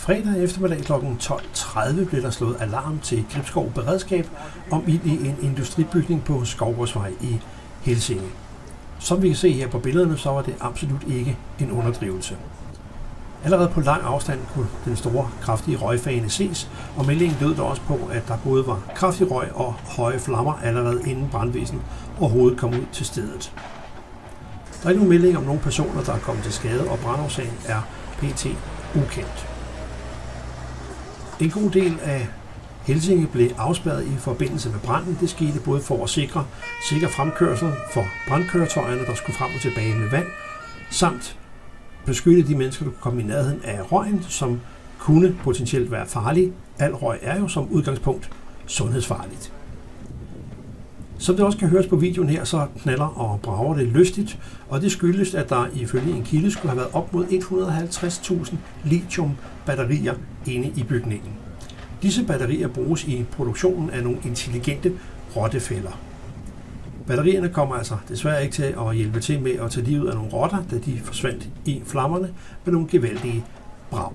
Fredag eftermiddag kl. 12.30 blev der slået alarm til Gribskov Beredskab om ild i en industribygning på Skovgårdsvej i Helsinge. Som vi kan se her på billederne, så var det absolut ikke en underdrivelse. Allerede på lang afstand kunne den store, kraftige røgfane ses, og meldingen lød der også på, at der både var kraftig røg og høje flammer allerede inden brandvæsenet overhovedet kom ud til stedet. Der er ikke nogen melding om nogen personer, der er kommet til skade, og brandårsagen er pt. Ukendt. En god del af Helsinge blev afspærret i forbindelse med branden. Det skete både for at sikre sikker fremkørsel for brandkøretøjerne, der skulle frem og tilbage med vand, samt beskytte de mennesker, der kunne komme i nærheden af røgen, som kunne potentielt være farlig. Al røg er jo som udgangspunkt sundhedsfarligt. Som det også kan høres på videoen her, så knaller og brager det lystigt, og det skyldes, at der ifølge en kilde skulle have været op mod 150.000 lithium-batterier inde i bygningen. Disse batterier bruges i produktionen af nogle intelligente rottefælder. Batterierne kommer altså desværre ikke til at hjælpe til med at tage livet af nogle rotter, da de forsvandt i flammerne med nogle gevaldige brag.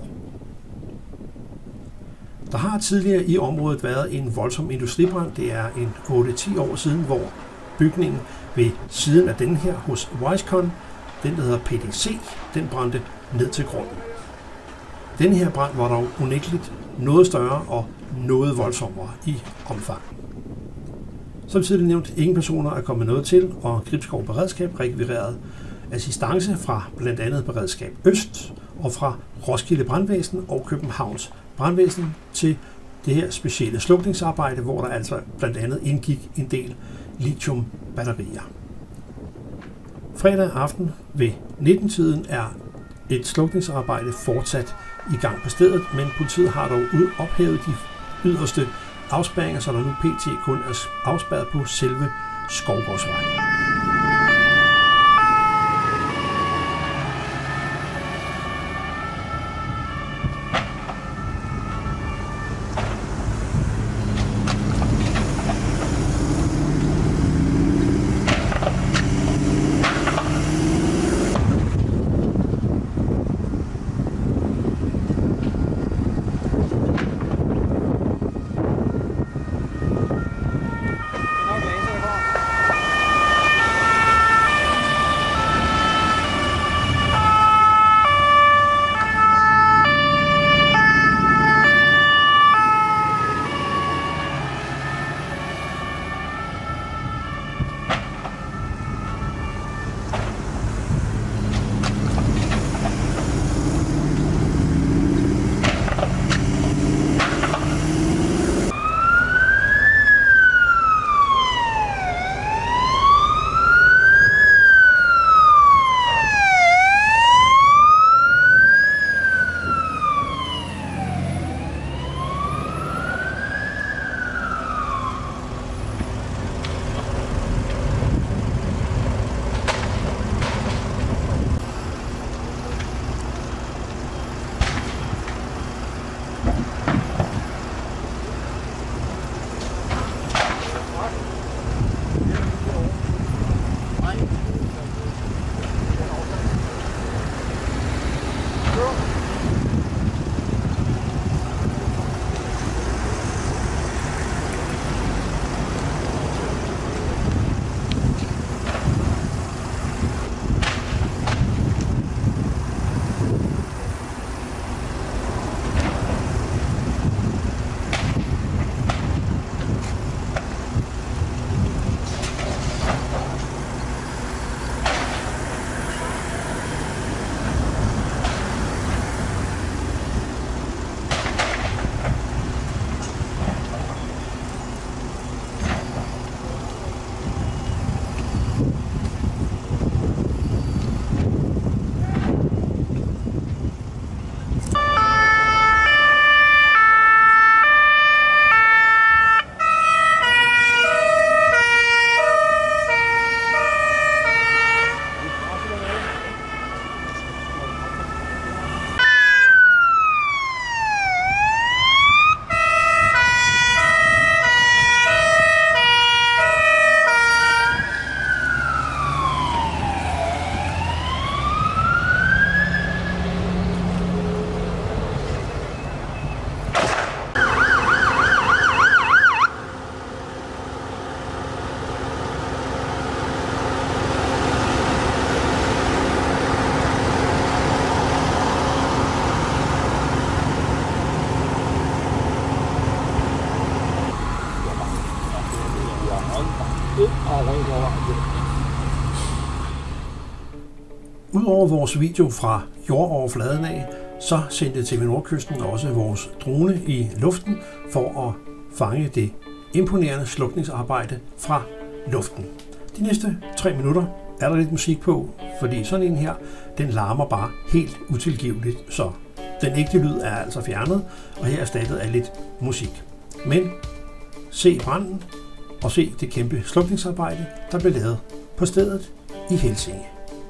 Der har tidligere i området været en voldsom industribrand. Det er en 8-10 år siden, hvor bygningen ved siden af den her hos Wisecon, den der hedder PDC, den brændte ned til grunden. Den her brand var dog unægteligt noget større og noget voldsommere i omfang. Som tidligere nævnt, ingen personer er kommet noget til, og Gribskov Beredskab rekvirerede assistance fra blandt andet Beredskab Øst og fra Roskilde Brandvæsen og Københavns Brandvæsen til det her specielle slukningsarbejde, hvor der altså blandt andet indgik en del lithium-batterier. Fredag aften ved 19-tiden er et slukningsarbejde fortsat i gang på stedet, men politiet har dog ophævet de yderste afspærringer, så der nu pt. Kun er afspærret på selve Skovgårdsvej. Udover vores video fra jordoverfladen af, så sendte TV Nordkysten også vores drone i luften for at fange det imponerende slukningsarbejde fra luften. De næste 3 minutter er der lidt musik på, fordi sådan en her, den larmer bare helt utilgiveligt, så den ægte lyd er altså fjernet, og her erstattet af lidt musik. Men se branden og se det kæmpe slukningsarbejde, der blev lavet på stedet i Helsinge.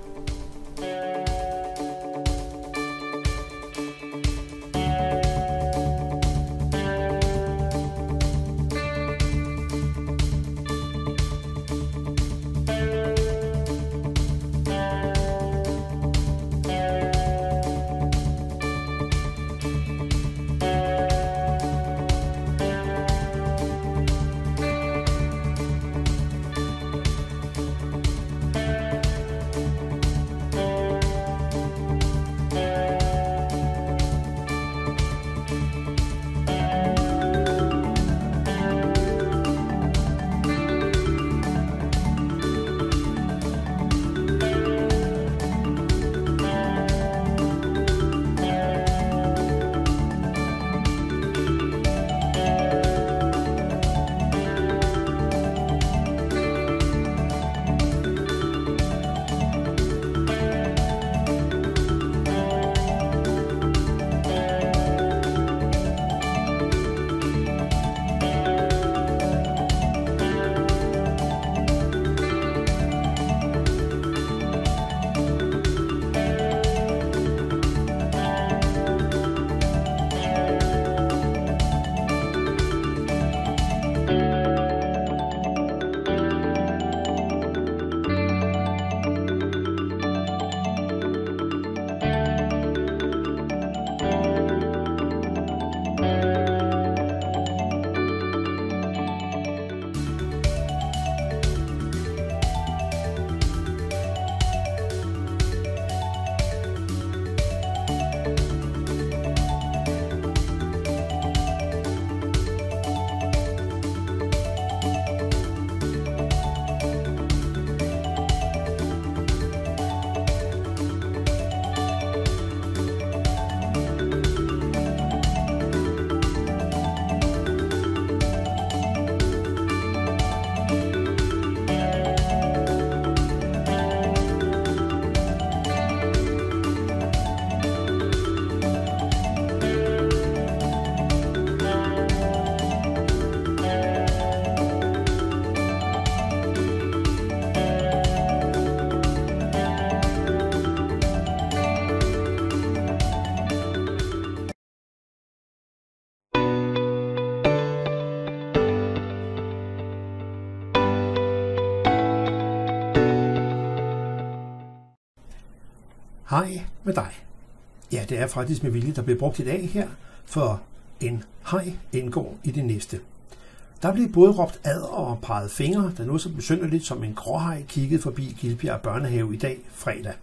Hej med dig. Ja, det er faktisk med vilje, der bliver brugt i dag her, for en hej indgår i det næste. Der blev både råbt ad og peget fingre, da noget så besynderligt som en gråhaj kiggede forbi Gildbjerg Børnehave i dag, fredag.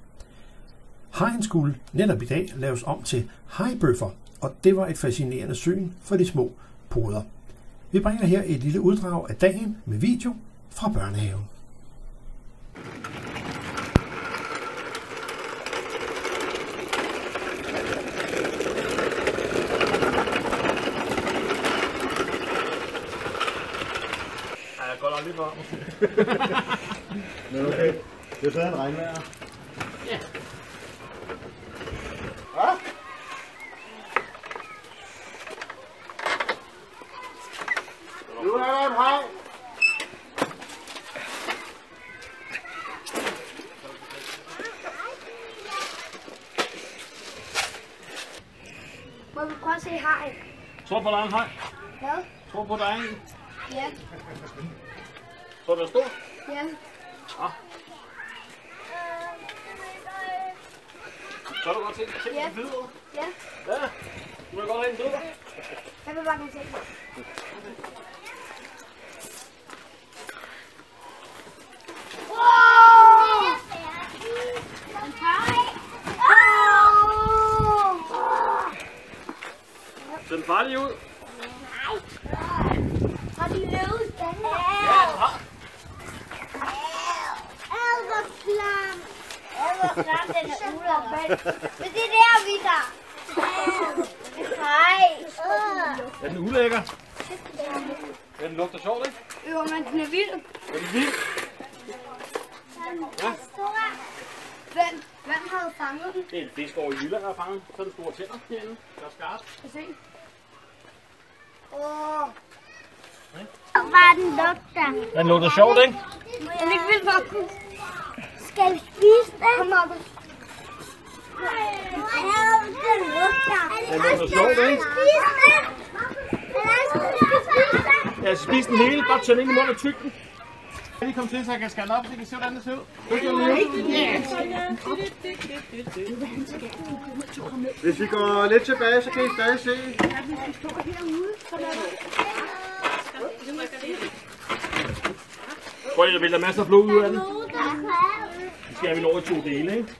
Hajen skulle netop i dag laves om til hajbøffer, og det var et fascinerende syn for de små poder. Vi bringer her et lille uddrag af dagen med video fra børnehaven. Lidt varmt. Men okay, det er bedre en regnvejr. Ja. Hvad? Nu er der en haj. Må vi prøve at se haj? Tror på, der er en haj? Hvad? Tror på, der er en? Ja. Tror du, der er stor? Ja. Ja. Så du godt se Ja. en videre? Ja. Ja. Du vil godt have en videre? Jeg vil bare gerne se den. Wow! En haj! Ser den farlig ud? Nej. Har de løvet den? Ja, den har. Hvor klam. den er ulovlig. Men det er der, vi der. Nej. Er den ulækker? Den lugter sjovt, ikke? Jo, men den er vild. Er den vild? Ja. Hvem har fanget den? Det er en fisk over i Jylland, der har fanget. Så er den store tænder herinde. Der er skarpt. Kan se. Hvad den lugter? Den lugter sjovt, ikke? Den er ikke vildt voksen. Skal vi spise den? Kom op. Den lugter. Den lugter sjovt, ikke? Ja, spis den hele. Bare tønd ind i munden og tyk den. Jeg lige komme til, så jeg kan skære op, så I kan se, hvordan det ser ud. Hvis vi går lidt tilbage, så kan I stadig se. Prøv lige at vælge masser af blod ud af den. Det skal vi over i 2 dele, ikke?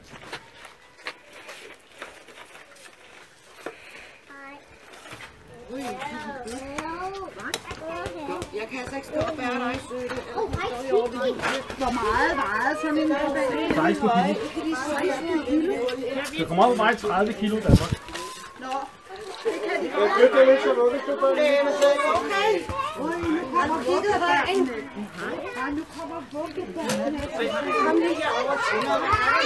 Jeg kan altså ikke stå og bære dig, søde. Hvor meget vejede sådan en dag? 16 kilo. Det kommer op på mig 30 kilo i Danmark. Nå, det kan de godt. Det er lidt så lukket, du bare lige ind og se. Okay. Har du kigget på en? Nej, nu kommer vuggedagene. Kom lige herover til mig.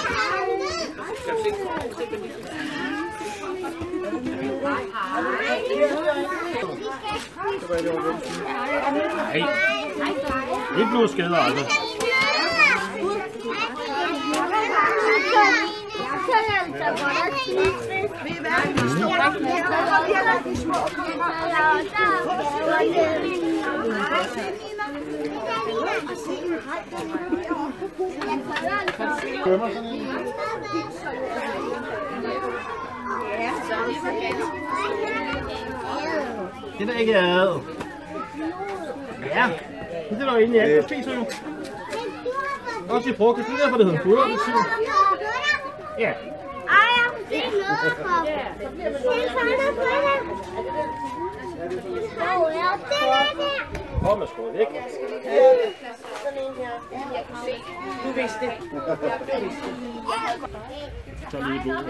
Nej, ikke noget skader aldrig. Kømmer sådan en. Det der ikke er ad. Ja, det er der jo egentlig alt, der spiser jo. Også i frugt, det er derfor, det hedder fodder, det siger. Ja. Ej, jeg kunne se noget fra. Det er sådan på det. Kom, jeg skruer væk. Du vidste det. Så lige blod.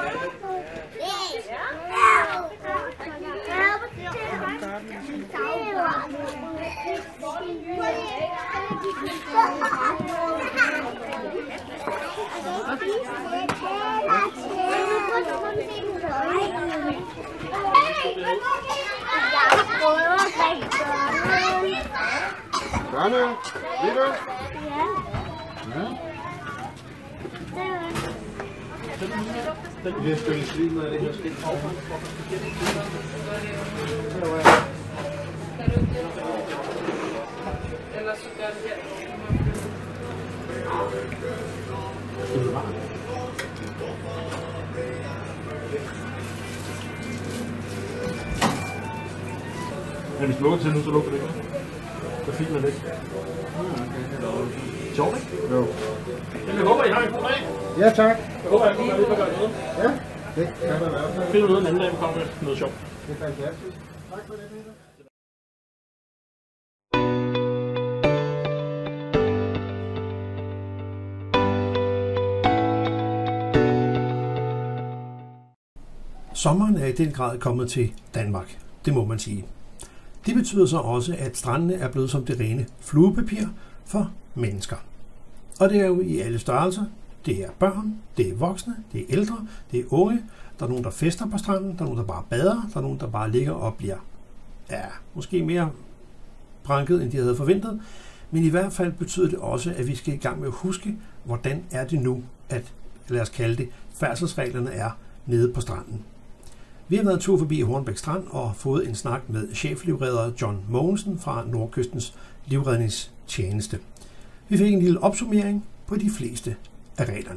Børne, Lille. Jeg skal lige svine af det her skidt. Ellers så gør det her. Men hvis du lukker til nu, så lukker det ikke. Så filmer det ikke. Sjovt, ikke? Jo. Jeg håber, I har en god dag. Ja, tak. Jeg håber, jeg kommer lidt på gøre noget. Ja, det kan der være. Find noget en anden dag, vi kommer med noget sjovt. Det er fantastisk. Tak for det, Peter. Sommeren er i den grad kommet til Danmark, det må man sige. Det betyder så også, at strandene er blevet som det rene fluepapir for mennesker. Og det er jo i alle størrelser. Det er børn, det er voksne, det er ældre, det er unge. Der er nogen, der fester på stranden, der er nogen, der bare bader, der er nogen, der bare ligger og bliver, måske mere branket, end de havde forventet. Men i hvert fald betyder det også, at vi skal i gang med at huske, hvordan er det nu, at, lad os kalde det, færdselsreglerne er nede på stranden. Vi har været en tur forbi Hornbæk Strand og fået en snak med cheflivredder John Mogensen fra Nordkystens Livredningstjeneste. Vi fik en lille opsummering på de fleste af reglerne.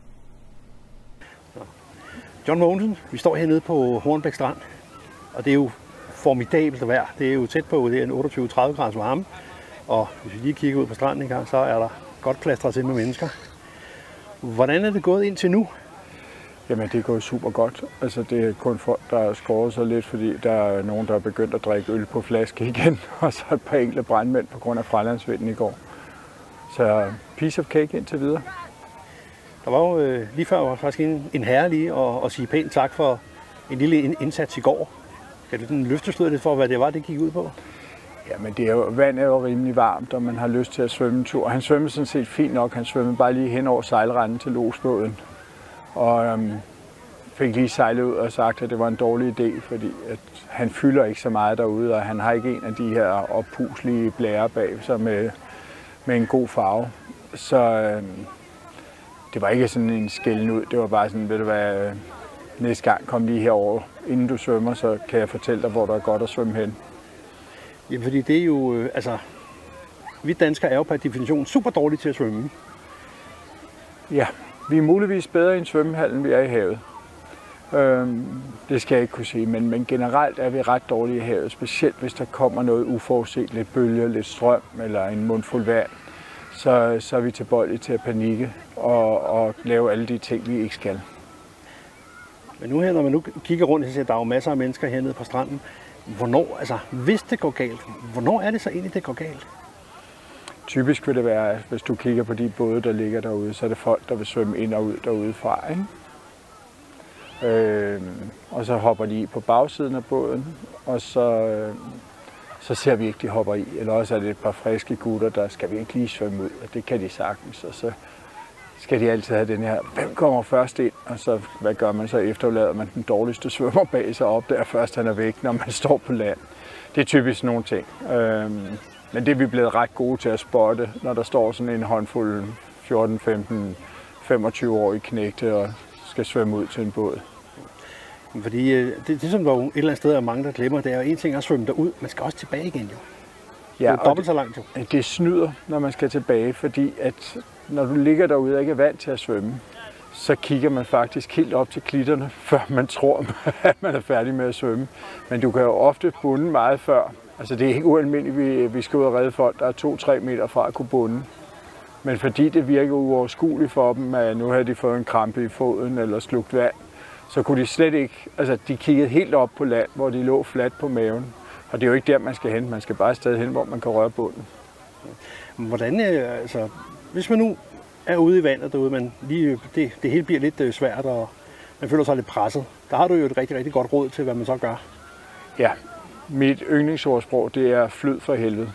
John Mogensen, vi står hernede på Hornbæk Strand, og det er jo formidabelt vejr. Det er jo tæt på, det er en 28-30 graders varme, og hvis vi lige kigger ud på stranden en gang, så er der godt plastret til med mennesker. Hvordan er det gået indtil nu? Jamen, det er gået super godt. Altså, det er kun folk, der er skåret sig lidt, fordi der er nogen, der er begyndt at drikke øl på flaske igen, og så et par enkelte brandmænd på grund af fralandsvinden i går. Så piece of cake indtil videre. Der var jo lige før var faktisk en herre lige og sige pænt tak for en lille indsats i går. Kan du løfte slået lidt for, hvad det var, det gik ud på? Ja, men det er jo, vand er jo rimelig varmt, og man har lyst til at svømme en tur. Han svømmede sådan set fint nok. Han svømmede bare lige hen over sejlranden til lodsbåden. Og fik lige sejlet ud og sagt, at det var en dårlig idé, fordi at han fylder ikke så meget derude, og han har ikke en af de her oppuslige blærer bag sig med en god farve. Så det var ikke sådan en skælden ud. Det var bare sådan, ved du hvad, næste gang kom lige herover, inden du svømmer, så kan jeg fortælle dig, hvor der er godt at svømme hen. Jamen, fordi det er jo, vi danskere er jo per definition super dårlige til at svømme. Ja, vi er muligvis bedre i en svømmehal, end vi er i havet. Det skal jeg ikke kunne sige, men generelt er vi ret dårlige i havet, specielt hvis der kommer noget uforudset, lidt bølger, lidt strøm eller en mundfuld vand, så er vi tilbøjelige til at panikke og lave alle de ting, vi ikke skal. Men nu her, når man nu kigger rundt, så ser der er jo masser af mennesker hernede på stranden. Hvornår, hvis det går galt, hvornår er det så egentlig, det går galt? Typisk vil det være, hvis du kigger på de både, der ligger derude, så er det folk, der vil svømme ind og ud derude fra, ikke? Og så hopper de i på bagsiden af båden, og så ser vi ikke, de hopper i. Eller også er det et par friske gutter, der skal vi ikke lige svømme ud, og det kan de sagtens. Og så skal de altid have den her, hvem kommer først ind? Og så, hvad gør man så? Efterlader man den dårligste svømmer bag sig op, der først han er væk, når man står på land. Det er typisk nogle ting. Men det er vi blevet ret gode til at spotte, når der står sådan en håndfuld 14, 15, 25-årige knægte og skal svømme ud til en båd. Fordi det som der jo et eller andet sted er mange, der glemmer, det er jo en ting at svømme derud, man skal også tilbage igen jo. Ja, det er dobbelt så langt jo. Det snyder, når man skal tilbage, fordi at når du ligger derude og ikke er vant til at svømme, så kigger man faktisk helt op til klitterne, før man tror, at man er færdig med at svømme. Men du kan jo ofte bunde meget før. Altså det er ikke ualmindeligt, vi skal ud og redde folk, der er 2-3 meter fra at kunne bunde. Men fordi det virker uoverskueligt for dem, at nu havde de fået en krampe i foden eller slugt vand, så kunne de slet ikke, altså de kiggede helt op på land, hvor de lå fladt på maven. Og det er jo ikke der, man skal hen. Man skal bare stadig hen, hvor man kan røre bunden. Hvordan, hvis man nu er ude i vandet derude, men lige, det hele bliver lidt svært, og man føler sig lidt presset. Der har du jo et rigtig, rigtig godt råd til, hvad man så gør. Ja, mit yndlingsordsprog, det er flyd for helvede.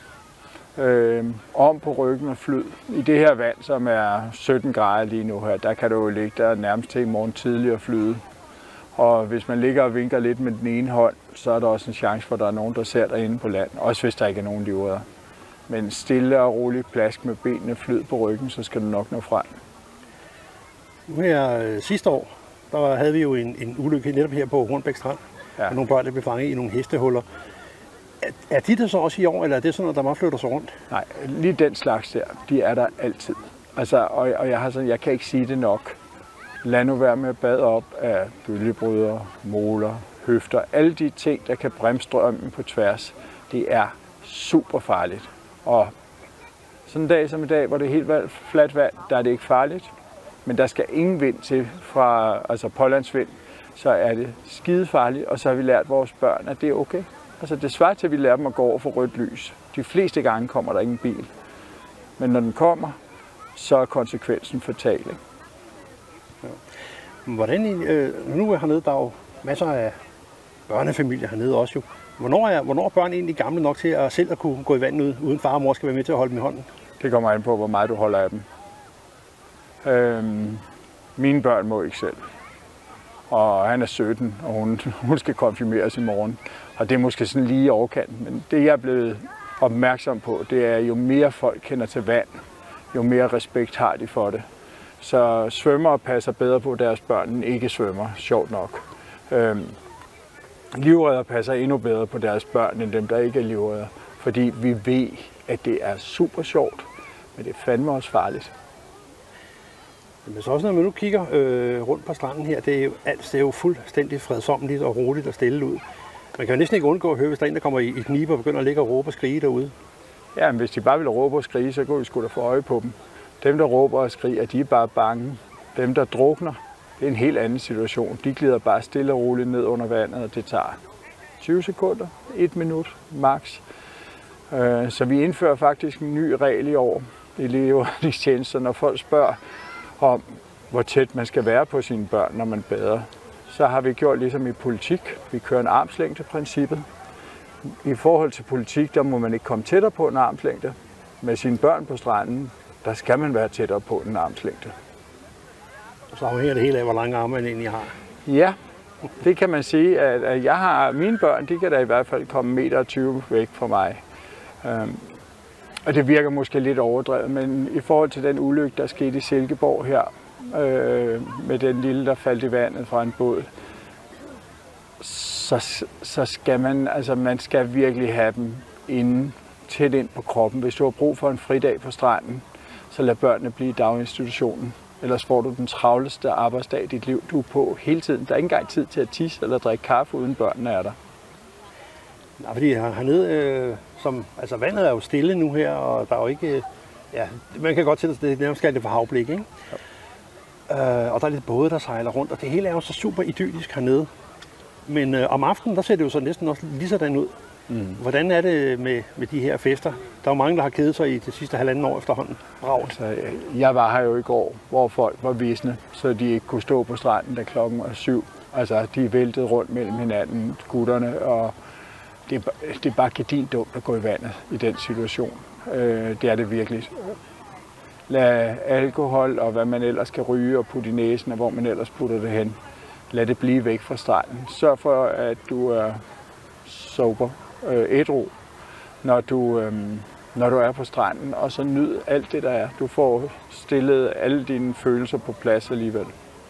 Om på ryggen og flyd. I det her vand, som er 17 grader lige nu her, der kan du jo ligge der nærmest til i morgen tidlig og flyde. Og hvis man ligger og vinker lidt med den ene hånd, så er der også en chance for, at der er nogen, der ser dig inde på land. Også hvis der ikke er nogen livredder. Men stille og roligt plask med benene, flyd på ryggen, så skal du nok nå frem. Nu her sidste år, der havde vi jo en ulykke netop her på Hornbæk Strand. Ja. Og nogle børn, der blev fanget i nogle hestehuller. Er de der så også i år, eller er det sådan noget, der bare flytter sig rundt? Nej, lige den slags der, de er der altid. Altså, og jeg kan ikke sige det nok. Lad nu være med at bade op af bølgebrydere, moler, høfter. Alle de ting, der kan bremse strømmen på tværs, det er super farligt. Og sådan en dag som i dag, hvor det er helt fladt vand, der er det ikke farligt. Men der skal ingen vind til fra pålandsvind, så er det skide farligt. Og så har vi lært vores børn, at det er okay. Altså det svarer til, at vi lærer dem at gå over for rødt lys. De fleste gange kommer der ingen bil. Men når den kommer, så er konsekvensen fatal. Ikke? Ja. Hvordan, nu er hernede, der er jo masser af børnefamilier hernede også jo. Hvornår er børn egentlig gamle nok til at selv at kunne gå i vandet uden far og mor skal være med til at holde dem i hånden? Det kommer an på, hvor meget du holder af dem. Mine børn må ikke selv. Og han er 17, og hun skal konfirmeres i morgen. Og det er måske sådan lige i overkanten. Men det, jeg er blevet opmærksom på, det er, jo mere folk kender til vand, jo mere respekt har de for det. Så svømmere passer bedre på deres børn end ikke svømmer, sjovt nok. Livredder passer endnu bedre på deres børn end dem, der ikke er livredder. Fordi vi ved, at det er super sjovt, men det er fandme også farligt. Men så også når man nu kigger rundt på stranden her, det er jo fuldstændig fredsommeligt og roligt og stille ud. Man kan jo næsten ikke undgå at høre, hvis der er en, der kommer i knibe og begynder at ligge og råbe og skrige derude. Ja, men hvis de bare vil råbe og skrige, så går vi sgu da få øje på dem. Dem, der råber og skriger, de er bare bange. Dem, der drukner, det er en helt anden situation. De glider bare stille og roligt ned under vandet, og det tager 20 sekunder, 1 minut max. Så vi indfører faktisk en ny regel i år i livredningstjenester, når folk spørger om, hvor tæt man skal være på sine børn, når man bader, så har vi gjort ligesom i politik. Vi kører en armslængdeprincippet. I forhold til politik, der må man ikke komme tættere på en armslængde. Med sine børn på stranden, der skal man være tættere på en armslængde. Så afhænger det hele af, hvor lange arme man egentlig har. Ja, det kan man sige, at jeg har mine børn, de kan da i hvert fald komme 1,20 meter væk fra mig. Og det virker måske lidt overdrevet, men i forhold til den ulykke, der skete i Silkeborg her, med den lille, der faldt i vandet fra en båd, så skal man skal virkelig have dem tæt ind på kroppen. Hvis du har brug for en fridag på stranden, så lad børnene blive i daginstitutionen. Ellers får du den travleste arbejdsdag i dit liv. Du er på hele tiden. Der er ikke engang tid til at tisse eller drikke kaffe, uden børnene er der. Nej, fordi hernede, vandet er jo stille nu her, og der er jo ikke... Ja, man kan godt sætte sig, det er nærmest det for havblik, ikke? Og der er lidt både, der sejler rundt, og det hele er jo så super idyllisk hernede. Men om aftenen, der ser det jo så næsten også lige sådan ud. Hvordan er det med de her fester? Der er jo mange, der har kedet sig i det sidste 1,5 år efterhånden. Altså, jeg var her jo i går, hvor folk var visne, så de ikke kunne stå på stranden, da klokken var 7. Altså, de væltede rundt mellem hinanden, gutterne, og det er bare gardindumt at gå i vandet i den situation. Det er det virkelig. Lad alkohol og hvad man ellers skal ryge og putte i næsen, og hvor man ellers putter det hen. Lad det blive væk fra stranden. Sørg for, at du er sober, ædru, når du er på stranden, og så nyd alt det, der er. Du får stillet alle dine følelser på plads alligevel.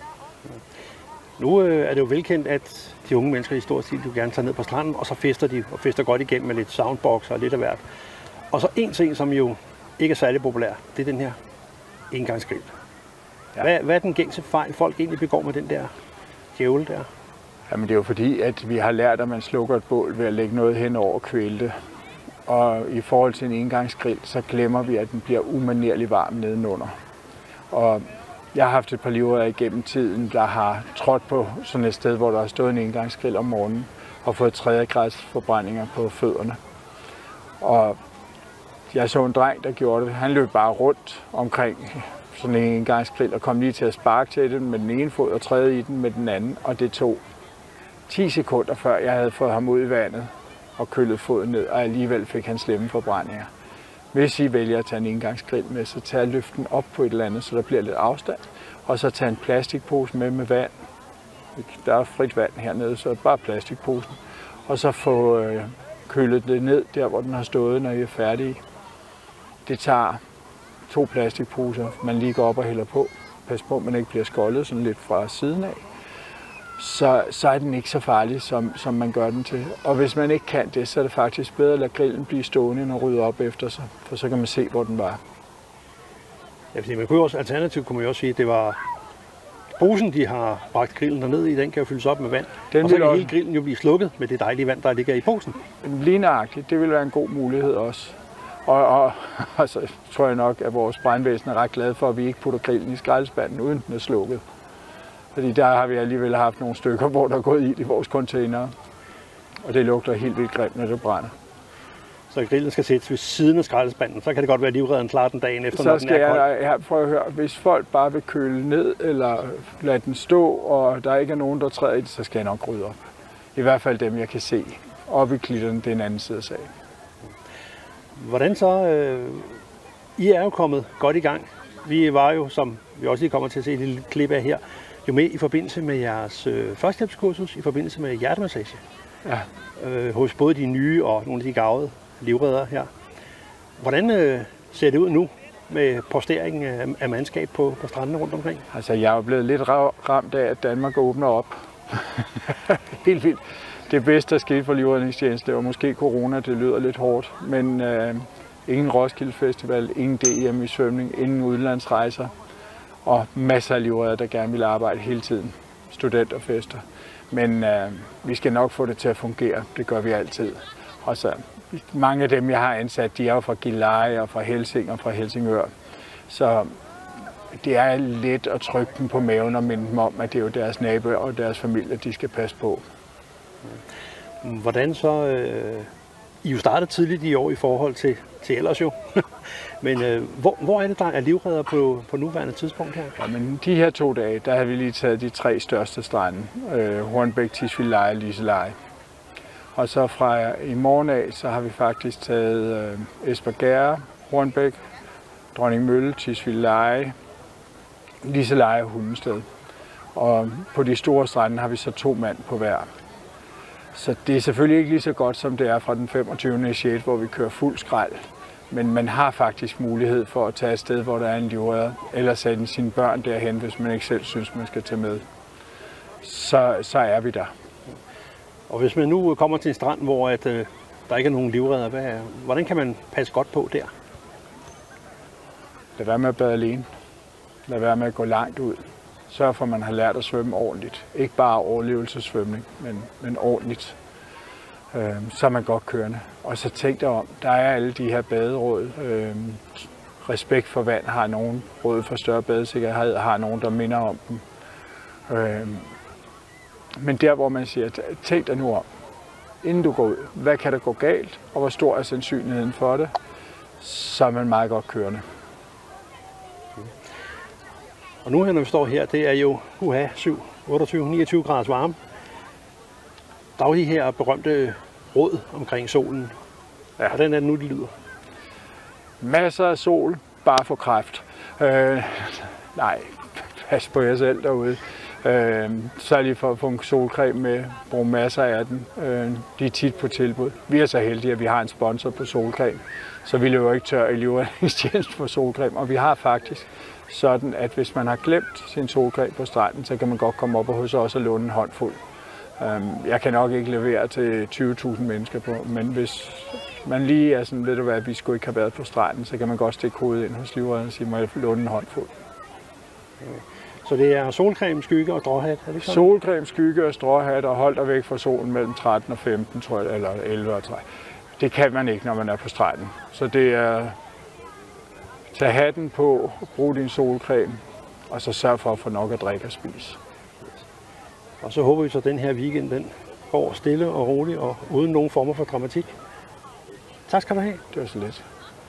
Nu er det jo velkendt, at de unge mennesker i stor stil gerne tager ned på stranden, og så fester de og fester godt igennem med lidt soundbox og lidt af hvert. Og så en ting, som jo ikke er særlig populær, det er den her engangsgrill. Ja. Hvad er den gængse fejl, folk egentlig begår med den der djævel der? Jamen det er jo fordi, at vi har lært, at man slukker et bål ved at lægge noget hen over og kvæle det. Og i forhold til en engangsgrill, så glemmer vi, at den bliver umanerligt varm nedenunder. Og jeg har haft et par livredder igennem tiden, der har trådt på sådan et sted, hvor der har stået en engangsgrill om morgenen og fået 3. grads forbrændinger på fødderne. Og jeg så en dreng, der gjorde det. Han løb bare rundt omkring sådan en engangsgrill og kom lige til at sparke til den med den ene fod og træde i den med den anden. Og det tog 10 sekunder før jeg havde fået ham ud i vandet og kølet foden ned, og alligevel fik han slemme forbrændinger. Hvis I vælger at tage en engangsgrill med, så tag løften op på et eller andet, så der bliver lidt afstand. Og så tag en plastikpose med vand. Der er frit vand hernede, så bare plastikposen. Og så få kølet det ned der, hvor den har stået, når I er færdige. Det tager 2 plastikposer, man lige går op og hælder på. Pas på, at man ikke bliver skoldet sådan lidt fra siden af. Så er den ikke så farlig, som man gør den til. Og hvis man ikke kan det, så er det faktisk bedre at lade grillen blive stående, end at rydde op efter sig. For så kan man se, hvor den var. Ja, fordi man kunne også, alternativt kunne man jo også sige, at det var posen, de har bragt grillen derned i, den kan jo fyldes op med vand. Og så kan hele grillen jo blive slukket med det dejlige vand, der ligger i posen. Lige nøjagtigt, det vil være en god mulighed også. Og så tror jeg nok, at vores brandvæsen er ret glade for, at vi ikke putter grillen i skraldespanden, uden den er slukket. Fordi der har vi alligevel haft nogle stykker, hvor der er gået ild i vores containere. Og det lugter helt vildt grimt, når det brænder. Så grillen skal sættes ved siden af skraldespanden, så kan det godt være, at livredderen klarer den dagen efter, når den er kold. Så skal jeg prøve at høre, hvis folk bare vil køle ned, eller lade den stå, og der ikke er nogen, der træder i det, så skal jeg nok rydde op. I hvert fald dem, jeg kan se. Oppe i klitterne, det er en anden side af sagen. Hvordan så? I er jo kommet godt i gang. Vi var jo, som vi også lige kommer til at se et lille klip af her, jo med i forbindelse med jeres førstehjælpskursus, i forbindelse med hjertemassage. Ja. Hos både de nye og nogle af de gavede livreddere her. Hvordan ser det ud nu med posteringen af mandskab på strandene rundt omkring? Altså, jeg er jo blevet lidt ramt af, at Danmark åbner op. Helt vildt. Det bedste, der skete for livreddningstjeneste, var måske corona, det lyder lidt hårdt, men ingen Roskilde Festival, ingen DM i svømning, ingen udlandsrejser, og masser af livreddere, der gerne vil arbejde hele tiden. Studenterfester. Men vi skal nok få det til at fungere, det gør vi altid. Og så mange af dem, jeg har ansat, de er jo fra Gilleleje og fra Helsing og fra Helsingør. Så det er lidt at trykke dem på maven og minde dem om, at det er jo deres naboer og deres familie, de skal passe på. Hvordan så I er jo startet tidligt i år i forhold til ellers jo. Men hvor er det, der er livredder på nuværende tidspunkt her? Ja, men de her 2 dage, der har vi lige taget de 3 største strande. Hornbæk, Tisvildeleje og Liseleje. Og så fra i morgen af, så har vi faktisk taget Espergærde, Hornbæk, Dronningmølle, Tisvildeleje, Liseleje og Hundested. Og på de store strande har vi så 2 mand på hver. Så det er selvfølgelig ikke lige så godt, som det er fra den 25. 6., hvor vi kører fuld skrald. Men man har faktisk mulighed for at tage et sted, hvor der er en livredder, eller sende sine børn derhen, hvis man ikke selv synes, man skal tage med. Så er vi der. Og hvis man nu kommer til en strand, hvor der ikke er nogen livredder, hvordan kan man passe godt på der? Lad være med at bade alene. Lad være med at gå langt ud. Sørg for, at man har lært at svømme ordentligt. Ikke bare overlevelsessvømning, men ordentligt. Så er man godt kørende. Og så tænk dig om, der er alle de her baderåd. Respekt for vand har nogen, råd for større badesikkerhed har nogen, der minder om dem. Men der, hvor man siger, tænk dig nu om, inden du går ud, hvad kan der gå galt, og hvor stor er sandsynligheden for det, så er man meget godt kørende. Og nu her, når vi står her, det er jo 7, 28, 29 graders varme. Der er jo de her berømte råd omkring solen. Ja. Hvordan er det nu, de lyder? Masser af sol, bare for kræft. Nej, pas på jer selv derude. Særligt for at få en solcreme med, brug masser af den. De er tit på tilbud. Vi er så heldige, at vi har en sponsor på solcreme, så vi løber ikke tør i livredningstjeneste for solcreme. Og vi har faktisk sådan, at hvis man har glemt sin solcreme på stranden, så kan man godt komme op og hos os og låne en håndfuld. Jeg kan nok ikke levere til 20.000 mennesker på, men hvis man lige er sådan, ved du hvad, vi skulle ikke have været på stranden, så kan man godt stikke hovedet ind hos livredderen og sige, må jeg låne en håndfuld. Så det er solcreme, skygge og stråhat, er det ikke sådan? Solcreme, skygge og stråhat, og hold dig væk fra solen mellem 13 og 15, tror jeg, eller 11 og 13. Det kan man ikke, når man er på stranden. Så det er, tag hatten på, brug din solcreme, og så sørg for at få nok at drikke og spise. Og så håber vi så, at den her weekend, den går stille og roligt og uden nogen former for dramatik. Tak skal du have. Det var så lidt.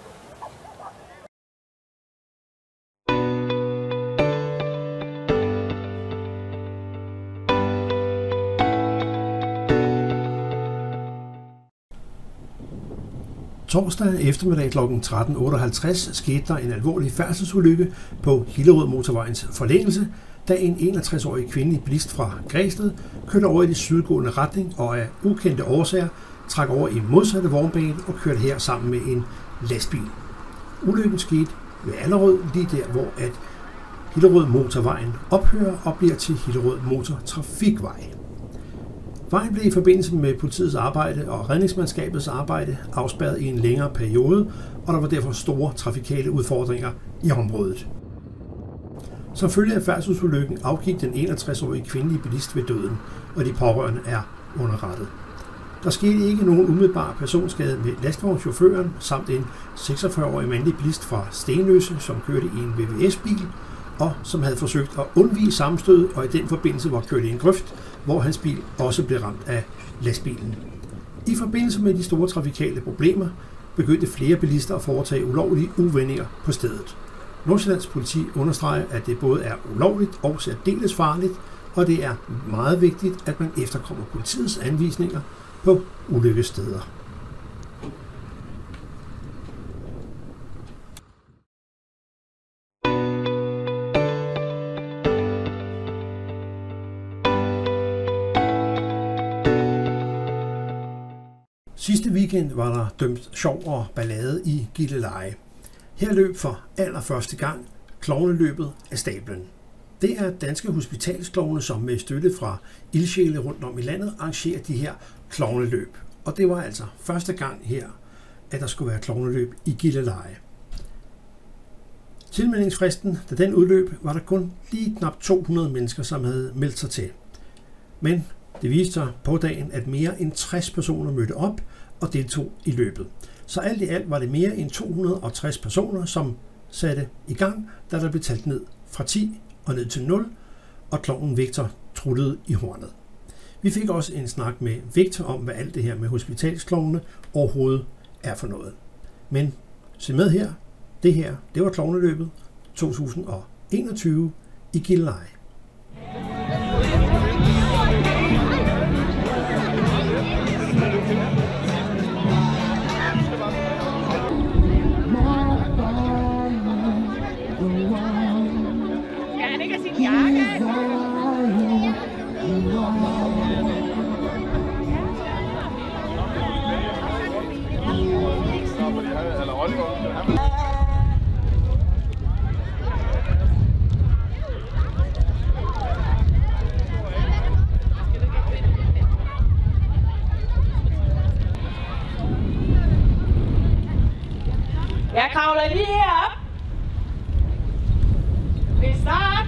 Torsdag eftermiddag kl. 13.58 skete der en alvorlig færdselsulykke på Hillerød Motorvejens forlængelse, da en 61-årig kvindelig bilist fra Græsted kørte over i den sydgående retning og af ukendte årsager trak over i modsatte vognbane og kørte her sammen med en lastbil. Ulykken skete ved Allerød, lige der hvor at Hillerød Motorvejen ophører og bliver til Hillerød Motortrafikvej. Vejen blev i forbindelse med politiets arbejde og redningsmandskabets arbejde afspærret i en længere periode, og der var derfor store trafikale udfordringer i området. Som følge af færdselsulykken afgik den 61-årige kvindelige bilist ved døden, og de pårørende er underrettet. Der skete ikke nogen umiddelbar personskade med lastvognschaufføren samt en 46-årig mandlig bilist fra Stenløse, som kørte i en VVS-bil, og som havde forsøgt at undvige sammenstød og i den forbindelse var kørt i en grøft, hvor hans bil også blev ramt af lastbilen. I forbindelse med de store trafikale problemer begyndte flere bilister at foretage ulovlige uvendinger på stedet. Nordsjællands politi understreger, at det både er ulovligt og særdeles farligt, og det er meget vigtigt, at man efterkommer politiets anvisninger på ulykkessteder. Sidste weekend var der dømt sjov og ballade i Gilleleje. Her løb for allerførste gang klovneløbet af stablen. Det er danske hospitalsklovne, som med støtte fra ildsjæle rundt om i landet arrangerer de her klovneløb. Og det var altså første gang her, at der skulle være klovneløb i Gilleleje. Tilmeldingsfristen, da den udløb, var der kun lige knap 200 mennesker, som havde meldt sig til. Men det viste sig på dagen, at mere end 60 personer mødte op og deltog i løbet. Så alt i alt var det mere end 260 personer, som satte i gang, da der blev talt ned fra 10 og ned til 0, og klovnen Victor truttede i hornet. Vi fik også en snak med Victor om, hvad alt det her med hospitalsklovne overhovedet er for noget. Men se med her. Det var Klovneløbet 2021 i Gilleleje. Skal han ikke have sin jakke? Jeg kravler lige herop. Vi starter.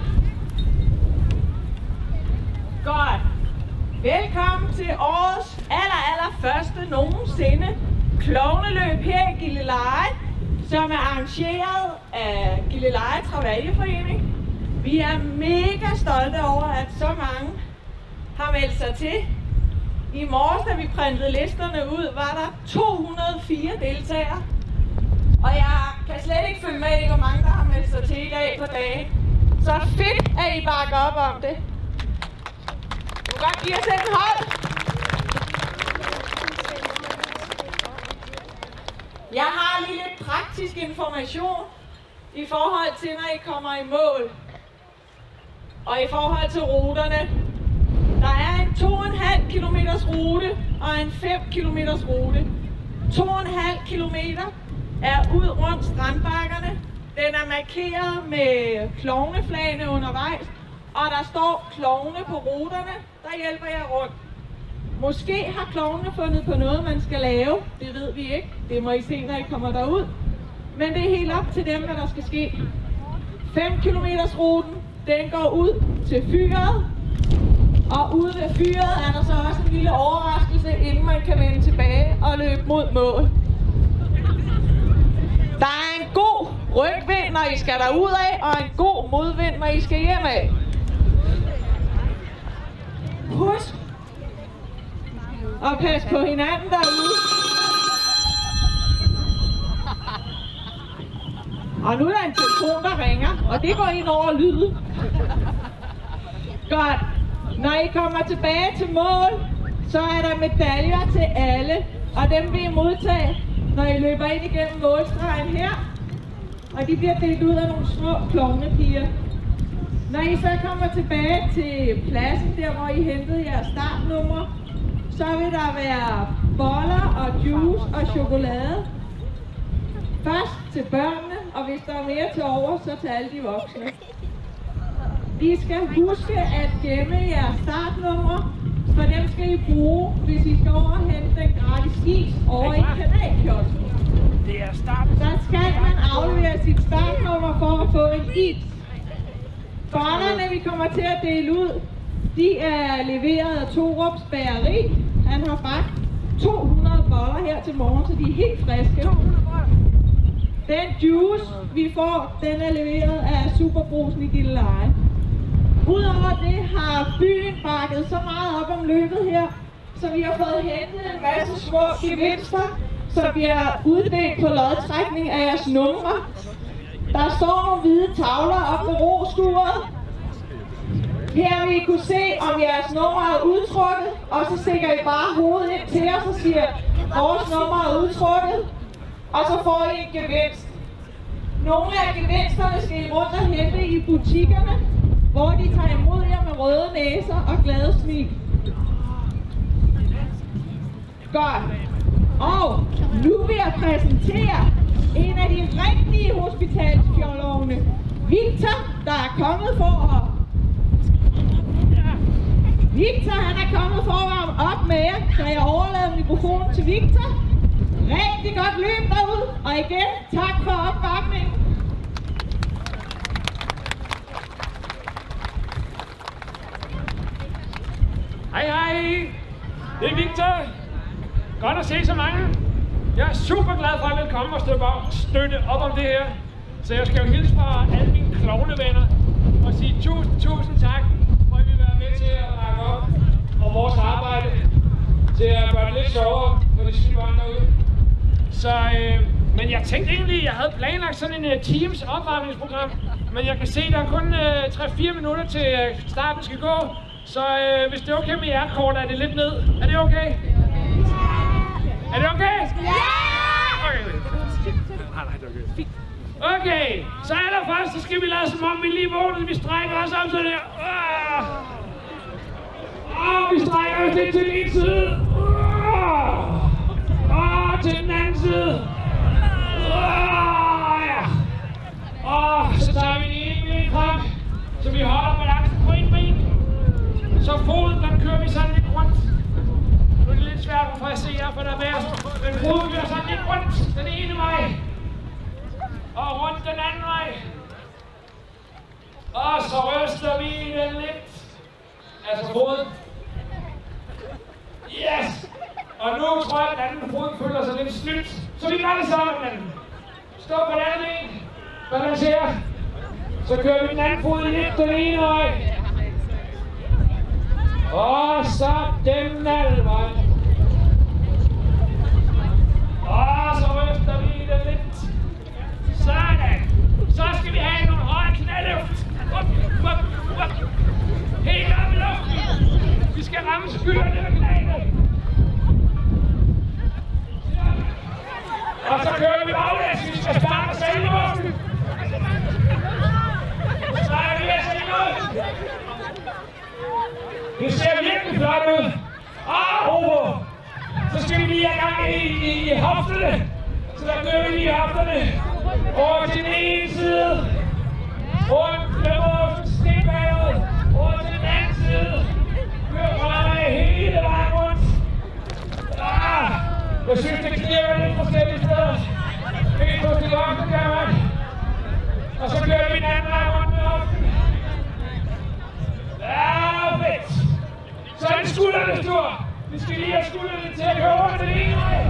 Godt. Velkommen til årets allerførste nogensinde klovneløb her i Gilleleje, som er arrangeret af Gilleleje Travailleforening. Vi er mega stolte over, at så mange har meldt sig til. I morges, da vi printede listerne ud, var der 204 deltagere. Og jeg kan slet ikke følge med i, hvor mange der har meldt sig til i dag på dagen. Så fedt, at I bakker op om det. Du kan godt give os et hold. Jeg har lige lidt praktisk information i forhold til, når I kommer i mål. Og i forhold til ruterne. Der er en 2,5 km rute og en 5 km rute. 2,5 km er ud rundt strandbakkerne. Den er markeret med klovneflagene undervejs, og der står klovne på ruterne, der hjælper jer rundt. Måske har klovnene fundet på noget, man skal lave. Det ved vi ikke. Det må I se, når I kommer derud. Men det er helt op til dem, hvad der skal ske. 5 km ruten, den går ud til fyret. Og ude ved fyret er der så også en lille overraskelse, inden man kan vende tilbage og løbe mod mål. Der er en god rygvind, når I skal derud af, og en god modvind, når I skal hjem af. Husk og pas på hinanden derude. Og nu er der en telefon, der ringer, og det går ind over lyden. Godt. Når I kommer tilbage til mål, så er der medaljer til alle, og dem vil I modtage, når I løber ind igennem målstregen her. Og de bliver delt ud af nogle små klovnepiger. Når I så kommer tilbage til pladsen, der hvor I hentede jeres startnummer, så vil der være boller og juice og chokolade. Først til børnene, og hvis der er mere til over, så til alle de voksne. I skal huske at gemme jeres startnummer, for dem skal I bruge, hvis I skal over og hente den gratis is over i kanalkiosken. Det er start. Der skal man aflevere sit startnummer for at få en is. Bollerne, vi kommer til at dele ud, de er leveret af Torups Bageri. Han har bagt 200 boller her til morgen, så de er helt friske. Den juice, vi får, den er leveret af Superbrusen i Gilleleje. Udover det har byen bakket så meget op om løbet her, så vi har fået hentet en masse små gevinster, som bliver uddelt på lodtrækning af jeres numre. Der står nogle hvide tavler op på roskuret. Her vil I kunne se, om jeres nummer er udtrukket, og så stikker I bare hovedet ind til os og siger, vores nummer er udtrukket, og så får I en gevinst. Nogle af gevinsterne skal I rundt og hente i butikkerne, hvor de tager imod jer med røde næser og glade smil. Godt. Og nu vil jeg præsentere en af de rigtige hospitalsfjollovne. Victor, der er kommet for at... Victor, han er kommet for at varme op med jer, så jeg overlader mikrofonen til Victor. Rigtig godt løb derude, og igen, tak for opbakningen. Hej hej, det er Victor. Godt at se så mange. Jeg er super glad for, at I vil komme og støtte op om det her. Så jeg skal jo hilse fra alle mine klovnevenner og sige tusind tak, for at I vil være med til at bakke op. Og vores arbejde til at gøre det lidt sjovere for de syge børn derude. Så, men jeg tænkte egentlig, at jeg havde planlagt sådan en Teams opvarmningsprogram, men jeg kan se, at der er kun 3-4 minutter til starten skal gå. Så hvis det er okay med jer, korter jeg det lidt ned. Er det okay? Er det okay? Ja! Okay, så allerførst så skal vi lade som om vi lige vågnede. Vi strækker os op sådan her. Vi strækker os lidt til den ene side. Til den anden side. Så tager vi den ene ben frem, så vi holder balancen på en ben. Så foden, den kører vi sådan lidt rundt. Nu er det lidt svært for at se jer, for der er værst. Men foden kører sådan lidt rundt den ene vej. Og rundt den anden vej. Og så ryster vi den lidt. Altså foden. Yes! Og nu tror jeg, at den anden fod føler sig lidt snydt. Så vi gør det sammen. Stå på den anden ben. Balancer. Så kører vi den anden fod lidt den ene vej. Og så den anden vej. Og så ryster vi den lidt. Sådan. Så skal vi have nogle høje knæluft. Helt op i luften. Vi skal ramme skylderne med knæene. Og så kører vi baglæs. Vi skal starte selv i luften. Så er vi ved at se noget. Det ser virkelig flot ud. Over. Så skal vi lige have gang i hofterne. Så der kører vi lige hoftene. Over til den ene side. Rundt med vores stik bagud. Over til den anden side. Kør fremad hele vejen rundt. Jeg synes, det knirker lidt forskellige steder. Helt på til loften, kan man. Og så kører vi den anden vej rundt med loften. Fedt. Så er det skuldernes tur. Vi skal lige have skuldrene til at køre rundt den ene vej.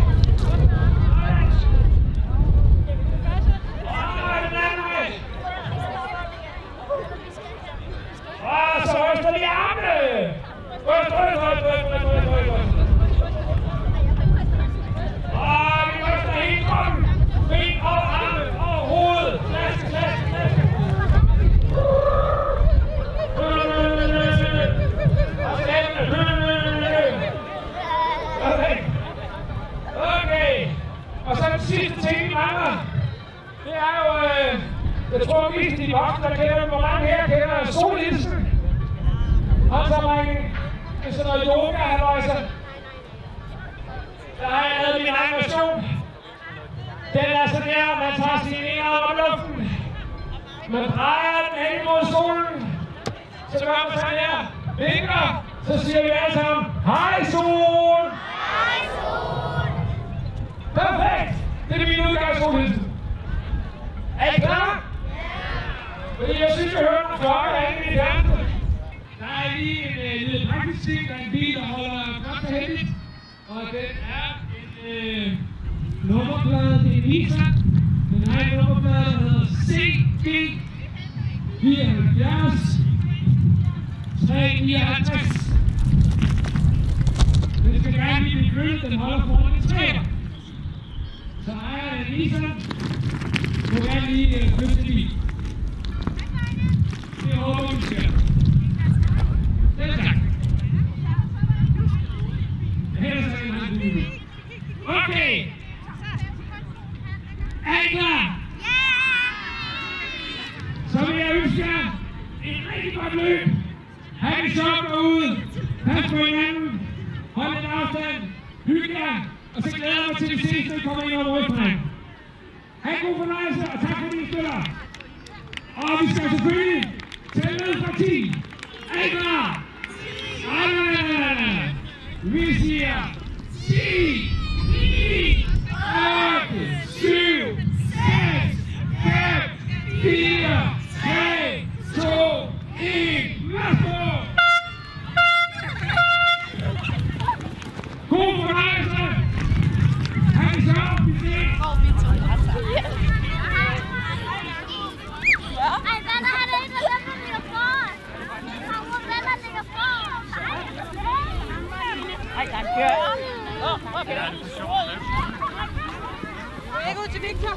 Og så ryster de armene! Ryst. Og vi ryster hele kroppen! Ben over arme, over hovedet! Klasse! Og stændene! Okay! Og så den sidste ting, vi mangler. Det er jo... Jeg tror mest de voksne, der kender, hvor mange her kender solhilsen. Håndsoprækning. Det er sådan noget yoga, halløjse. Der har jeg lavet min egen version. Den er sådan her, man tager sine hænder op i luften. Man drejer den hen mod solen. Så gør man sådan her. Vinker. Så siger vi alle sammen, hej sol! Hej sol! Perfekt! Det er min udgang solhilsen. Er I klar? Fordi jeg synes, jeg hører nogle klokker herinde i fjernet. Der er lige en lille praktisk ting, der er en bil, der holder godt heldigt. Og den er en nummerplade, det er en Nissan. Den har en nummerplade, der hedder CG 74 359. Den skal gerne blive bekølet, den holder foran en træer. Så ejer den Nissan. Du kan gerne lige købe til bil. Det håber vi skal. Selv tak. Okay. Er I klar? Så vil jeg ønske jer et rigtig godt løb. Ha' det sjovt derude. Pas på hinanden. Hold lidt afstand. Hygge jer. Og så glæder jeg mig til, at vi ses, når vi kommer ind over rødstregen. Ha' en god fornøjelse, og tak for dine støtter. Og vi skal selvfølgelig tælle ned fra 10. Er I klar? Nej. Vi siger 10, 9, 8, 7, 6, 5, 4, 3, 2, 1. Værsgo! God fornøjelse! Ha' det sjovt, vi ses! Ej, hvad er det, der ligger foran? Hvad er der ligger foran? til Victor.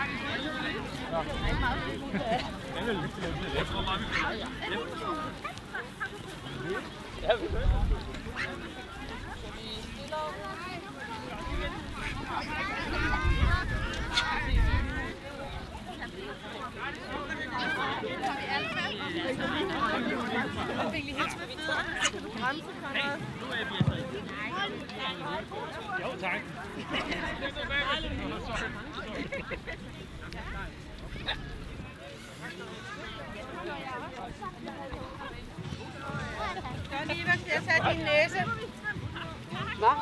Jo, tak. Så lige, hvad skal jeg tage din næse? Hvad?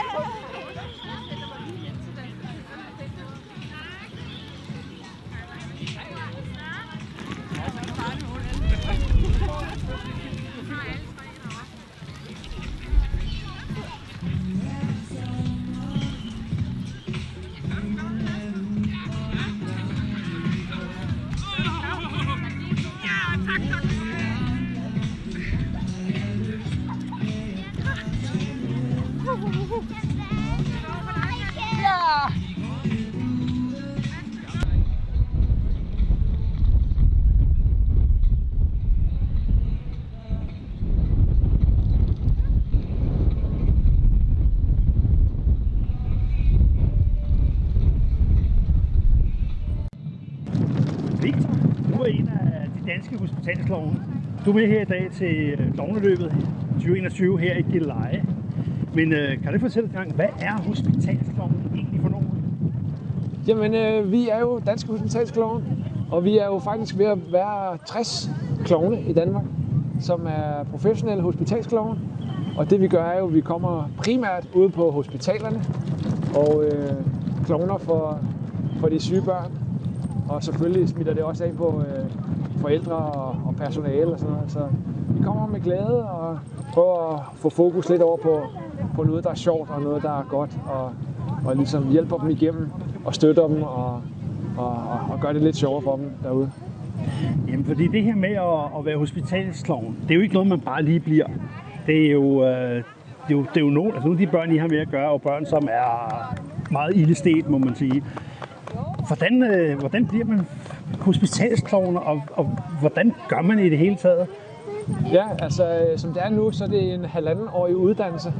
Victor, du er en af de danske hospitalsklovne. Du er med her i dag til klovneløbet 2021 her i Gilleleje. Men kan du fortælle dig, hvad er hospitalsklovnen egentlig for nogen? Jamen, vi er jo danske hospitalsklovne, og vi er jo faktisk ved at være 60 klovne i Danmark, som er professionelle hospitalsklovne. Og det vi gør er jo, at vi kommer primært ude på hospitalerne og klovner for de syge børn. Og selvfølgelig smitter det også af på forældre og personale og sådan noget. Så vi kommer med glæde og prøver at få fokus lidt over på noget, der er sjovt og noget, der er godt. Og ligesom hjælper dem igennem og støtter dem og gør det lidt sjovere for dem derude. Jamen, fordi det her med at være hospitalsklovn, det er jo ikke noget, man bare lige bliver. Det er jo nogle af de børn, I har med at gøre, og børn, som er meget ildestet, må man sige. Hvordan bliver man hospitalsklovn, og hvordan gør man i det hele taget? Ja, altså som det er nu, så er det en 1,5-årig uddannelse,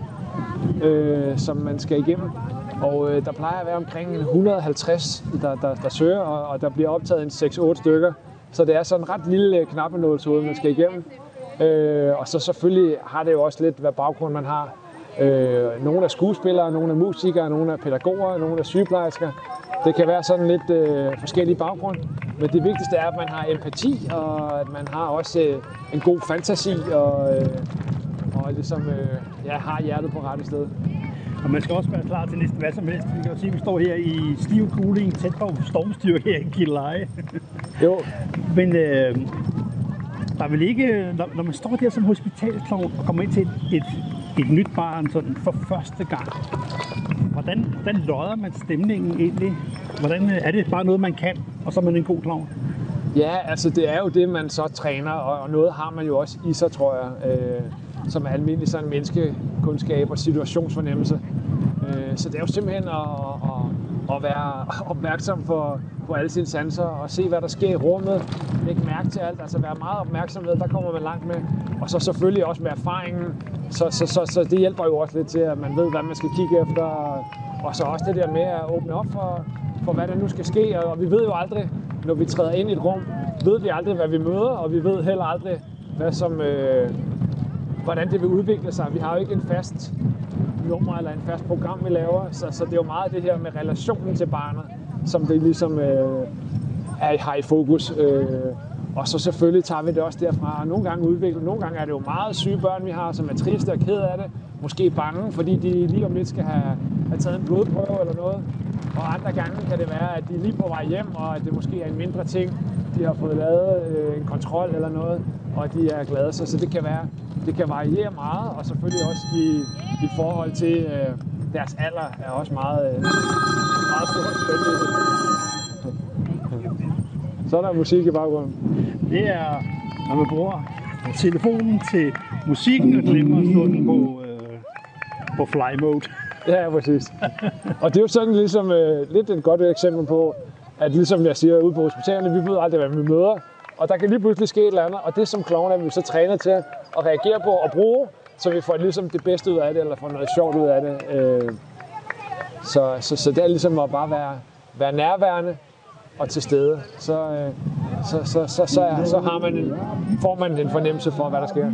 som man skal igennem. Og der plejer at være omkring 150, der søger, og der bliver optaget en 6-8 stykker. Så det er sådan en ret lille knappenålshoved, man skal igennem. Og så selvfølgelig har det jo også lidt, hvad baggrund man har. Nogle er skuespillere, nogle er musikere, nogle er pædagoger, nogle er sygeplejersker. Det kan være sådan lidt forskellige baggrund, men det vigtigste er, at man har empati, og at man har også en god fantasi, og ligesom har hjertet på rette sted. Og man skal også være klar til næsten hvad som helst. Vi kan jo sige, at vi står her i stiv kuling, tæt på stormstyrke her i Gilleleje. Jo. Men der vil ikke, når man står der som hospitalsklovn og kommer ind til et nyt barn sådan for første gang, hvordan lodder man stemningen egentlig? Hvordan er det bare noget, man kan, og så er man en god klovn? Ja, altså det er jo det, man så træner, og noget har man jo også i sig, tror jeg, som er almindelig sådan menneskekundskab og situationsfornemmelse. Så det er jo simpelthen at være opmærksom på alle sine sanser og se, hvad der sker i rummet. Lægge mærke til alt, altså være meget opmærksomhed, der kommer man langt med. Og så selvfølgelig også med erfaringen, så det hjælper jo også lidt til, at man ved, hvad man skal kigge efter. Og så også det der med at åbne op for hvad der nu skal ske. Og vi ved jo aldrig, når vi træder ind i et rum, ved vi aldrig, hvad vi møder, og vi ved heller aldrig, hvordan det vil udvikle sig. Vi har jo ikke en fast nummer eller en fast program, vi laver, så det er jo meget det her med relationen til barnet, som det ligesom har i fokus. Og så selvfølgelig tager vi det også derfra, og nogle gange udvikler. Nogle gange er det jo meget syge børn, vi har, som er triste og kede af det. Måske bange, fordi de lige om lidt skal have taget en blodprøve eller noget. Og andre gange kan det være, at de er lige på vej hjem, og at det måske er en mindre ting. De har fået lavet en kontrol eller noget, og de er glade. Så det kan variere meget, og selvfølgelig også i forhold til deres alder er også meget stort spændende. Så er der musik i baggrunden. Det er, når man bruger telefonen til musikken og glemmer at slå den på fly mode. Ja, præcis. Og det er jo sådan ligesom lidt et godt eksempel på, at ligesom jeg siger ude på hospitalerne, vi ved aldrig, hvad vi møder. Og der kan lige pludselig ske et eller andet, og det som klovn er vi så trænet til at reagere på og bruge, så vi får ligesom det bedste ud af det, eller får noget sjovt ud af det. Så det er ligesom at bare være nærværende og til stede. Så får man en fornemmelse for, hvad der sker.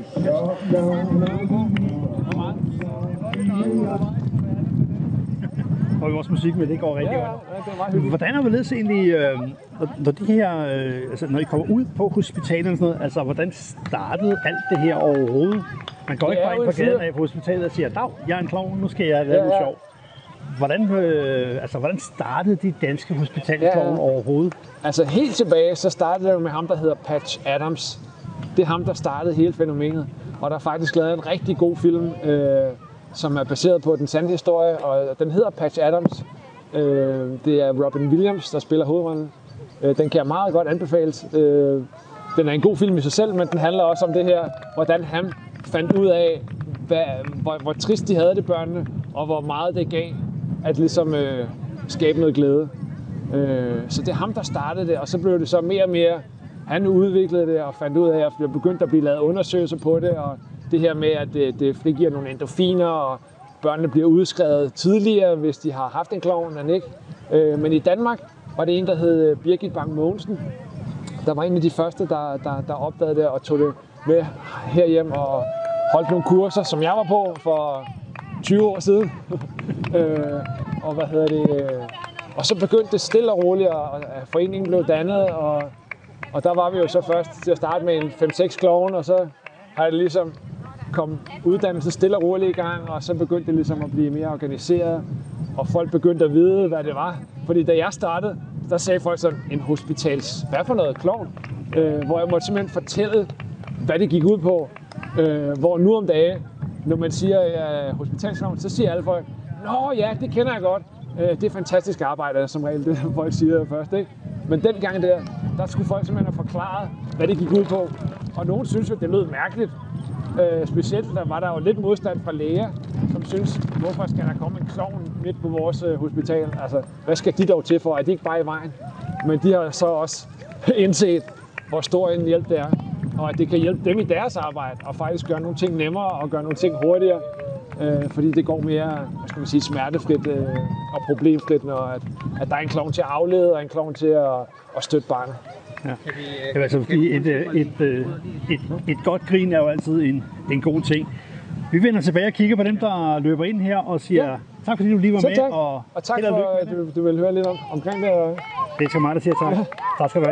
Og vores musik med det går rigtig godt. Hvordan er det egentlig, når de her, altså når I kommer ud på hospitalerne og sådan noget, altså hvordan startede alt det her overhovedet? Man går ikke bare ind på gaden af på hospitalet og siger, dag, jeg er en klovn, nu skal jeg lave noget sjov. Hvordan startede de danske hospitalsklovne overhovedet? Altså helt tilbage, så startede det med ham, der hedder Patch Adams. Det er ham, der startede hele fænomenet. Og der er faktisk lavet en rigtig god film, som er baseret på den sande historie, og den hedder Patch Adams. Det er Robin Williams, der spiller hovedrollen. Den kan jeg meget godt anbefale. Den er en god film i sig selv, men den handler også om det her, hvordan han fandt ud af, hvor trist de havde det, børnene, og hvor meget det gav at ligesom skabe noget glæde. Så det er ham, der startede det, og så blev det så mere og mere, han udviklede det og fandt ud af, at det begyndte at blive lavet undersøgelser på det, og det her med, at det frigiver nogle endorfiner, og børnene bliver udskrevet tidligere, hvis de har haft en klovn, end ikke. Men i Danmark var det en, der hed Birgit Bang Mogensen, der var en af de første, der opdagede det og tog det med herhjem og holdt nogle kurser, som jeg var på for 20 år siden. Og så begyndte det stille og roligt, og foreningen blev dannet, og der var vi jo så først til at starte med en 5-6 klovne, og så har det ligesom kom uddannelsen stille og roligt i gang, og så begyndte det ligesom at blive mere organiseret, og folk begyndte at vide, hvad det var. Fordi da jeg startede, der sagde folk sådan, en hospitals, hvad for noget klovn? Hvor jeg måtte simpelthen fortælle, hvad det gik ud på. Hvor nu om dagen, når man siger hospitalsklovn, så siger alle folk, nå ja, det kender jeg godt. Det er fantastisk arbejde, som regel, det folk siger først, ikke? Men dengang der skulle folk simpelthen have forklaret, hvad det gik ud på. Og nogen synes jo, det lød mærkeligt. Specielt der var der jo lidt modstand fra læger, som synes, hvorfor skal der komme en klovn midt på vores hospital? Altså, hvad skal de dog til for? Er de ikke bare i vejen? Men de har så også indset, hvor stor en hjælp det er. Og at det kan hjælpe dem i deres arbejde, og faktisk gøre nogle ting nemmere og gøre nogle ting hurtigere. Fordi det går mere, hvad skal man sige, smertefrit og problemfrit, når at der er en klovn til at aflede og en klovn til at støtte barnet. Ja. Altså, et godt grin er jo altid en god ting. Vi vender tilbage og kigger på dem, der løber ind her og siger tak, fordi du lige var med. Tak. Og tak for, at du vil høre lidt omkring det. Det er så meget, der siger tak. Tak skal du have.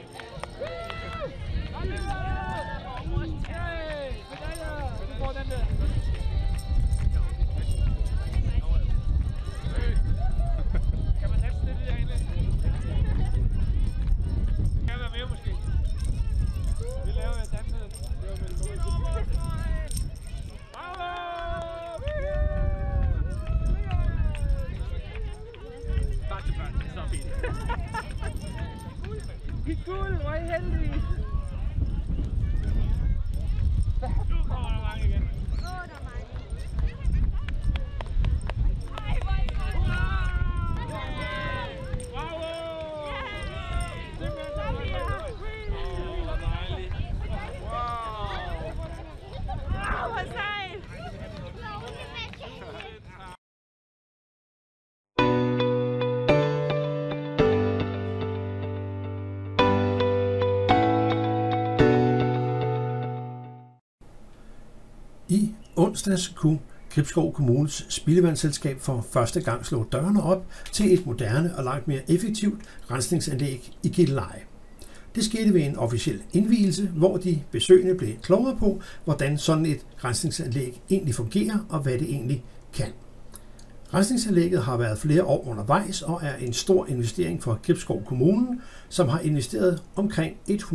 I onsdags kunne Gribskov Kommunes spildevandsselskab for første gang slå dørene op til et moderne og langt mere effektivt rensningsanlæg i Gilleleje. Det skete ved en officiel indvielse, hvor de besøgende blev klogere på, hvordan sådan et rensningsanlæg egentlig fungerer og hvad det egentlig kan. Rensningsanlægget har været flere år undervejs og er en stor investering for Gribskov Kommune, som har investeret omkring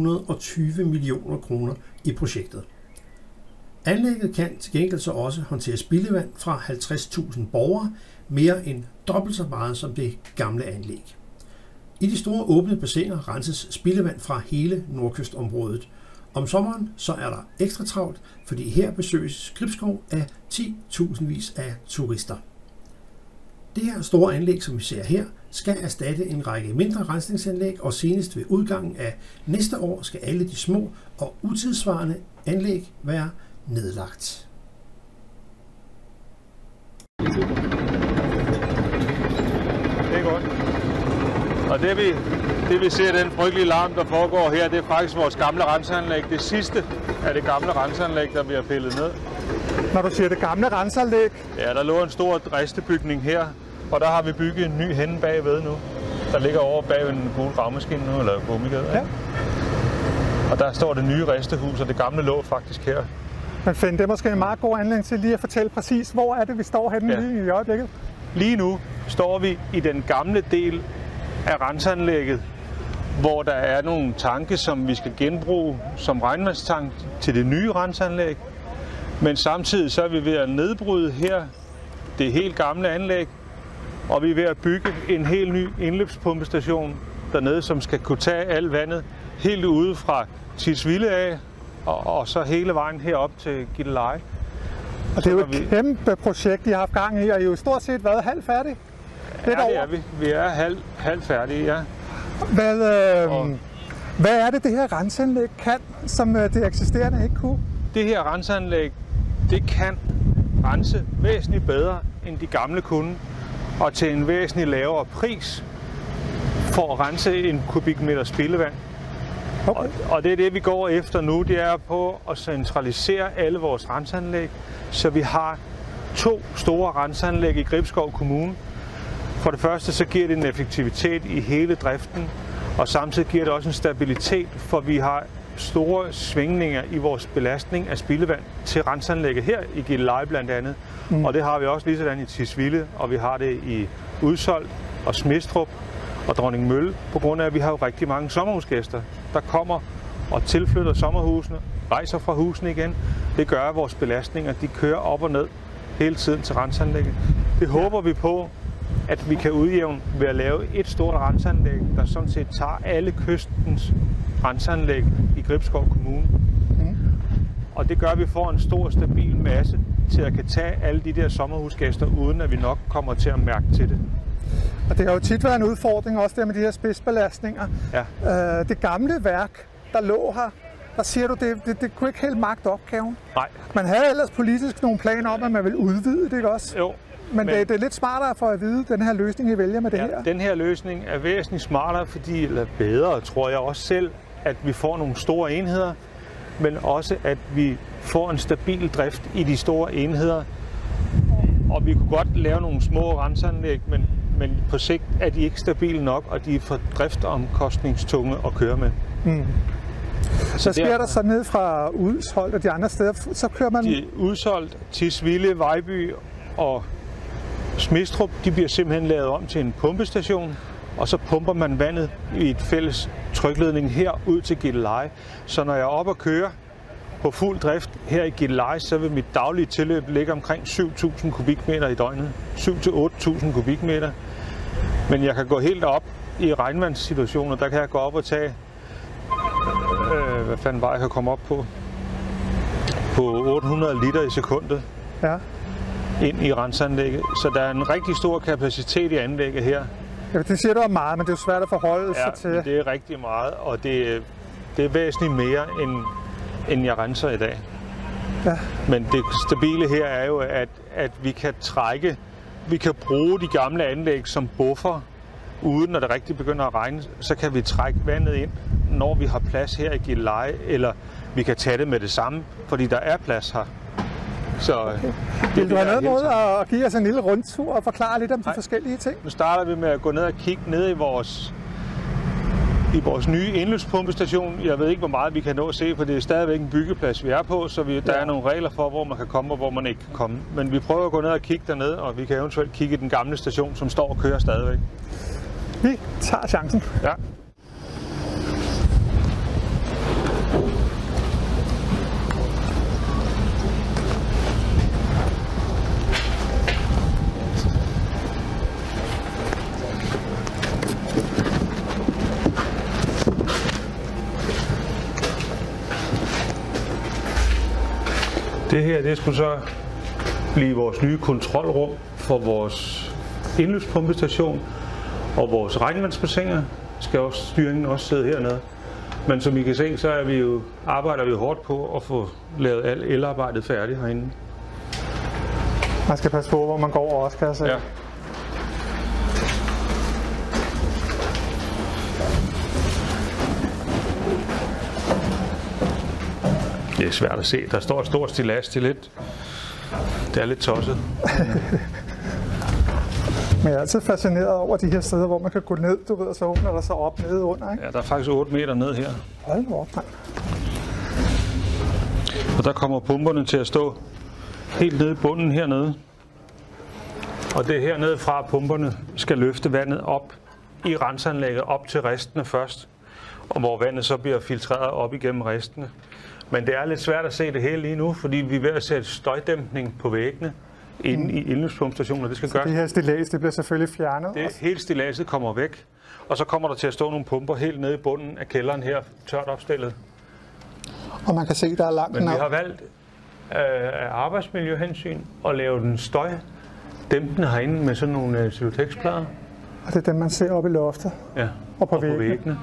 120 millioner kroner i projektet. Anlægget kan til gengæld så også håndtere spildevand fra 50.000 borgere, mere end dobbelt så meget som det gamle anlæg. I de store åbne bassiner renses spildevand fra hele Nordkystområdet. Om sommeren så er der ekstra travlt, fordi her besøges Gribskov af 10.000vis af turister. Det her store anlæg, som vi ser her, skal erstatte en række mindre rensningsanlæg, og senest ved udgangen af næste år skal alle de små og utidssvarende anlæg være nedlagt. Det er godt. Og det vi ser, den frygtelige larm, der foregår her, det er faktisk vores gamle renseanlæg. Det sidste af det gamle renseanlæg, der bliver pillet ned. Når du siger det gamle renseanlæg? Ja, der lå en stor ristebygning her, og der har vi bygget en ny henne bagved nu. Der ligger over bag en gul gravmaskine nu, eller gummigade. Ja. Og der står det nye ristehus, og det gamle lå faktisk her. Men Finn, det er måske en meget god anledning til lige at fortælle præcis, hvor er det, vi står henne lige i øjeblikket? Lige nu står vi i den gamle del af renseanlægget, hvor der er nogle tanke, som vi skal genbruge som regnvandstank til det nye renseanlæg. Men samtidig så er vi ved at nedbryde her det helt gamle anlæg, og vi er ved at bygge en helt ny indløbspumpestation dernede, som skal kunne tage alt vandet helt ude fra Tisvilde af, og så hele vejen herop til Gilleleje. Og det er jo et kæmpe projekt, I har haft gang i, og I er jo stort set været halvt færdige. Ja, det er vi. Vi er halvt færdige, ja. Hvad er det her renseanlæg kan, som det eksisterende ikke kunne? Det her renseanlæg, det kan rense væsentligt bedre, end de gamle kunne, og til en væsentligt lavere pris for at rense en kubikmeter spildevand. Okay. Og det er det, vi går efter nu, det er på at centralisere alle vores renseanlæg, så vi har 2 store renseanlæg i Gribskov Kommune. For det første så giver det en effektivitet i hele driften, og samtidig giver det også en stabilitet, for vi har store svingninger i vores belastning af spildevand til renseanlægget her i Gilleleje blandt andet. Og det har vi også lige sådan i Tisvilde, og vi har det i Udsoldt og Smidstrup og Dronningmølle, på grund af, at vi har jo rigtig mange sommerhusgæster, der kommer og tilflytter sommerhusene, rejser fra husene igen. Det gør, at vores belastninger de kører op og ned hele tiden til renseanlægget. Det håber vi på, at vi kan udjævne ved at lave et stort renseanlæg, der sådan set tager alle kystens renseanlæg i Gribskov Kommune. Og det gør, at vi får en stor, stabil masse til at kan tage alle de der sommerhusgæster, uden at vi nok kommer til at mærke til det. Og det har jo tit været en udfordring, også der med de her spidsbelastninger. Ja. Det gamle værk, der lå her, der siger du, det kunne ikke helt magte opgaven. Nej. Man havde ellers politisk nogle planer om, at man ville udvide det, ikke også? Jo. Men det er lidt smartere for at vide, den her løsning, I vælger med det her. Den her løsning er væsentligt smartere, eller bedre, tror jeg også selv, at vi får nogle store enheder, men også at vi får en stabil drift i de store enheder. Og vi kunne godt lave nogle små renseanlæg, men på sigt er de ikke stabile nok, og de er for driftomkostningstunge at køre med. Så sker der så ned fra Udsholt og de andre steder, så kører man... Udsholt, Tisvilde, Vejby og Smidstrup, de bliver simpelthen lavet om til en pumpestation, og så pumper man vandet i et fælles trykledning her ud til Gilleleje. Så når jeg er oppe og kører på fuld drift her i Gilleleje, så vil mit daglige tilløb ligge omkring 7.000 kubikmeter i døgnet. 7.000-8.000 kubikmeter. Men jeg kan gå helt op i regnvandssituationer, der kan jeg gå op og tage, hvad fanden var jeg kan komme op på 800 liter i sekundet. Ja. Ind i renseanlægget. Så der er en rigtig stor kapacitet i anlægget her. Ja, det siger du er meget, men det er jo svært at forholde sig til. Ja, det er rigtig meget, og det er væsentligt mere, end jeg renser i dag. Ja. Men det stabile her er jo, at vi kan bruge de gamle anlæg som buffer, uden når det rigtig begynder at regne, så kan vi trække vandet ind, når vi har plads her i Gilleleje, eller vi kan tage det med det samme, fordi der er plads her. Så okay. Vil du have noget måde at give os en lille rundtur og forklare lidt om de forskellige ting? Nu starter vi med at gå ned og kigge ned i vores nye indløbspumpestation. Jeg ved ikke, hvor meget vi kan nå at se, for det er stadigvæk en byggeplads, vi er på, så der er nogle regler for, hvor man kan komme og hvor man ikke kan komme. Men vi prøver at gå ned og kigge derned, og vi kan eventuelt kigge i den gamle station, som står og kører stadigvæk. Vi tager chancen. Ja. Det her, det skulle så blive vores nye kontrolrum for vores indløbspumpestation og vores regnvandsbassiner. Skal også styringen også sidde hernede. Men som I kan se, så arbejder vi hårdt på at få lavet alt elarbejdet færdigt herinde. Man skal passe på, hvor man går også, kan jeg sige. Ja. Det er svært at se. Der står et stort stillads til lidt. Det er lidt tosset. Men jeg er altid fascineret over de her steder, hvor man kan gå ned, du ved, og så åbner der sig op nede under, ikke? Ja, der er faktisk 8 meter ned her. Hold nu op, mand. Og der kommer pumperne til at stå helt nede i bunden hernede. Og det er hernede fra, at pumperne skal løfte vandet op i renseanlægget op til restene først. Og hvor vandet så bliver filtreret op igennem restene. Men det er lidt svært at se det hele lige nu, fordi vi er ved at sætte støjdæmpning på væggene inde i indløbspumpestationen. Det skal så det her stillads, det bliver selvfølgelig fjernet? Hele stilladset kommer væk, og så kommer der til at stå nogle pumper helt nede i bunden af kælderen her, tørt opstillet. Og man kan se, der er langt. Men vi har valgt af arbejdsmiljøhensyn at lave den støjdæmpende herinde med sådan nogle cellotex-plader. Og det er dem, man ser oppe i loftet? Ja, og på væggene.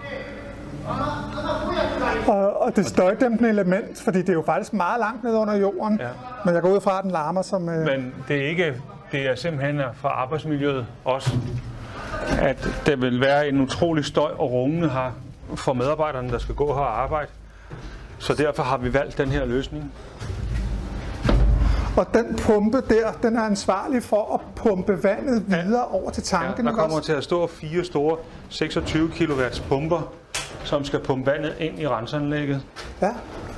Og det støjdæmpende element, fordi det er jo faktisk meget langt ned under jorden, men jeg går ud fra, at den larmer som... Men det er simpelthen fra arbejdsmiljøet også, at der vil være en utrolig støj og rungende her for medarbejderne, der skal gå her og arbejde. Så derfor har vi valgt den her løsning. Og den pumpe der, den er ansvarlig for at pumpe vandet videre over til tanken? Ja, der kommer til at stå 4 store 26 kW pumper, som skal pumpe vandet ind i renseanlægget. Ja.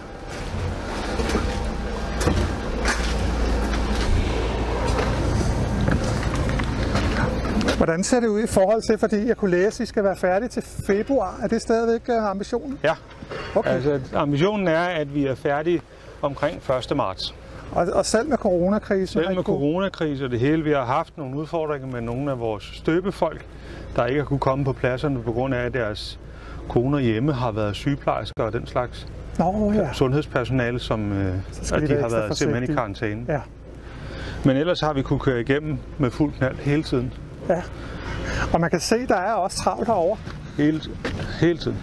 Hvordan ser det ud i forhold til, fordi jeg kunne læse, at I skal være færdige til februar. Er det stadigvæk ambitionen? Ja. Okay. Altså, ambitionen er, at vi er færdige omkring 1. marts. Og selv med coronakrisen? Selv med coronakrisen og det hele. Vi har haft nogle udfordringer med nogle af vores støbefolk, der ikke har kunne komme på pladserne på grund af, at deres koner hjemme har været sygeplejersker og den slags sundhedspersonale, som at de har været simpelthen i karantæne. Ja. Men ellers har vi kunne køre igennem med fuld knald hele tiden. Ja. Og man kan se, der er også travlt herovre. Hele tiden.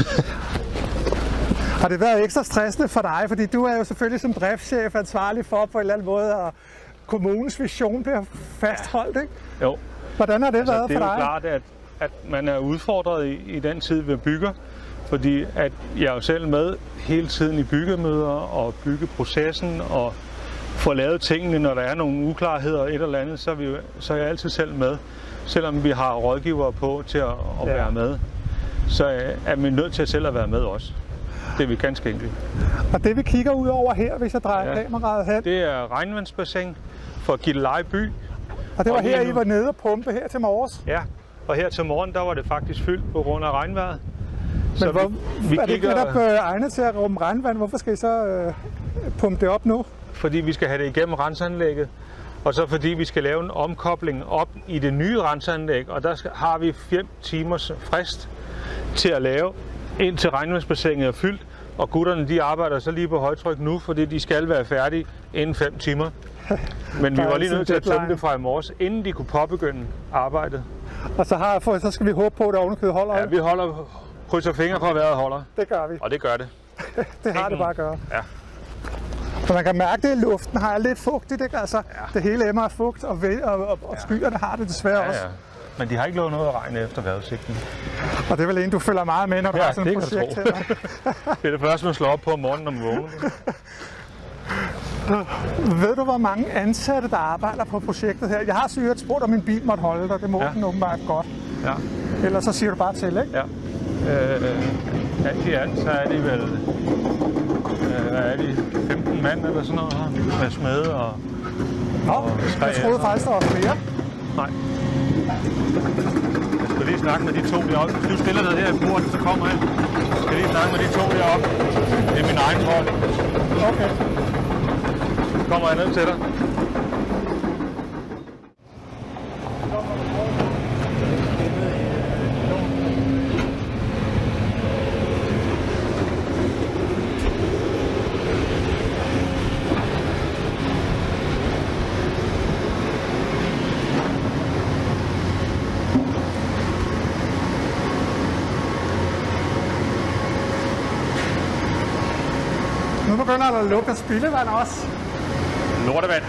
Har det været ekstra stressende for dig? Fordi du er jo selvfølgelig som driftschef ansvarlig for på en eller anden måde, at kommunens vision bliver fastholdt, ikke? Jo. Hvordan har det været for dig? Det er jo klart, at man er udfordret i den tid, vi bygger. Fordi at jeg er jo selv med hele tiden i byggemøder og byggeprocessen og får lavet tingene, når der er nogle uklarheder et eller andet, så er jeg altid selv med. Selvom vi har rådgivere på til at være med. så er vi nødt til at selv at være med også. Det er vi ganske enkelt. Og det vi kigger ud over her, hvis jeg drejer kameraet hen? Det er regnvandsbassin for Gilleleje by. Og det var her, I var nede og pumpe her til morges? Ja, og her til morgen, der var det faktisk fyldt på grund af regnvejret. Men så vi er det ikke netop egnet til at rumme regnvand? Hvorfor skal I så pumpe det op nu? Fordi vi skal have det igennem renseanlægget, og så fordi vi skal lave en omkobling op i det nye renseanlæg, og der har vi 5 timers frist til at lave, indtil regnvandsbassinet er fyldt, og gutterne de arbejder så lige på højtryk nu, fordi de skal være færdige inden 5 timer. Men vi var lige nødt til at tømme det fra i morges, inden de kunne påbegynde arbejdet. Og så skal vi håbe på, at ovenikøbet holder? Ja, vi krydser fingre for, at vejret holder. Det gør vi. Og det gør det. Det har det bare at gøre. Ja. For man kan mærke, at luften har lidt fugtigt, ikke? Altså, det hele emmer af fugt, og skyerne har det desværre også. Men de har ikke lovet noget at regne efter vejrudsigten. Og det er vel en, du følger meget med, når der er sådan et projekt her. Det er det første, man slår op på om morgenen, når man vågner. Ved du, hvor mange ansatte, der arbejder på projektet her? Jeg har sygt spurgt, om min bil måtte holde dig. Det må den åbenbart godt. Ja. Ellers så siger du bare til, ikke? Ja. Alt i alt, så er det vel... hvad er de? 15 mand eller sådan noget her? Med smede og... Jeg troede faktisk, der var flere. Nej. Jeg skal lige snakke med de to deroppe. Hvis du stiller dig her i bordet, så kommer jeg. Jeg skal lige snakke med de to deroppe. Det er min egen hold. Okay. Så kommer jeg ned til dig. Nu begynder der at lugte spildevand også. Lortevand.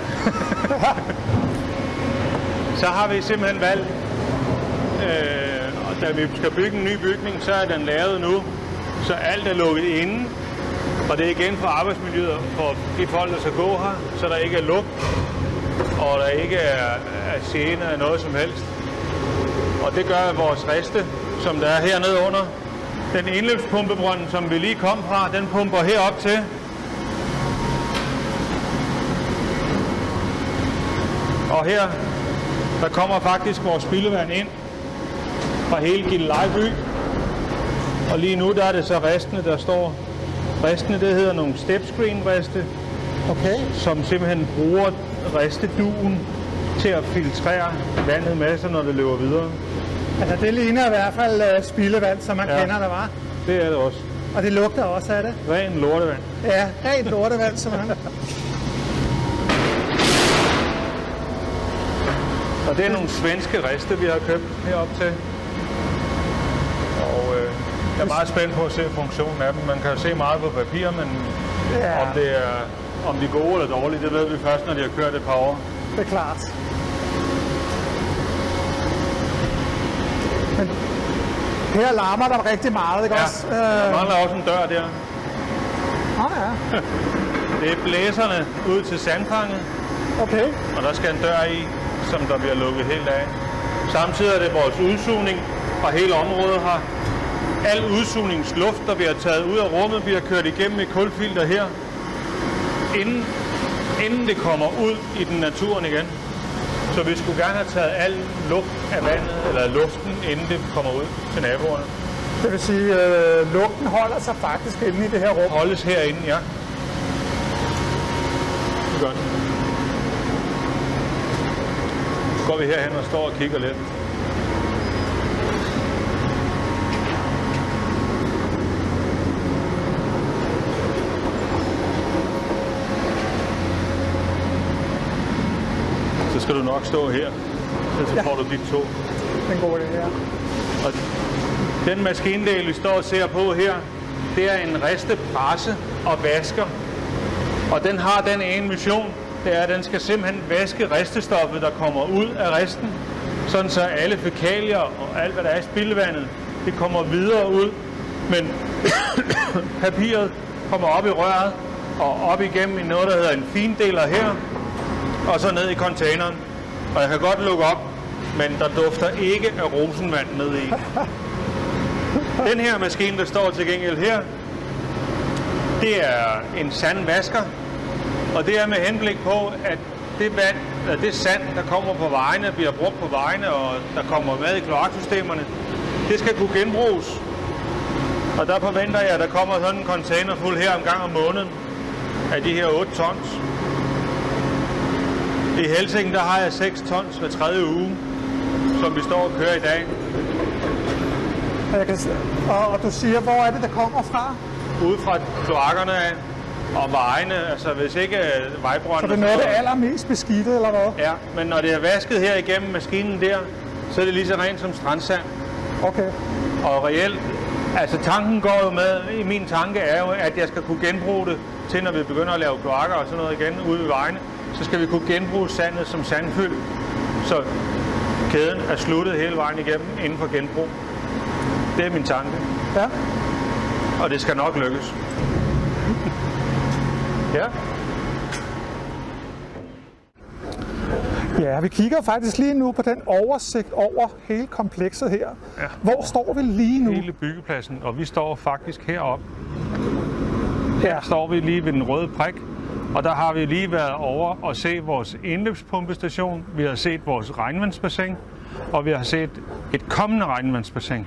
Så har vi simpelthen valgt, og da vi skal bygge en ny bygning, så er den lavet nu, så alt er lukket inde. Og det er igen for arbejdsmiljøet for de folk, der skal gå her, så der ikke er lugt, og der ikke er gene af noget som helst. Og det gør vores riste, som der er hernede under. Den indløbspumpebrønd, som vi lige kom fra, den pumper herop til. Og her, der kommer faktisk vores spildevand ind fra hele Gilleleje by. Og lige nu, der er det så ristene, der står. Ristene, det hedder nogle stepscreen-riste, som simpelthen bruger risteduen til at filtrere vandet med sig, når det løber videre. Altså, det ligner i hvert fald spildevand, som man kender, der var. Det er det også. Og det lugter også af det. Ren lortevand. Ja, ren lortevand, simpelthen. Og det er nogle svenske riste, vi har købt herop til. Og jeg er meget spændt på at se funktionen af dem. Man kan jo se meget på papir, men om de er gode eller dårlige, det ved vi først, når de har kørt et par år. Det er klart. Men her larmer der rigtig meget, ikke også? Der mangler også en dør der. Ja. Det er blæserne ud til sandfanget. Okay. Og der skal en dør i, som der bliver lukket helt af. Samtidig er det vores udsugning fra hele området her. Al udsugningsluft, der bliver taget ud af rummet, bliver kørt igennem et kulfilter her, inden det kommer ud i den naturen igen. Så vi skulle gerne have taget al luft af vandet, eller luften, inden det kommer ud til naboerne. Det vil sige, at lugten holder sig faktisk inde i det her rum? Holdes herinde, ja. Det gør den. Så går vi herhen og står og kigger lidt. Så skal du nok stå her, så får du dit tog. Den går det her. Og den maskindel, vi står og ser på her, det er en ristepresse og vasker. Og den har den ene mission, det er, at den skal simpelthen vaske ristestoffet, der kommer ud af risten, sådan så alle fækalier og alt, hvad der er i spildevandet, det kommer videre ud. Men papiret kommer op i røret og op igennem i noget, der hedder en findeler her, og så ned i containeren. Og jeg kan godt lukke op, men der dufter ikke af rosenvand ned i. Den her maskine, der står til gengæld her, det er en sandvasker, og det er med henblik på, at det sand, der kommer på vejene, bliver brugt på vejene, og der kommer med i kloaksystemerne, det skal kunne genbruges. Og der forventer jeg, at der kommer sådan en container fuld her en gang om måneden af de her 8 tons. I Helsinge, der har jeg 6 tons hver 3. uge, som vi står og kører i dag. Og du siger, hvor er det, der kommer fra? Ude fra kloakkerne af og vejene, altså hvis ikke vejbrøndene... Så det er noget af det allermest beskidte, eller hvad? Ja, men når det er vasket her igennem maskinen der, så er det lige så rent som strandsand. Okay. Og reelt, altså tanken går jo med, i min tanke er jo, at jeg skal kunne genbruge det til, når vi begynder at lave kloakker og sådan noget igen ude ved vejene, så skal vi kunne genbruge sandet som sandfyld, så kæden er sluttet hele vejen igennem inden for genbrug. Det er min tanke. Ja. Og det skal nok lykkes. Ja. Ja, vi kigger faktisk lige nu på den oversigt over hele komplekset her. Ja. Hvor står vi lige nu? Hele byggepladsen, og vi står faktisk heroppe. Her står vi lige ved den røde prik, og der har vi lige været over og se vores indløbspumpestation. Vi har set vores regnvandsbassin, og vi har set et kommende regnvandsbassin.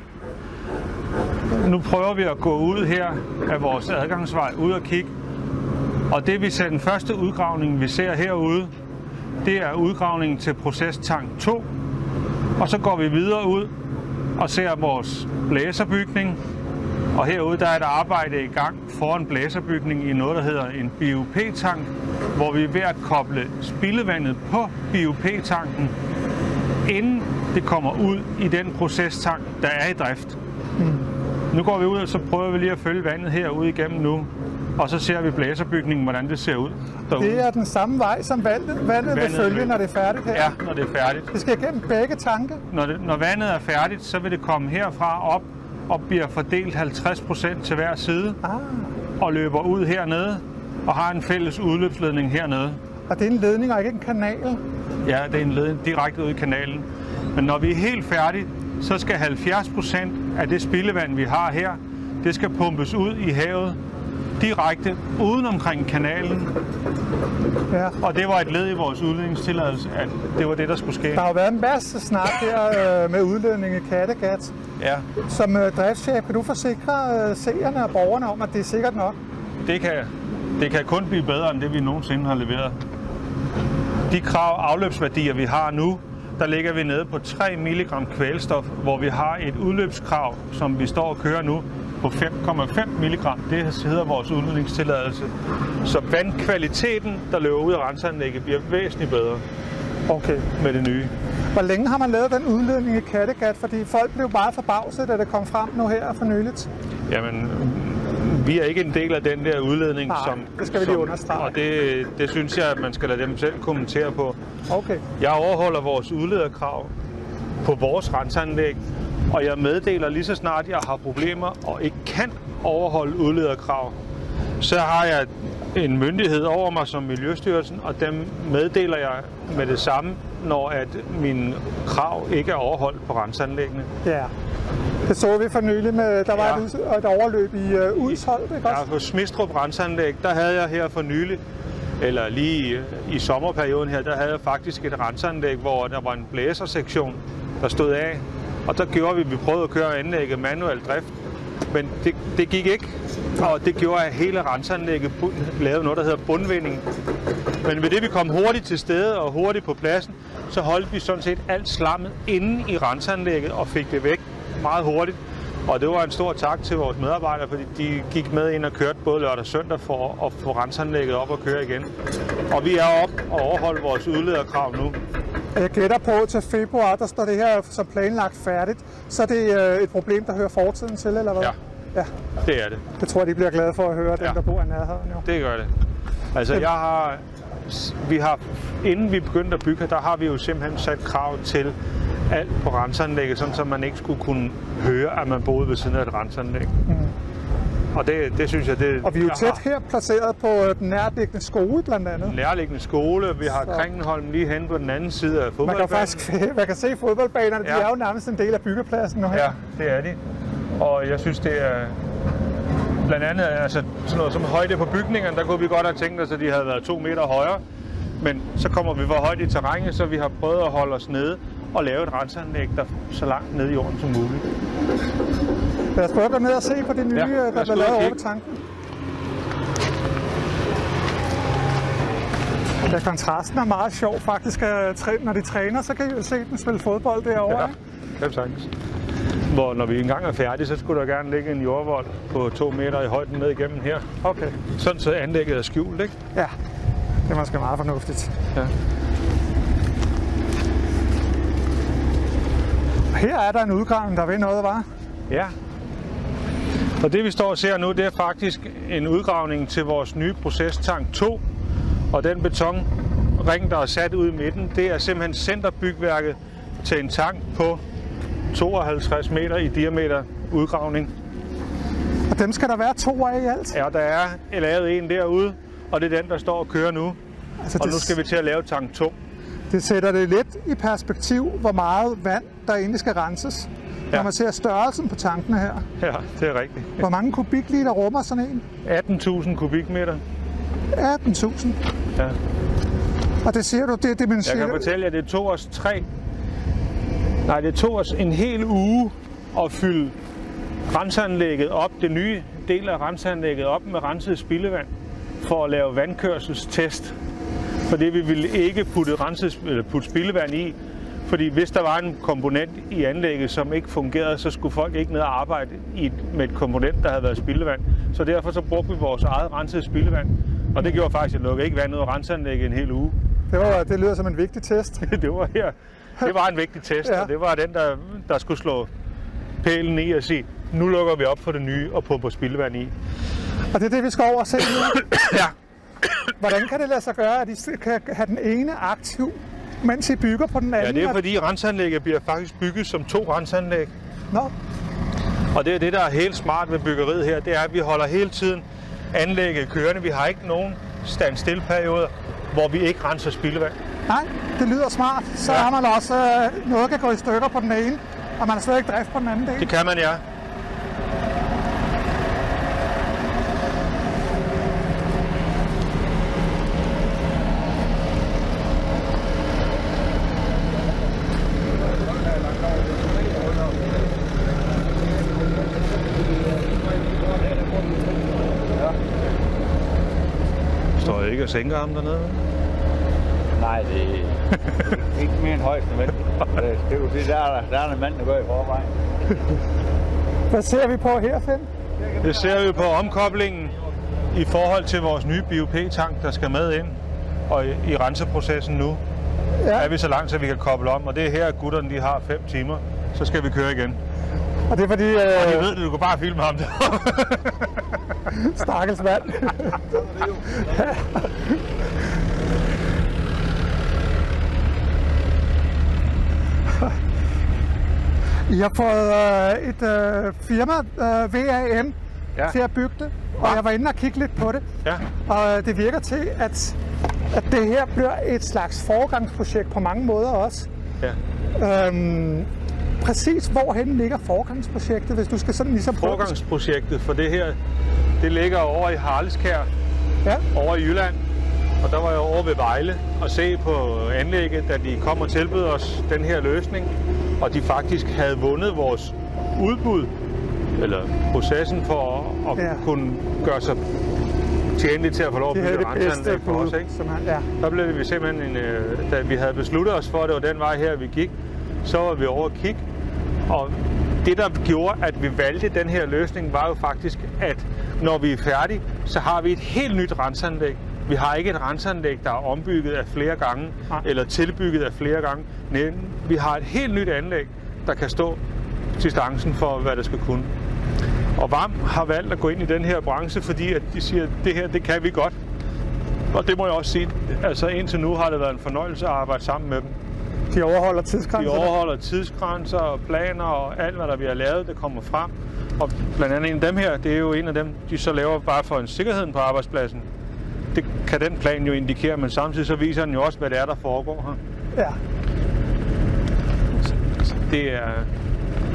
Nu prøver vi at gå ud her af vores adgangsvej, ud og kigge. Og det vi ser, den første udgravning, vi ser herude, det er udgravningen til procestank 2. Og så går vi videre ud og ser vores blæserbygning. Og herude der er der arbejde i gang foran blæserbygningen i noget, der hedder en BUP-tank, hvor vi er ved at koble spildevandet på BUP-tanken, inden det kommer ud i den procestank, der er i drift. Nu går vi ud, og så prøver vi lige at følge vandet herude igennem nu. Og så ser vi blæserbygningen, hvordan det ser ud derude. Det er den samme vej, som vandet vil følge, når det er færdigt her? Ja, når det er færdigt. Det skal igennem begge tanke? Når vandet er færdigt, så vil det komme herfra op og bliver fordelt 50% til hver side. Og løber ud hernede og har en fælles udløbsledning hernede. Og det er en ledning og ikke en kanal? Ja, det er en ledning direkte ud i kanalen. Men når vi er helt færdige, så skal 70% af det spildevand, vi har her, det skal pumpes ud i havet direkte uden omkring kanalen. Ja. Og det var et led i vores udledningstilladelse, at det var det, der skulle ske. Der har jo været en masse snak her med udledning i Kattegat. Ja. Som driftschef, kan du forsikre seerne og borgerne om, at det er sikkert nok? Det kan kun blive bedre, end det vi nogensinde har leveret. De afløbsværdier, vi har nu, der ligger vi nede på 3 mg kvælstof, hvor vi har et udløbskrav, som vi står og kører nu, på 5,5 mg. Det hedder vores udledningstilladelse. Så vandkvaliteten, der løber ud af renseanlægget, bliver væsentligt bedre. Okay. Med det nye. Hvor længe har man lavet den udledning i Kattegat? Fordi folk blev bare forbavset, da det kom frem nu her for nyligt. Jamen, vi er ikke en del af den der udledning. Nej, det skal vi lige understrege. Og det synes jeg, at man skal lade dem selv kommentere på. Okay. Jeg overholder vores udlederkrav på vores renseanlæg, og jeg meddeler lige så snart, jeg har problemer og ikke kan overholde udlederkrav, så har jeg en myndighed over mig som Miljøstyrelsen, og dem meddeler jeg med det samme, når at mine krav ikke er overholdt på renseanlæggene. Ja. Det så vi for nylig med, der var et overløb i Udsholt, ikke også? Ja, på Smistrup renseanlæg, der havde jeg her for nylig, eller lige i sommerperioden her, der havde jeg faktisk et renseanlæg, hvor der var en blæsersektion, der stod af. Og der gjorde vi prøvede at køre anlægget manuel drift, men det gik ikke. Og det gjorde, at hele renseanlægget lavede noget, der hedder bundvinding. Men ved det, vi kom hurtigt til stede og hurtigt på pladsen, så holdt vi sådan set alt slammet inde i renseanlægget og fik det væk meget hurtigt. Og det var en stor tak til vores medarbejdere, fordi de gik med ind og kørte både lørdag og søndag for at få renseanlægget op og køre igen. Og vi er op og overholder vores udlederkrav nu. Jeg gætter på, til februar, der står det her som planlagt færdigt. Så er det et problem, der hører fortiden til, eller hvad? Ja, det er det. Det tror jeg, de bliver glade for at høre, dem der bor i nærheden. Jo. Det gør det. Altså, inden vi begyndte at bygge, der har vi jo simpelthen sat krav til alt på renseanlægget, sådan så man ikke skulle kunne høre, at man boede ved siden af et renseanlæg. Og det synes jeg, det... Og vi er jo tæt her placeret på den nærliggende skole, blandt andet. Den nærliggende skole. Vi har Kringenholm lige hen på den anden side af fodboldbanen. Man kan se fodboldbanerne, de er jo nærmest en del af byggepladsen nu her. Ja, det er de. Og jeg synes, det er blandt andet altså, sådan noget som højde på bygningerne. Der kunne vi godt have tænkt os, at de havde været 2 meter højere. Men så kommer vi for højt i terrænet, så vi har prøvet at holde os nede og lave et renseanlæg, der så langt nede i jorden som muligt. Lad os prøve at gå ned og se på det nye, der bliver lavet over ved tanken. Ja, kontrasten er meget sjov faktisk. Når de træner, så kan I jo se dem spille fodbold derovre. Ja, det er sagtens. Hvor når vi engang er færdige, så skulle der gerne ligge en jordvold på 2 meter i højden ned igennem her. Okay. Sådan så anlægget er skjult, ikke? Ja, det er måske meget fornuftigt. Ja. Her er der en udgravning, der ved noget, var? Ja. Og det vi står og ser nu, det er faktisk en udgravning til vores nye procestank 2. Og den betonring, der er sat ud i midten, det er simpelthen centerbygværket til en tank på 52 meter i diameter udgravning. Og dem skal der være 2 af i alt? Ja, der er lavet en derude, og det er den, der står og kører nu. Altså og nu skal vi til at lave tank 2. Det sætter det lidt i perspektiv, hvor meget vand, der egentlig skal renses. Når man ser størrelsen på tankene her. Ja, det er rigtigt. Hvor mange kubikliter rummer sådan en? 18.000 kubikmeter. 18.000? Ja. Og det siger du, det er dimensioneret? Jeg kan fortælle jer, det tog os en hel uge at fylde renseanlægget op, det nye del af renseanlægget op med renset spildevand for at lave vandkørselstest. Fordi vi ville ikke putte spildevand i, fordi hvis der var en komponent i anlægget, som ikke fungerede, så skulle folk ikke ned og arbejde med et komponent, der havde været spildevand. Så derfor så brugte vi vores eget renset spildevand. Og det gjorde faktisk, at jeg lukkede ikke vand ud af renseanlægget en hel uge. Det lyder som en vigtig test. Det var en vigtig test, ja. Og det var den, der skulle slå pælen i og sige, nu lukker vi op for det nye og pumper spildevand i. Og det er det, vi skal over og se nu? Ja. Hvordan kan det lade sig gøre, at I kan have den ene aktiv, mens I bygger på den anden? Ja, det er fordi renseanlægget bliver faktisk bygget som 2 renseanlæg. Nå. Og det er det, der er helt smart ved byggeriet her, det er, at vi holder hele tiden anlægget kørende. Vi har ikke nogen standstillperioder, hvor vi ikke renser spildevand. Nej, det lyder smart. Så har man også noget, kan gå i stykker på den ene, og man har slet ikke drift på den anden del. Det kan man, ja. Står jeg ikke og sænker ham dernede? Nej, det er ikke mere end højst nødvendigt. Det er jo det, der er en mand, der går i forvejen. Hvad ser vi på her, Finn? Det ser vi på omkoblingen i forhold til vores nye BOP-tank, der skal med ind. Og i renseprocessen nu er vi så langt, så vi kan koble om. Og det er her, at gutterne de har 5 timer. Så skal vi køre igen. Og det er fordi... Og de ved det, du kan bare filme ham der. Stakkels mand. I har fået et firma, VAM, til at bygge det, og jeg var inde og kigge lidt på det. Ja. Og det virker til, at det her bliver et slags foregangsprojekt på mange måder også. Ja. Præcis hvorhen ligger foregangsprojektet, hvis du skal sådan ligesom prøve? Foregangsprojektet for det her, det ligger over i Harleskær, over i Jylland. Og der var jeg over ved Vejle og se på anlægget, da de kom og tilbød os den her løsning. Og de faktisk havde vundet vores udbud, eller processen for at kunne gøre sig tjenlige til at få lov at bygge renseanlæg for os. Ikke? Der blev vi simpelthen, da vi havde besluttet os for, at det var den vej her, vi gik, så var vi over at kigge. Og det, der gjorde, at vi valgte den her løsning, var jo faktisk, at når vi er færdige, så har vi et helt nyt renseanlæg. Vi har ikke et renseanlæg, der er ombygget af flere gange, eller tilbygget af flere gange. Nej, vi har et helt nyt anlæg, der kan stå distancen for, hvad det skal kunne. Og VAM har valgt at gå ind i den her branche, fordi at de siger, at det her, det kan vi godt. Og det må jeg også sige, altså indtil nu har det været en fornøjelse at arbejde sammen med dem. De overholder tidsgrænser? De overholder tidsgrænser og planer og alt, hvad der vi har lavet, det kommer frem. Og blandt andet en af dem her, det er jo en af dem, de så laver bare for en sikkerheden på arbejdspladsen. Det kan den plan jo indikere, men samtidig så viser den jo også, hvad det er, der foregår her. Ja. Det er...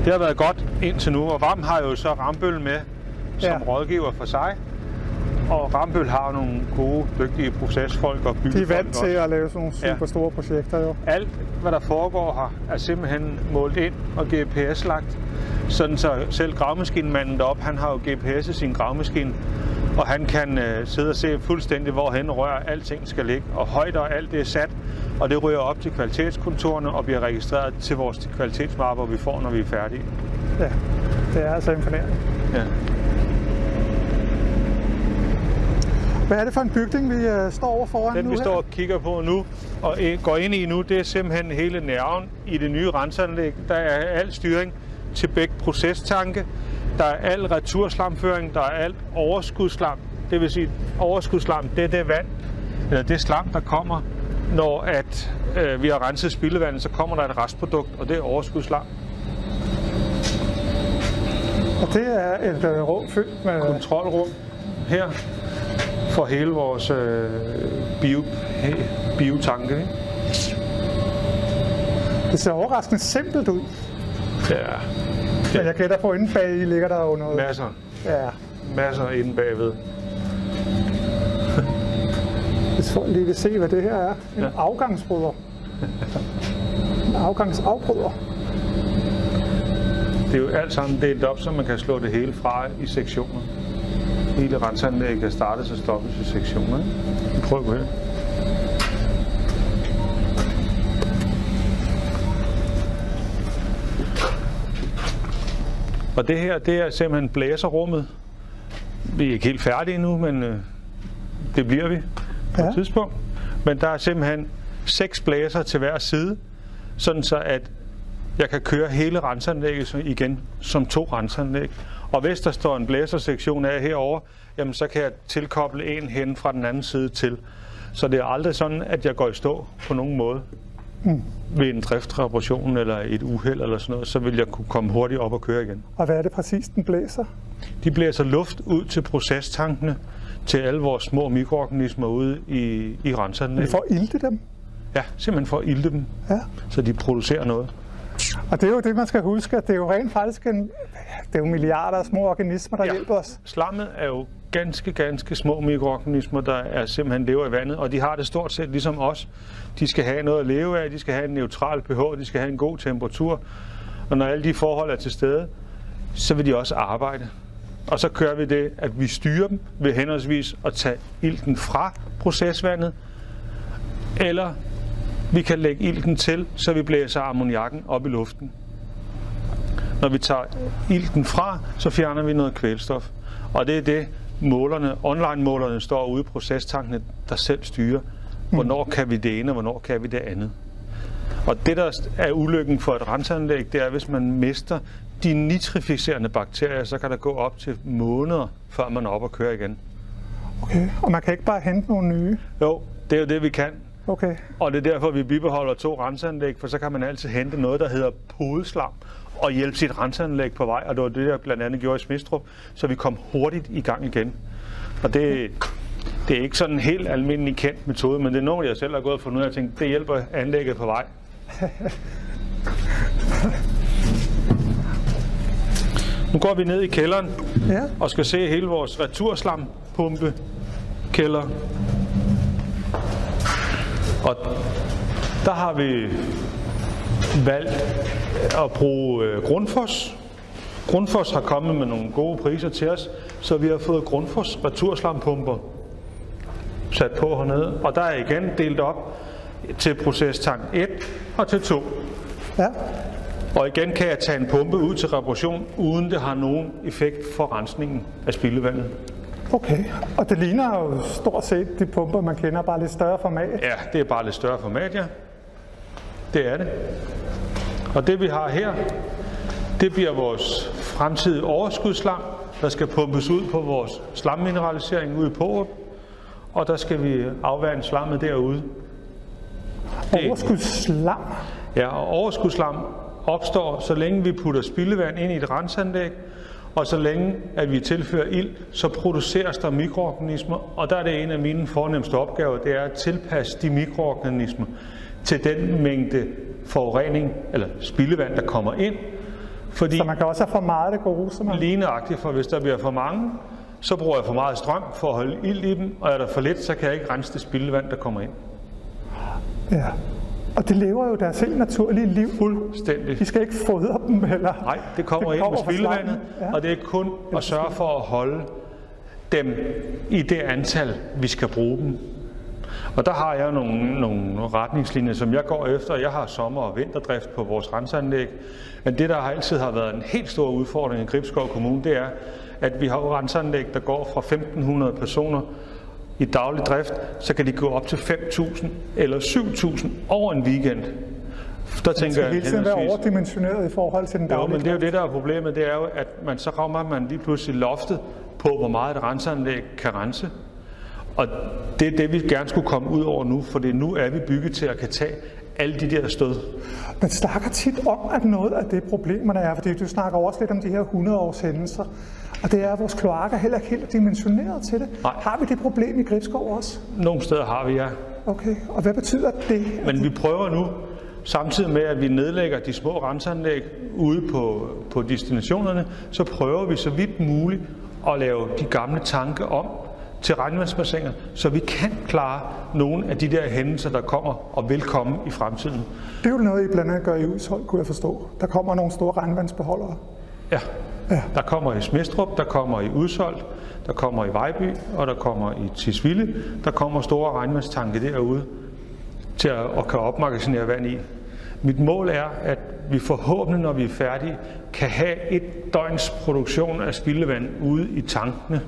Det har været godt indtil nu, og Ram har jo så Rambøll med som rådgiver for sig. Og Rambøll har nogle gode, dygtige procesfolk og byggefolk. De er vant til at lave sådan nogle super store projekter, jo. Alt, hvad der foregår her, er simpelthen målt ind og GPS-lagt. Sådan så selv gravemaskinmanden deroppe, han har jo GPS i sin gravemaskine. Og han kan sidde og se fuldstændig, hvorhen rør alting skal ligge. Og højder og alt det er sat, og det ryger op til kvalitetskontorerne og bliver registreret til vores kvalitetsmapper, vi får, når vi er færdige. Ja, det er altså imponerende. Ja. Hvad er det for en bygning, vi står over foran nu? Den, vi står og kigger på nu og går ind i nu, det er simpelthen hele nerven i det nye renseanlæg. Der er al styring til begge procestanke. Der er al returslamføring, der er alt overskudslam. Det vil sige, overskudslam, det er det vand, eller det slam, der kommer, når vi har renset spildevandet, så kommer der et restprodukt, og det er overskudslam. Og det er et rum fyldt med... Kontrolrum her for hele vores biotanke. Ikke? Det ser overraskende simpelt ud. Ja. Men jeg gætter på, inden bag i ligger der jo noget. Masser. Ja. Masser inden bagved. Hvis folk lige vil se, hvad det her er. En afgangsbryder. En afgangsafbryder. Det er jo alt sammen delt op, så man kan slå det hele fra i sektioner. Hele renseanlægget kan startes og stoppes i sektioner. Vi prøver her. Og det her, det er simpelthen blæserrummet. Vi er ikke helt færdige nu, men det bliver vi på et tidspunkt. Men der er simpelthen 6 blæser til hver side, sådan så at jeg kan køre hele renseanlægget igen som 2 renseanlæg. Og hvis der står en blæsersektion af herover, jamen så kan jeg tilkoble en hen fra den anden side til. Så det er aldrig sådan, at jeg går i stå på nogen måde. Ved en driftreparation eller et uheld eller sådan noget, så vil jeg kunne komme hurtigt op og køre igen. Og hvad er det præcis, den blæser? De blæser luft ud til procestankene, til alle vores små mikroorganismer ude i renseanlægget. For at ilte dem? Ja, simpelthen for at ilte dem, så de producerer noget. Og det er jo det, man skal huske, at det er jo rent faktisk det er jo milliarder af små organismer, der hjælper os. Slammet er jo ganske små mikroorganismer, der er simpelthen lever i vandet, og de har det stort set ligesom os. De skal have noget at leve af, de skal have en neutral pH, de skal have en god temperatur, og når alle de forhold er til stede, så vil de også arbejde. Og så kører vi det, at vi styrer dem ved henholdsvis at tage ilten fra procesvandet, eller vi kan lægge ilten til, så vi blæser ammoniakken op i luften. Når vi tager ilten fra, så fjerner vi noget kvælstof. Og det er det, online-målerne står ude i procestankene, der selv styrer. Hvornår kan vi det ene, og hvornår kan vi det andet. Og det, der er ulykken for et renseanlæg, det er, hvis man mister de nitrificerende bakterier, så kan der gå op til måneder, før man er oppe og kører igen. Okay, og man kan ikke bare hente nogle nye? Jo, det er jo det, vi kan. Okay. Og det er derfor, vi bibeholder 2 renseanlæg, for så kan man altid hente noget, der hedder podeslam, og hjælpe sit renseanlæg på vej. Og det var det, jeg blandt andet gjorde i Smidstrup, så vi kom hurtigt i gang igen. Og det er ikke sådan en helt almindelig kendt metode, men det er noget, jeg selv har gået og fundet ud af, og tænkt, det hjælper anlægget på vej. Nu går vi ned i kælderen og skal se hele vores returslampumpe-kælder. Og der har vi valgt at bruge Grundfos. Grundfos har kommet med nogle gode priser til os, så vi har fået Grundfos returslamppumper sat på hernede. Og der er igen delt op til procestank 1 og til 2. Ja. Og igen kan jeg tage en pumpe ud til reparation, uden det har nogen effekt for rensningen af spildevandet. Okay, og det ligner jo stort set de pumper, man kender, bare lidt større format. Ja, det er bare lidt større format, ja. Det er det. Og det vi har her, det bliver vores fremtidige overskudslam, der skal pumpes ud på vores slammineralisering ude i Pårup. Og der skal vi afvande slammet derude. Overskudslam? Ja, og overskudslam opstår, så længe vi putter spildevand ind i et renseanlæg, og så længe at vi tilfører ild, så produceres der mikroorganismer, og der er det en af mine fornemmeste opgaver, det er at tilpasse de mikroorganismer til den mængde forurening eller spildevand, der kommer ind, Fordi så man kan også have for meget det gode. Lige nøjagtigt, for hvis der bliver for mange, så bruger jeg for meget strøm for at holde ild i dem, og er der for lidt, så kan jeg ikke rense det spildevand, der kommer ind. Ja, og det lever jo deres helt naturlige liv. Fuldstændig. De skal ikke fodre dem, eller? Nej, det kommer ind med spildevandet, og det er kun at sørge for at holde dem i det antal, vi skal bruge dem. Og der har jeg nogle retningslinjer, som jeg går efter. Jeg har sommer- og vinterdrift på vores renseanlæg. Men det, der altid har været en helt stor udfordring i Gribskov Kommune, det er, at vi har renseanlæg, der går fra 1.500 personer i daglig drift, så kan de gå op til 5.000 eller 7.000 over en weekend. Der tænker jeg hele tiden være overdimensioneret i forhold til den daglige drift. Men det er jo det, der er problemet. Det er jo, at så rammer man lige pludselig loftet på, hvor meget et renseanlæg kan rense. Og det er det, vi gerne skulle komme ud over nu, for nu er vi bygget til at kan tage alle de der stød. Man snakker tit om, at noget af det problemerne er, fordi du snakker også lidt om de her 100-års hændelser, og det er, at vores kloakker heller ikke helt dimensioneret til det. Nej. Har vi det problem i Gribskov også? Nogle steder har vi, ja. Okay, og hvad betyder det? Men vi prøver nu, samtidig med at vi nedlægger de små renseanlæg ude på destinationerne, så prøver vi så vidt muligt at lave de gamle tanke om til regnvandsbassiner, så vi kan klare nogle af de der hændelser, der kommer og vil komme i fremtiden. Det er jo noget, I blandt andet gør i Udsholt, kunne jeg forstå. Der kommer nogle store regnvandsbeholdere. Ja. Der kommer i Smestrup, der kommer i Udsholt, der kommer i Vejby, og der kommer i Tisvilde. Der kommer store regnvandstanke derude til at kan opmagasinere vand i. Mit mål er, at vi forhåbentlig, når vi er færdige, kan have et døgns produktion af spildevand ude i tankene.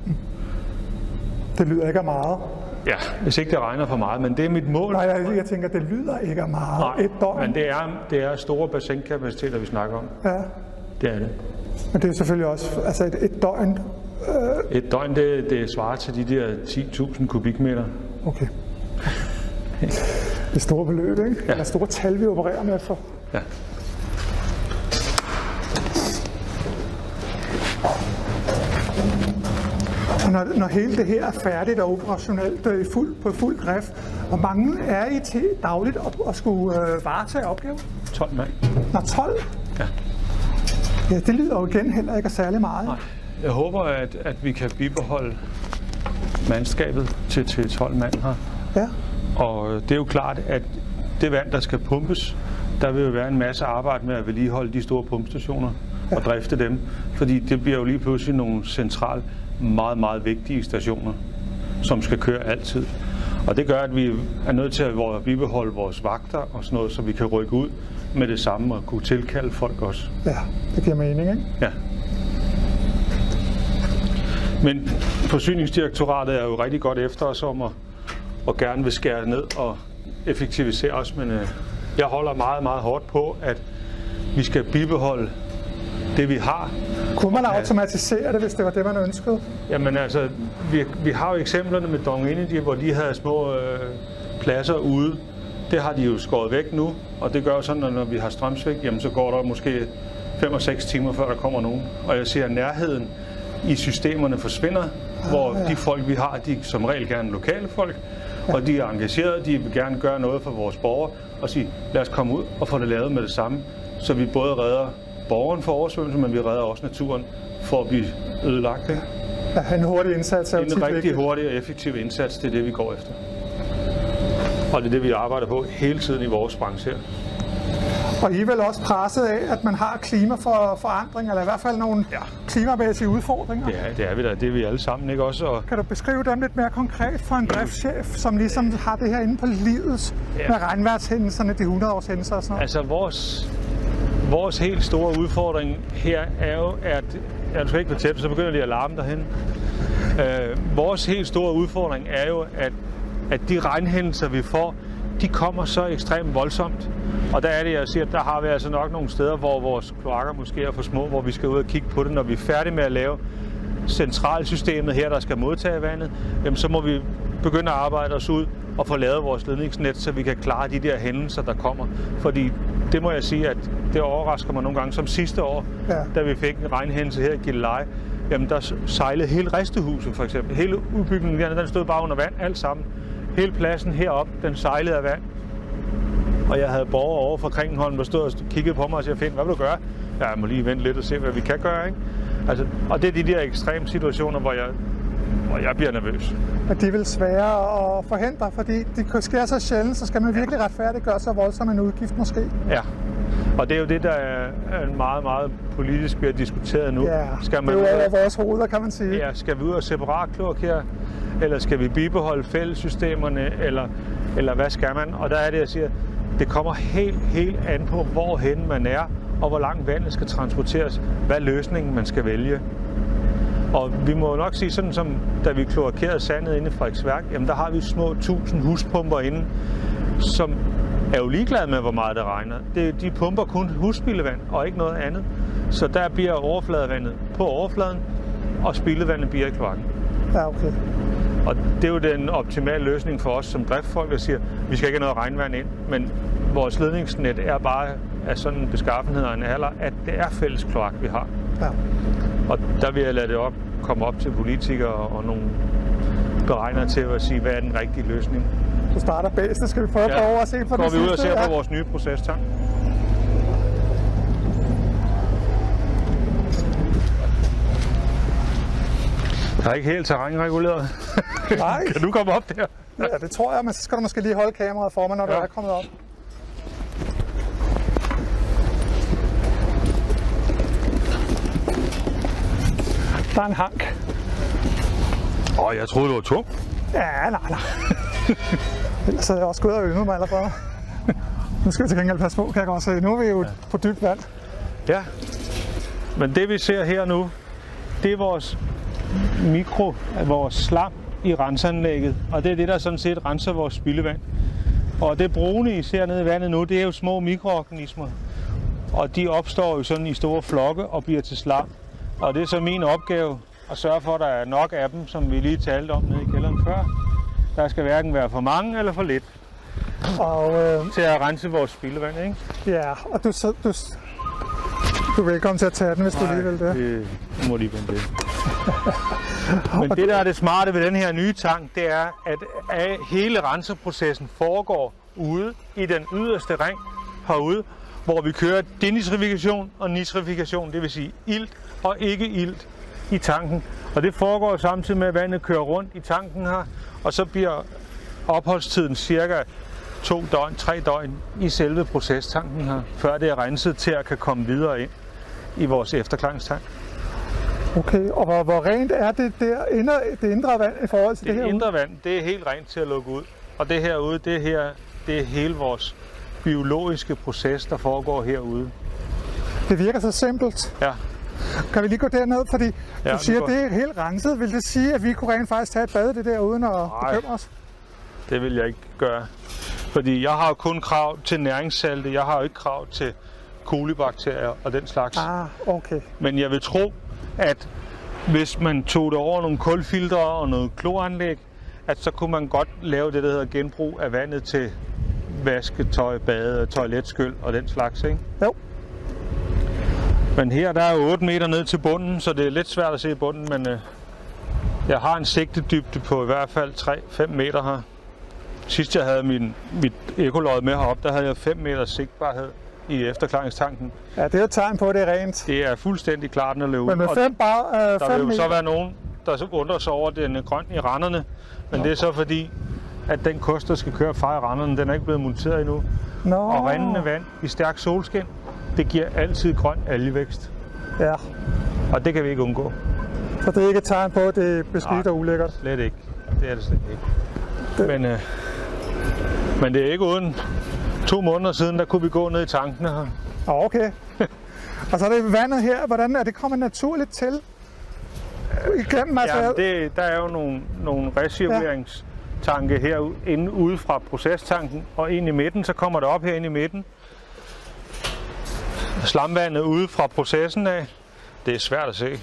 Det lyder ikke af meget. Ja, hvis ikke det regner for meget, men det er mit mål. Nej, jeg tænker, det lyder ikke af meget. Nej, et døgn. Men det er store bassinkapaciteter, vi snakker om. Ja. Det er det. Men det er selvfølgelig også altså et døgn. Et døgn, det svarer til de der 10.000 kubikmeter. Okay. Det er store beløb, ikke? Ja. Eller store tal, vi opererer med for. Ja. Og når hele det her er færdigt og operationelt på fuld drift, hvor mange er I til dagligt at skulle varetage opgaven? 12 mand. Nå, 12? Ja. Ja, det lyder jo igen heller ikke særlig meget. Nej. Jeg håber, at vi kan bibeholde mandskabet til 12 mand her. Ja. Og det er jo klart, at det vand, der skal pumpes, der vil jo være en masse arbejde med at vedligeholde de store pumpestationer og drifte dem. Fordi det bliver jo lige pludselig nogle centrale, meget, meget vigtige stationer, som skal køre altid. Og det gør, at vi er nødt til at bibeholde vores vagter og sådan noget, så vi kan rykke ud med det samme og kunne tilkalde folk også. Ja, det giver mening, ikke? Ja. Men Forsyningsdirektoratet er jo rigtig godt efter os om og gerne vil skære ned og effektivisere os, men jeg holder meget, meget hårdt på, at vi skal bibeholde det, vi har. Kunne man automatisere det, hvis det var det, man ønskede? Jamen altså, vi har jo eksemplerne med Dong Energy, hvor de havde små pladser ude. Det har de jo skåret væk nu, og det gør sådan, at når vi har strømsvigt, jamen så går der måske 5 og 6 timer, før der kommer nogen. Og jeg ser, at nærheden i systemerne forsvinder, hvor de folk, vi har, de er som regel gerne lokale folk, og de er engagerede, de vil gerne gøre noget for vores borgere, og sige, lad os komme ud og få det lavet med det samme, så vi både redder borgeren for oversvømmelse, men vi redder også naturen for at blive ødelagt. Ikke? Ja, en hurtig indsats er jo en rigtig hurtig og effektiv indsats, det er det, vi går efter. Og det er det, vi arbejder på hele tiden i vores branche her. Og I er vel også presset af, at man har klimaforandring, eller i hvert fald nogle klimamæssige udfordringer? Ja, det er vi da. Det er vi alle sammen, ikke også? Og kan du beskrive dem lidt mere konkret for en driftschef, som ligesom har det her inde på livet med regnvejrshændelserne, de 100-års hændelser og sådan noget? Altså vores helt store udfordring her er jo, at jeg skal ikke fortælle, så begynder de at larme derhen. Vores helt store udfordring er jo, at de regnhændelser, vi får, de kommer så ekstremt voldsomt. Og der er det, jeg siger, at der har vi altså nok nogle steder, hvor vores kloakker måske er for små, hvor vi skal ud og kigge på det. Når vi er færdige med at lave centralsystemet her, der skal modtage vandet, jamen så må vi begynde at arbejde os ud og få lavet vores ledningsnet, så vi kan klare de der hændelser, der kommer. Fordi det må jeg sige, at det overrasker mig nogle gange. Som sidste år, da vi fik en regnhændelse her i Gilleleje, jamen der sejlede hele Ristehuset for eksempel. Hele udbygningen der, den stod bare under vand, alt sammen. Hele pladsen heroppe, den sejlede af vand. Og jeg havde borgere over fra Kringenholm, der stod og kiggede på mig og sagde, Finn, hvad vil du gøre? Jeg må lige vente lidt og se, hvad vi kan gøre, ikke? Altså, og det er de der ekstreme situationer, hvor jeg bliver nervøs. Men de er vel svære at forhindre, fordi de sker så sjældent, så skal man virkelig retfærdiggøre så voldsom en udgift måske. Ja, og det er jo det, der er meget, meget politisk, vi har diskuteret nu. Ja, skal man det er jo over vores hoveder, kan man sige. Ja, skal vi ud og separat kloakere, eller skal vi bibeholde fællessystemerne, eller hvad skal man? Og der er det, jeg siger, det kommer helt an på, hvorhen man er, og hvor langt vandet skal transporteres, hvad løsningen man skal vælge. Og vi må nok sige, sådan som da vi kloakerede sandet inde i Frederiksværk, jamen der har vi små 1000 huspumper inde, som er jo ligeglade med, hvor meget det regner. De pumper kun husspildevand og ikke noget andet. Så der bliver overfladevandet på overfladen, og spildevandet bliver i kloakken. Ja, okay. Og det er jo den optimale løsning for os som driftfolk, der siger, vi skal ikke have noget regnvand ind, men vores ledningsnet er bare af sådan en beskaffenhed og en alder, at det er fælles kloak, vi har. Ja. Og der vil jeg lade det komme op til politikere og nogle beregnere til at sige, hvad er den rigtige løsning. Du starter bedst, så skal vi prøve at gå over og se på det. Går vi ud og ser på vores nye procestank. Der er ikke helt terrænreguleret. Nej. Kan du komme op der? Ja, det tror jeg, men så skal du måske lige holde kameraet for mig, når du er kommet op. Der er en hank. Jeg troede, det var tung. Ja, nej. Ellers er jeg også gået og yndet mig allerede. Nu skal vi til gengæld passe på, kan jeg godt se. Nu er vi jo på dybt vand. Ja, men det vi ser her nu, det er vores slam i renseanlægget. Og det er det, der sådan set renser vores spildevand. Og det brune, I ser nede i vandet nu, det er jo små mikroorganismer. Og de opstår jo sådan i store flokke og bliver til slam. Og det er så min opgave at sørge for, at der er nok af dem, som vi lige talte om nede i kælderen før. Der skal hverken være for mange eller for lidt til at rense vores spildevand, ikke? Ja, og du er velkommen til at tage den, hvis du lige vil det. Det må lige vente det. Men det, der er det smarte ved den her nye tank, det er, at hele renseprocessen foregår ude i den yderste ring herude, hvor vi kører denitrifikation og nitrifikation, det vil sige ilt og ikke ilt i tanken. Og det foregår samtidig med, at vandet kører rundt i tanken her, og så bliver opholdstiden cirka 2-3 døgn i selve procestanken her, før det er renset til at kan komme videre ind i vores efterklangstank. Okay, og hvor rent er det der det indre vand i forhold til det her? Det indre vand, det er helt rent til at lukke ud. Og det herude, det er hele vores biologiske proces, der foregår herude. Det virker så simpelt. Ja. Kan vi lige gå derned, fordi du siger, at det er helt renset. Vil det sige, at vi kunne rent faktisk tage et bad det der uden at bekymre os? Det vil jeg ikke gøre. Fordi jeg har jo kun krav til næringssalte. Jeg har jo ikke krav til kolibakterier og den slags. Okay. Men jeg vil tro, at hvis man tog det over nogle kulfiltre og noget kloranlæg, at så kunne man godt lave det, der hedder genbrug af vandet til vasketøj, bade, toiletskyld og den slags, ikke? Jo. Men her der er 8 meter ned til bunden, så det er lidt svært at se i bunden, men jeg har en sigtedybde på i hvert fald 3-5 meter her. Sidst jeg havde mit ekolod med heroppe, der havde jeg 5 meters sigtbarhed i efterklaringstanken. Ja, det er et tegn på, at det er rent. Det er fuldstændig klart at løbe ud. Men med 5 meter? Der vil jo så være nogen, der undrer sig over, at den er grøn i randerne. Men det er så fordi, at den kost, der skal køre fra i randerne, den er ikke blevet monteret endnu. Og rindende vand i stærk solskin, det giver altid grøn algevækst. Ja. Og det kan vi ikke undgå. Så det er ikke et tegn på, at det er beskidt og ulækkert? Slet ikke. Det er det slet ikke. Men det er ikke uden 2 måneder siden, der kunne vi gå ned i tankene her. Okay. Og så er det vandet her. Hvordan er det kommet naturligt til? Igennem der er jo nogle recirkuleringstanke herinde ude fra procestanken og ind i midten. Så kommer det op herinde i midten. Slamvandet ude fra processen af. Det er svært at se.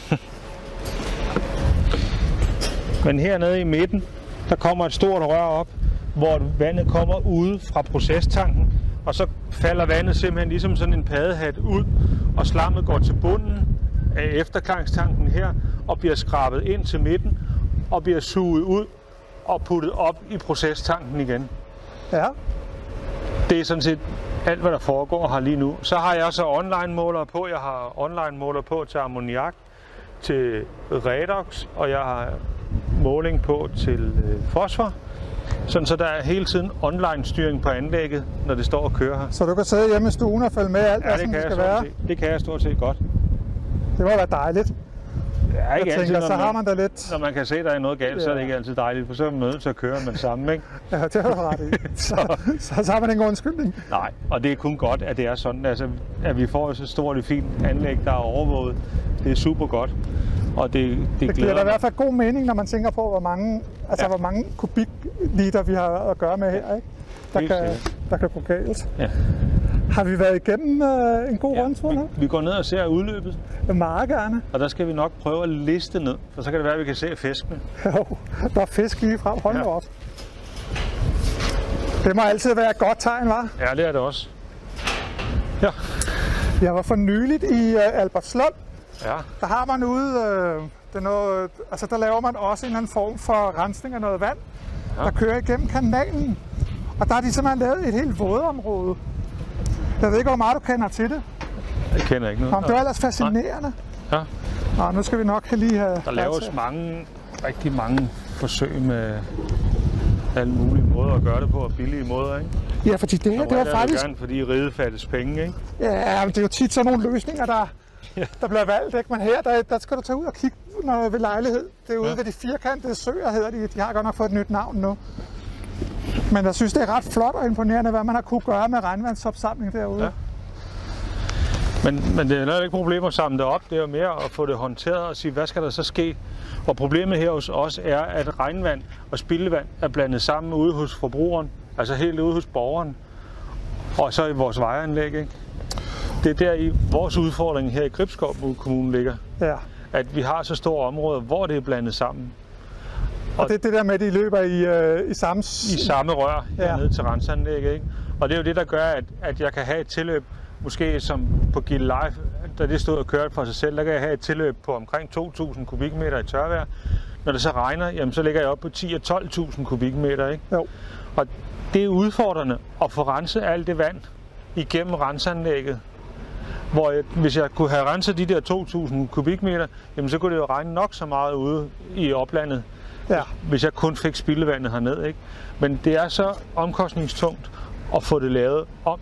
Men hernede i midten, der kommer et stort rør op, hvor vandet kommer ude fra procestanken, og så falder vandet simpelthen ligesom sådan en paddehat ud, og slammet går til bunden af efterklangstanken her, og bliver skrabet ind til midten, og bliver suget ud og puttet op i procestanken igen. Ja. Det er sådan set alt, hvad der foregår her lige nu. Så har jeg så online-målere på. Jeg har online-måler på til ammoniak, til redox, og jeg har måling på til fosfor. Sådan, så der er hele tiden online-styring på anlægget, når det står og kører her. Så du kan sidde hjemme i stuen og følge med alt, hvad det skal være? Det kan jeg stort set godt. Det må være dejligt. Det er ikke altid, så har man da lidt... Når man kan se, at der er noget galt, så er det ikke altid dejligt, for så er man nødt til at køre med det samme, ikke? Ja, det har du ret i. Så har man ingen undskyldning. Nej, og det er kun godt, at det er sådan, altså, at vi får så stort et fint anlæg, der er overvåget. Det er super godt. Og det giver da i hvert fald god mening, når man tænker på, hvor mange kubikliter vi har at gøre med her, ikke? Der kan gå galt. Ja. Har vi været igennem en god rundtur nu? Vi går ned og ser udløbet. Meget gerne. Og der skal vi nok prøve at liste ned, for så kan det være, at vi kan se fiskene. Jo, der er fisk lige frem. Hold nu op. Det må altid være et godt tegn, hva'? Ja, det er det også. Ja. Jeg var for nyligt i Albertslund. Ja. Der har man ude, der laver man også en eller anden form for rensning af noget vand, der kører igennem kanalen. Og der har de simpelthen lavet et helt vådområde. Jeg ved ikke, hvor meget du kender til det. Jeg kender ikke noget. Det var ellers fascinerende. Ja. Nå, nu skal vi nok lige have... Der laves rigtig mange forsøg med alle mulige måder at gøre det på, og billige måder, ikke? Ja, fordi det her, det var faktisk... Gerne, fordi riget fattes penge, ikke? Ja, men det er jo tit sådan nogle løsninger, der bliver valgt, ikke? Men her, der skal du tage ud og kigge ved lejlighed. Det er ude ved de firkantede søer, hedder de. De har godt nok fået et nyt navn nu. Men jeg synes, det er ret flot og imponerende, hvad man har kunne gøre med regnvandsopsamling derude. Ja. Men det er ikke problem at samle det op. Det er jo mere at få det håndteret og sige, hvad skal der så ske? Og problemet her hos os er, at regnvand og spildevand er blandet sammen ude hos forbrugeren. Altså helt ude hos borgeren. Og så i vores vejanlæg, ikke? Det er der i vores udfordring her i Gribskov Kommune ligger. Ja. At vi har så store områder, hvor det er blandet sammen. Og det er det der med, at de løber i samme rør ned til renseanlægget, ikke? Og det er jo det, der gør, at jeg kan have et tilløb, måske som på Gilde Life, da det stod og kørte for sig selv, der kan jeg have et tilløb på omkring 2.000 kubikmeter i tørvejr. Når det så regner, jamen, så ligger jeg op på 10 og 12.000 kubikmeter, ikke? Jo. Og det er udfordrende at få renset alt det vand igennem renseanlægget. Hvor hvis jeg kunne have renset de der 2.000 kubikmeter, jamen, så kunne det jo regne nok så meget ude i oplandet. Ja. Hvis jeg kun fik spildevandet herned, ikke? Men det er så omkostningstungt at få det lavet om.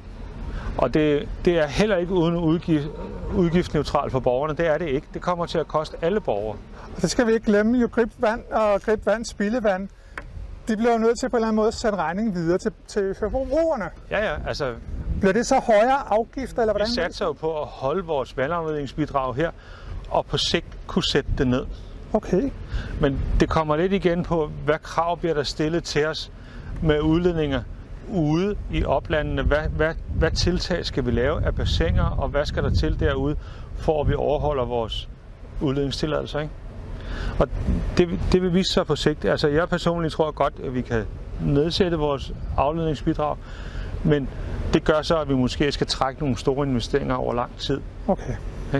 Og det er heller ikke uden udgiftsneutralt for borgerne. Det er det ikke. Det kommer til at koste alle borgere. Og det skal vi ikke glemme. Jo gribvand og gribvand, spildevand, de bliver jo nødt til på en eller anden måde at sende regningen videre til forbrugerne. Ja, altså... Bliver det så højere afgifter, eller hvordan? Vi satser jo på at holde vores vandafledningsbidrag her, og på sigt kunne sætte det ned. Okay. Men det kommer lidt igen på, hvad krav bliver der stillet til os med udledninger ude i oplandene. Hvad tiltag skal vi lave af bassiner, og hvad skal der til derude, for at vi overholder vores udledningstilladelser, ikke? Og det vil vise sig på sigt. Altså jeg personligt tror godt, at vi kan nedsætte vores afledningsbidrag, men det gør så, at vi måske skal trække nogle store investeringer over lang tid. Okay.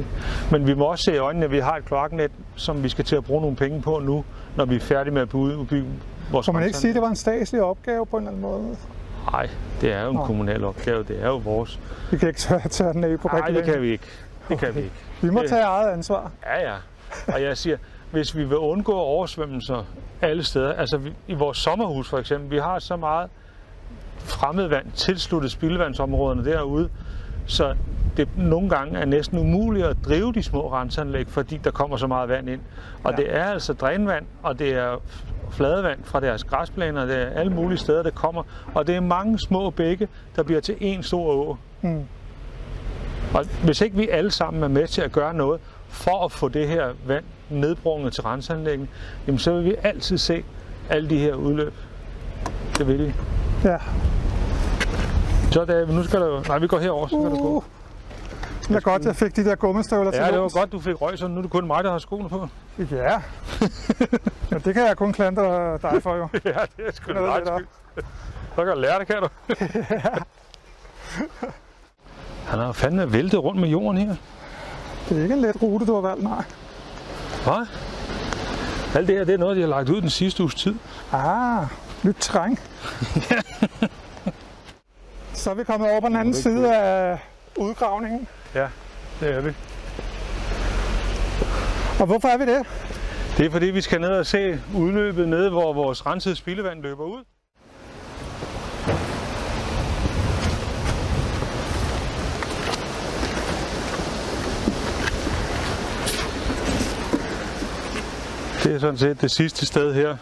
Men vi må også se i øjnene, at vi har et kloaknet, som vi skal til at bruge nogle penge på nu, når vi er færdige med at udbygge vores... Kan man ikke sige, at det var en statslig opgave på en eller anden måde? Nej, det er jo en kommunal opgave. Det er jo vores. Vi kan ikke tage den af på Nej, det kan vi ikke. Det kan vi ikke. Vi må tage eget ansvar. Ja. Og jeg siger, hvis vi vil undgå oversvømmelser alle steder, altså i vores sommerhus for eksempel, vi har så meget fremmedvand tilsluttet spildevandsområderne derude, så det nogle gange er næsten umuligt at drive de små renseanlæg, fordi der kommer så meget vand ind. Og det er altså drænvand, og det er fladevand fra deres græsplæner, det er alle mulige steder, det kommer. Og det er mange små bække, der bliver til en stor å. Og hvis ikke vi alle sammen er med til at gøre noget for at få det her vand nedbrunget til renseanlæggen, jamen så vil vi altid se alle de her udløb. Det vil vi. Ja. Så da, nu skal du... Nej, vi går herover, så kan du gå. Det er godt, jeg fik de der gummistøvler til. Ja, det var godt, du fik røg, så nu er det kun mig, der har skoene på. Ja. Men det kan jeg kun klandre dig for, jo. Ja, det er sgu da ret skyld. Så kan du lære det, kan du. Han har fandme væltet rundt med jorden her. Det er ikke en let rute, du har valgt, nej. Hvad? Alt det her, det er noget, de har lagt ud den sidste uges tid. Nyt terræn. Så er vi kommet over på den anden side af udgravningen. Ja, det er vi. Og hvorfor er vi det? Det er fordi, vi skal ned og se udløbet nede, hvor vores rensede spildevand løber ud. Det er sådan set det sidste sted her.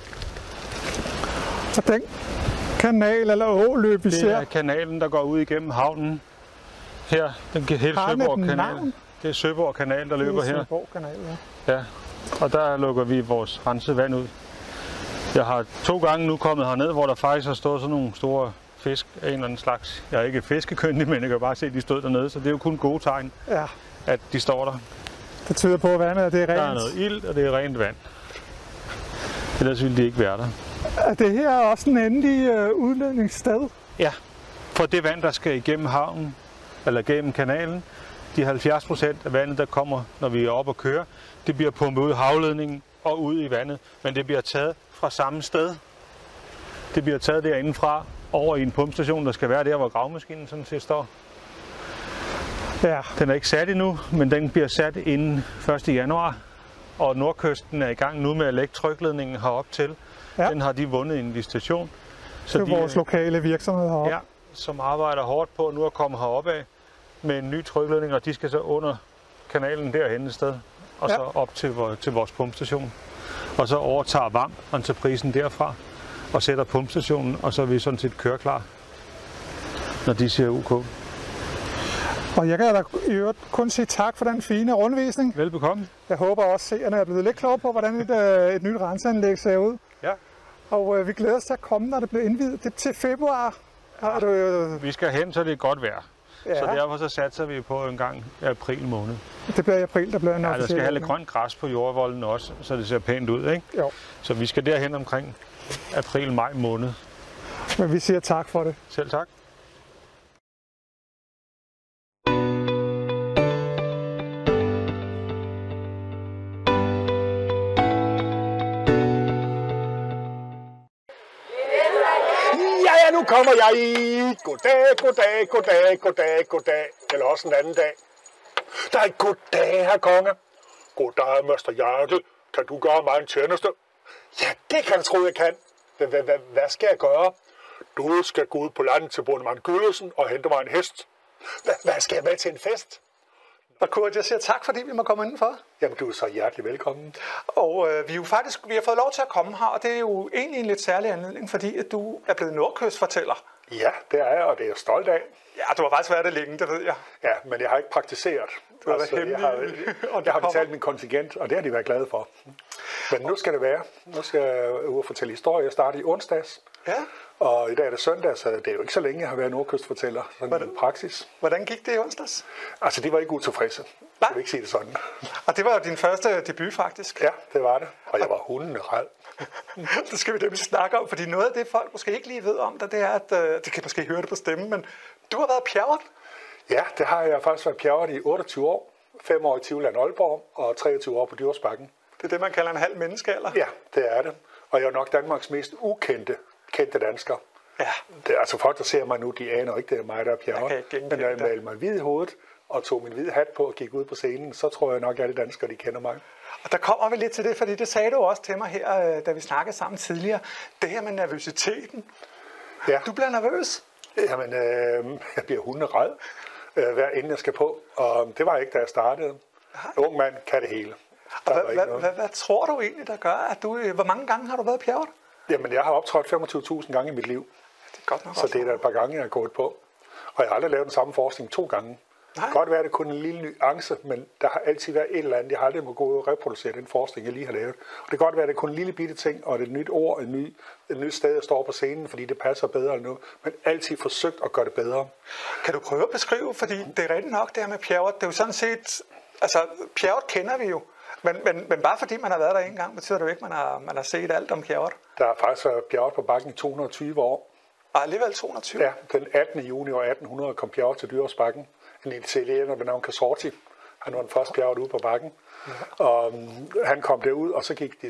Og den kanal eller åløb, vi ser? Det er kanalen, der går ud igennem havnen. Her, den hele Søborg kanal. Det er Søborg kanal, der løber her. Søborg kanal, ja. Ja, og der lukker vi vores rensede vand ud. Jeg har 2 gange nu kommet herned, hvor der faktisk har stået sådan nogle store fisk af en eller anden slags. Jeg er ikke fiskekyndig, men jeg kan bare se, at de stod dernede, så det er jo kun gode tegn, at de står der. Det tyder på, at vandet det er rent. Der er noget ilt, og det er rent vand. Ellers ville de ikke være der. Er det her også en endelig udledningssted? Ja, for det vand, der skal igennem havnen, eller gennem kanalen, de 70% af vandet, der kommer, når vi er oppe og kører, det bliver pumpet ud i havledningen og ud i vandet, men det bliver taget fra samme sted. Det bliver taget derindefra over i en pumpestation, der skal være der, hvor gravemaskinen sådan set står. Ja. Den er ikke sat endnu, men den bliver sat inden 1. januar, og Nordkysten er i gang nu med at lægge trykledningen herop til. Ja. Den har de vundet en visitation. Så det er vores lokale virksomhed heroppe. Ja, som arbejder hårdt på nu at komme herop af med en ny trykledning, og de skal så under kanalen derhen et sted, og så op til vores pumpestation. Og så overtager VAM entreprisen derfra og sætter pumpestationen, og så er vi sådan set kørklar, når de siger OK. Og jeg kan da i øvrigt kun sige tak for den fine rundvisning. Velbekomme. Jeg håber også, at seerne er blevet lidt klogere på, hvordan et nyt renseanlæg ser ud. Ja. Og vi glæder os til at komme, når det bliver indviet. Det er til februar. Vi skal hen, så det er godt vejr. Ja. Så derfor så satser vi på en gang i april måned. Det bliver i april, der bliver en officiel. Der skal have lidt grønt græs på jordvolden også, så det ser pænt ud, ikke? Jo. Så vi skal derhen omkring april-maj måned. Men vi siger tak for det. Selv tak. Ja, nu kommer jeg i. Goddag, goddag, goddag, goddag, goddag. Eller også en anden dag. Der er goddag, herr konge. Goddag, Mester Jarkel. Kan du gøre mig en tjeneste? Ja, det kan jeg tro, jeg kan. Hvad skal jeg gøre? Du skal gå ud på landet til bondemand Gyllesen og hente mig en hest. Hvad skal jeg med til en fest? Og Kurt, jeg siger tak, fordi vi må komme indenfor. Jamen, du er så hjertelig velkommen. Og vi har fået lov til at komme her, og det er jo egentlig en lidt særlig anledning, fordi at du er blevet nordkystfortæller. Ja, det er jeg, og det er jeg stolt af. Ja, du har faktisk været det længe, det ved jeg. Ja, men jeg har ikke praktiseret. Du har været hemmelig. Jeg har betalt min kontingent, og det har de været glade for. Men nu skal det være. Nu skal jeg ud og fortælle historie. Jeg startede i onsdags. Ja. Og i dag er det søndag, så det er jo ikke så længe, jeg har været nordkystfortæller sådan i praksis. Hvordan gik det i onsdags? Altså, de var ikke utilfredse. Jeg vil ikke sige det sådan. Og det var jo din første debut, faktisk. Ja, det var det. Og jeg var hundene ræd. Det skal vi nemlig snakke om, fordi noget af det, folk måske ikke lige ved om dig, det er, at det kan måske høre det på stemmen, men du har været pjerret. Ja, det har jeg faktisk været pjerret i 28 år. 5 år i Tivland Aalborg og 23 år på Djursbakken. Det er det, man kalder en halv menneskealder? Ja, det er det. Og jeg er nok Danmarks mest kendte dansker. Ja. Det er altså folk, der ser mig nu, de aner ikke, det er mig, der er pjerret. Men når jeg malede mig hvid i hovedet og tog min hvide hat på og gik ud på scenen, så tror jeg nok, at alle danskere, de kender mig. Og der kommer vi lidt til det, fordi det sagde du også til mig her, da vi snakkede sammen tidligere. Det her med nervøsiteten. Ja. Du bliver nervøs? Jamen, jeg bliver hunderæd, hver inden jeg skal på. Og det var jeg ikke, da jeg startede. Ung mand kan det hele. Hvad tror du egentlig, der gør, at du... Hvor mange gange har du været pjerret? Jamen, jeg har optrådt 25.000 gange i mit liv. Det er godt nok. Så det er der et par gange, jeg har gået på. Og jeg har aldrig lavet den samme forskning 2 gange. Nej. Godt være, det kun en lille nuance, men der har altid været et eller andet. Jeg har aldrig må gå ud og reproducere den forskning, jeg lige har lavet. Og det kan godt være, det er kun en lille bitte ting, og det er et nyt ord, et nyt sted, jeg står på scenen, fordi det passer bedre eller noget. Men altid forsøgt at gøre det bedre. Kan du prøve at beskrive, fordi det er rigtigt nok, det her med pjerret. Det er jo sådan set, altså pjerret kender vi jo. Men bare fordi man har været der en gang, betyder det jo ikke, at man har set alt om pjerret. Der har faktisk været pjerret på bakken i 220 år. Og alligevel 220? Ja, den 18. juni år 1800 kom pjerret til Dyrsbakken. En italiener ved navn Casorti. Han var den første pjerret ude på bakken. Og han kom derud, og så gik de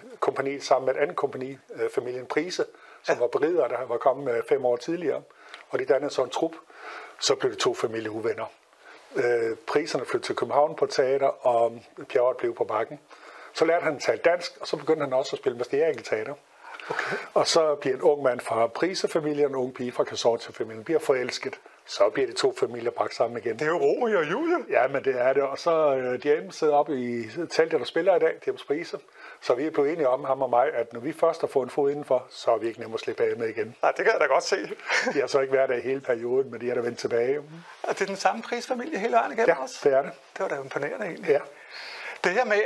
kompagniet sammen med et andet kompagni, familien Prise, som var berider, der var kommet 5 år tidligere. og de dannede så en trup. Så blev de 2 familier uvenner. Priserne flyttede til København på teater, og Pjerrot blev på Bakken. Så lærte han at tale dansk, og så begyndte han også at spille Mester teater. Okay. Og så bliver en ung mand fra Priser-familien og en ung pige fra Consortia-familien bliver forelsket. Så bliver de 2 familier bragt sammen igen. Det er jo Romeo og Julie. Ja, men det er det. Og så de sidder oppe i teltet, der spiller i dag, det er hos Priser. Så vi er blevet enige om, ham og mig, at når vi først har fået en fod indenfor, så er vi ikke nemme at slippe af med igen. Nej, det kan jeg da godt se. De har så ikke været der i hele perioden, men de er der vendt tilbage. Og det er den samme Prisfamilie hele vejen igennem også? Ja, det er det. Det var da imponerende egentlig. Ja. Det her med,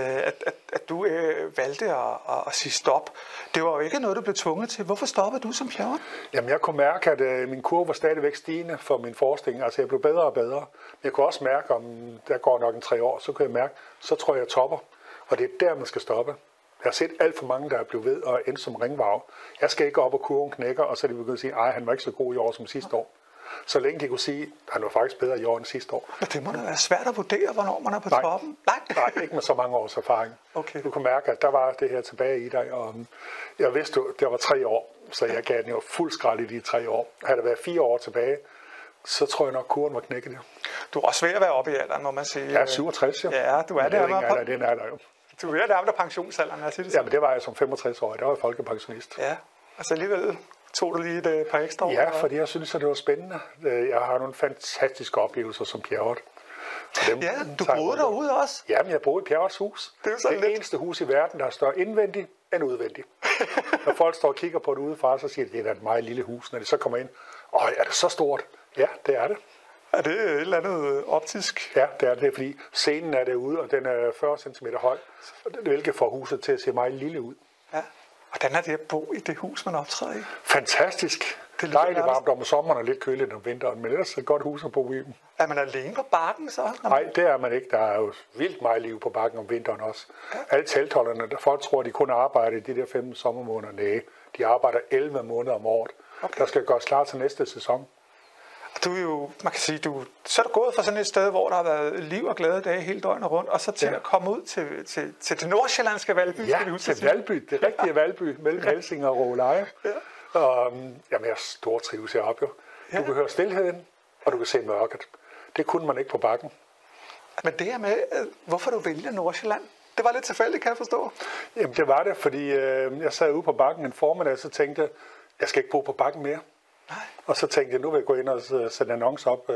at du valgte at sige stop, det var jo ikke noget, du blev tvunget til. Hvorfor stoppede du som Pjerrot? Jamen, jeg kunne mærke, at min kurve var stadigvæk stigende for min forskning. Altså, jeg blev bedre og bedre. Men jeg kunne også mærke, om der går nok en 3 år, så kunne jeg mærke, så tror jeg topper. Og det er der, man skal stoppe. Jeg har set alt for mange, der er blevet ved og endt som ringvarv. Jeg skal ikke op, og kurven knækker, og så er de begyndt at sige, at han var ikke så god i år som sidste år. Så længe de kunne sige, at han var faktisk bedre i år end sidste år. Men det må da være svært at vurdere, hvornår man er på toppen. Nej, ikke med så mange års erfaring. Okay. Du kunne mærke, at der var det her tilbage i dig, og jeg vidste jo, det var 3 år, så jeg gav den jo fuld skrald i de 3 år. Havde det været 4 år tilbage, så tror jeg nok, kurven var knækket der. Du er også ved at være oppe i alderen, må man sige. Ja, 67, ja. Ja, du er der. Den er der jo. Du er ved at nærme dig pensionsalderen, jeg siger det. Ja, men det var jeg som 65 år. Der var jeg folkepensionist. Ja, altså alligevel tog du lige et par ekstra år? Ja, fordi jeg synes, at det var spændende. Jeg har nogle fantastiske oplevelser som Pjerrot. Ja, du boede derude også? Ja, men jeg boede i Pjerrots hus. Det er jo det eneste hus i verden, der er større indvendigt end udvendigt. Når folk står og kigger på det udefra, så siger de, at det er et meget lille hus. Når de så kommer ind, er det så stort? Ja, det er det. Er det et eller andet optisk? Ja, det er det, fordi scenen er derude, og den er 40 cm høj, hvilket får huset til at se meget lille ud. Ja. Hvordan er det at bo i det hus, man optræder i? Fantastisk. Det er dejligt varmt om sommeren og lidt køligt om vinteren, men ellers er det et godt hus at bo i. Er man alene på Bakken så? Nej, det er man ikke. Der er jo vildt meget liv på Bakken om vinteren også. Ja. Alle teltholderne, der folk tror, de kun arbejder i de der 5 sommermåneder. Nej, de arbejder 11 måneder om året. Okay. Der skal gøres klar til næste sæson. Du er jo, man kan sige, så er du gået fra sådan et sted, hvor der har været liv og glade dage hele døgnet rundt, og så til at komme ud til det nordsjællandske Valby. Ja, til Valby, det rigtige Valby, mellem Helsinge og Råleje. Ja. Jamen, jeg stortrives heroppe jo. Du kan høre stilheden, og du kan se mørket. Det kunne man ikke på Bakken. Men det her med, hvorfor du vælger Nordsjælland, det var lidt tilfældigt, kan jeg forstå? Jamen, det var det, fordi jeg sad ude på Bakken en formiddag, og så tænkte jeg skal ikke bo på Bakken mere. Nej. Og så tænkte jeg, nu vil jeg gå ind og sætte en annonce op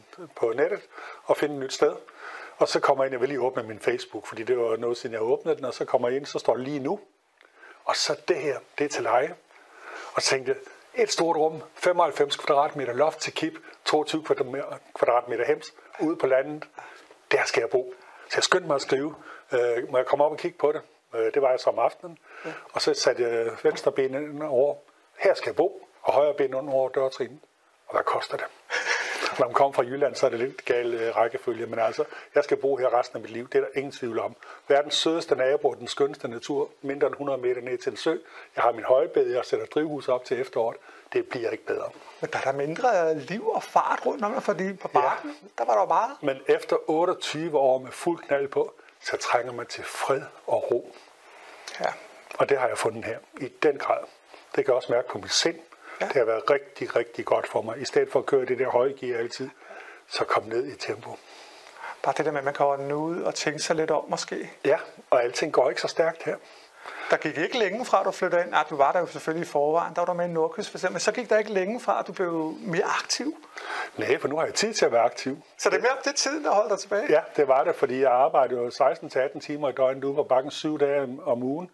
på nettet og finde et nyt sted. Og så kommer jeg ind, jeg vil lige åbne min Facebook, fordi det var noget siden jeg åbnede den, og så kommer jeg ind, så står det lige nu. Og så det her, det er til leje. Og så tænkte jeg, et stort rum, 95 kvadratmeter loft til kip, 22 kvadratmeter hems, ude på landet. Der skal jeg bo. Så jeg skyndte mig at skrive, må jeg komme op og kigge på det? Det var jeg så om aftenen. Ja. Og så satte jeg venstre ben over, her skal jeg bo. Og højre ben under over dørtrinen. Og hvad koster det? Når man kommer fra Jylland, så er det lidt gal rækkefølge. Men altså, jeg skal bo her resten af mit liv. Det er der ingen tvivl om. Verdens sødeste nabo, den skønneste natur, mindre end 100 meter ned til en sø. Jeg har min højbed, jeg sætter drivhus op til efteråret. Det bliver ikke bedre. Men der er mindre liv og fart rundt om, fordi på Bakken, der var der bare. Men efter 28 år med fuld knald på, så trænger man til fred og ro. Ja. Og det har jeg fundet her, i den grad. Det kan jeg også mærke på mit sind. Ja. Det har været rigtig, rigtig godt for mig. I stedet for at køre det der høje gear altid, så kom ned i tempo. Bare det der med, at man kan ordne ud og tænke sig lidt om måske. Ja, og alting går ikke så stærkt her. Der gik ikke længe fra, at du flyttede ind. Du var der jo selvfølgelig i forvejen. Der var du med i Nordkyst for eksempel. Men så gik der ikke længe fra, at du blev mere aktiv. Nej, for nu har jeg tid til at være aktiv. Så det er mere det tid, der holder dig tilbage? Ja, det var det, fordi jeg arbejdede jo 16-18 timer i døgnet ude på Bakken 7 dage om ugen.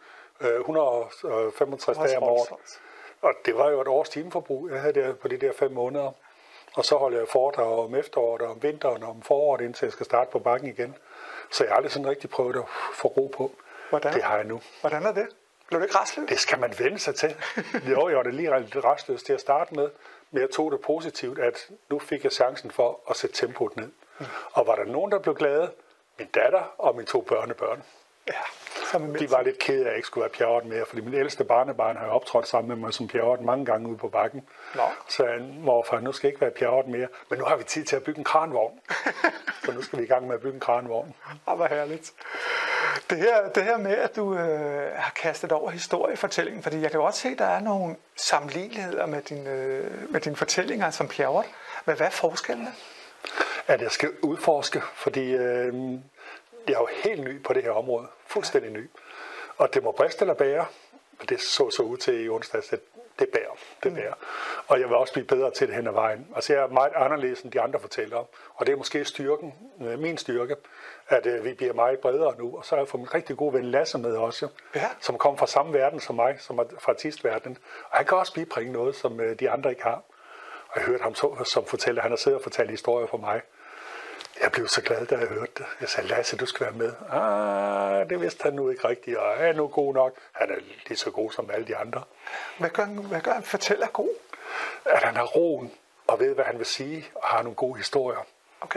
165 dage om året. Og det var jo et års timeforbrug, jeg havde der på de der 5 måneder. Og så holdt jeg foredrag om efteråret, og om vinteren, og om foråret, indtil jeg skal starte på Bakken igen. Så jeg har aldrig sådan rigtig prøvet at få ro på. Hvordan? Det har jeg nu. Hvordan er det? Blev det ikke rastløst? Det skal man vende sig til. Jo, jeg var det lige lidt rastløst til at starte med. Men jeg tog det positivt, at nu fik jeg chancen for at sætte tempoet ned. Og var der nogen, der blev glade? Min datter og mine 2 børnebørn. Ja. De var lidt kede af, at jeg ikke skulle være Pjerrot mere, fordi min ældste barnebarn har optrådt sammen med mig som Pjerrot mange gange ude på Bakken. Nå. Så morfar, nu skal jeg ikke være Pjerrot mere, men nu har vi tid til at bygge en kranvogn. Så nu skal vi i gang med at bygge en kranvogn. Det var herligt. Det her med, at du har kastet over historiefortællingen, fordi jeg kan godt se, at der er nogle sammenligneligheder med dine fortællinger som Pjerrot. Men hvad er forskellen? At jeg skal udforske, fordi jeg er jo helt ny på det her område. Fuldstændig ny. Og det må briste eller bære. Og det så ud til i onsdags, at det bærer. Og jeg vil også blive bedre til det hen ad vejen. Altså jeg er meget anderledes end de andre fortællere. Og det er måske styrken, min styrke, at vi bliver meget bredere nu. Og så har jeg fået min rigtig gode ven Lasse med også, som kommer fra samme verden som mig, som er fra artistverdenen. Og han kan også bibringe noget, som de andre ikke har. Og jeg hørte ham som fortæller, han har siddet og fortalt historier for mig. Jeg blev så glad, da jeg hørte det. Jeg sagde, Lasse, du skal være med. Det vidste han nu ikke rigtigt, og er nu god nok. Han er lige så god som alle de andre. Hvad gør han fortæller god? At han har roen, og ved, hvad han vil sige, og har nogle gode historier. Okay.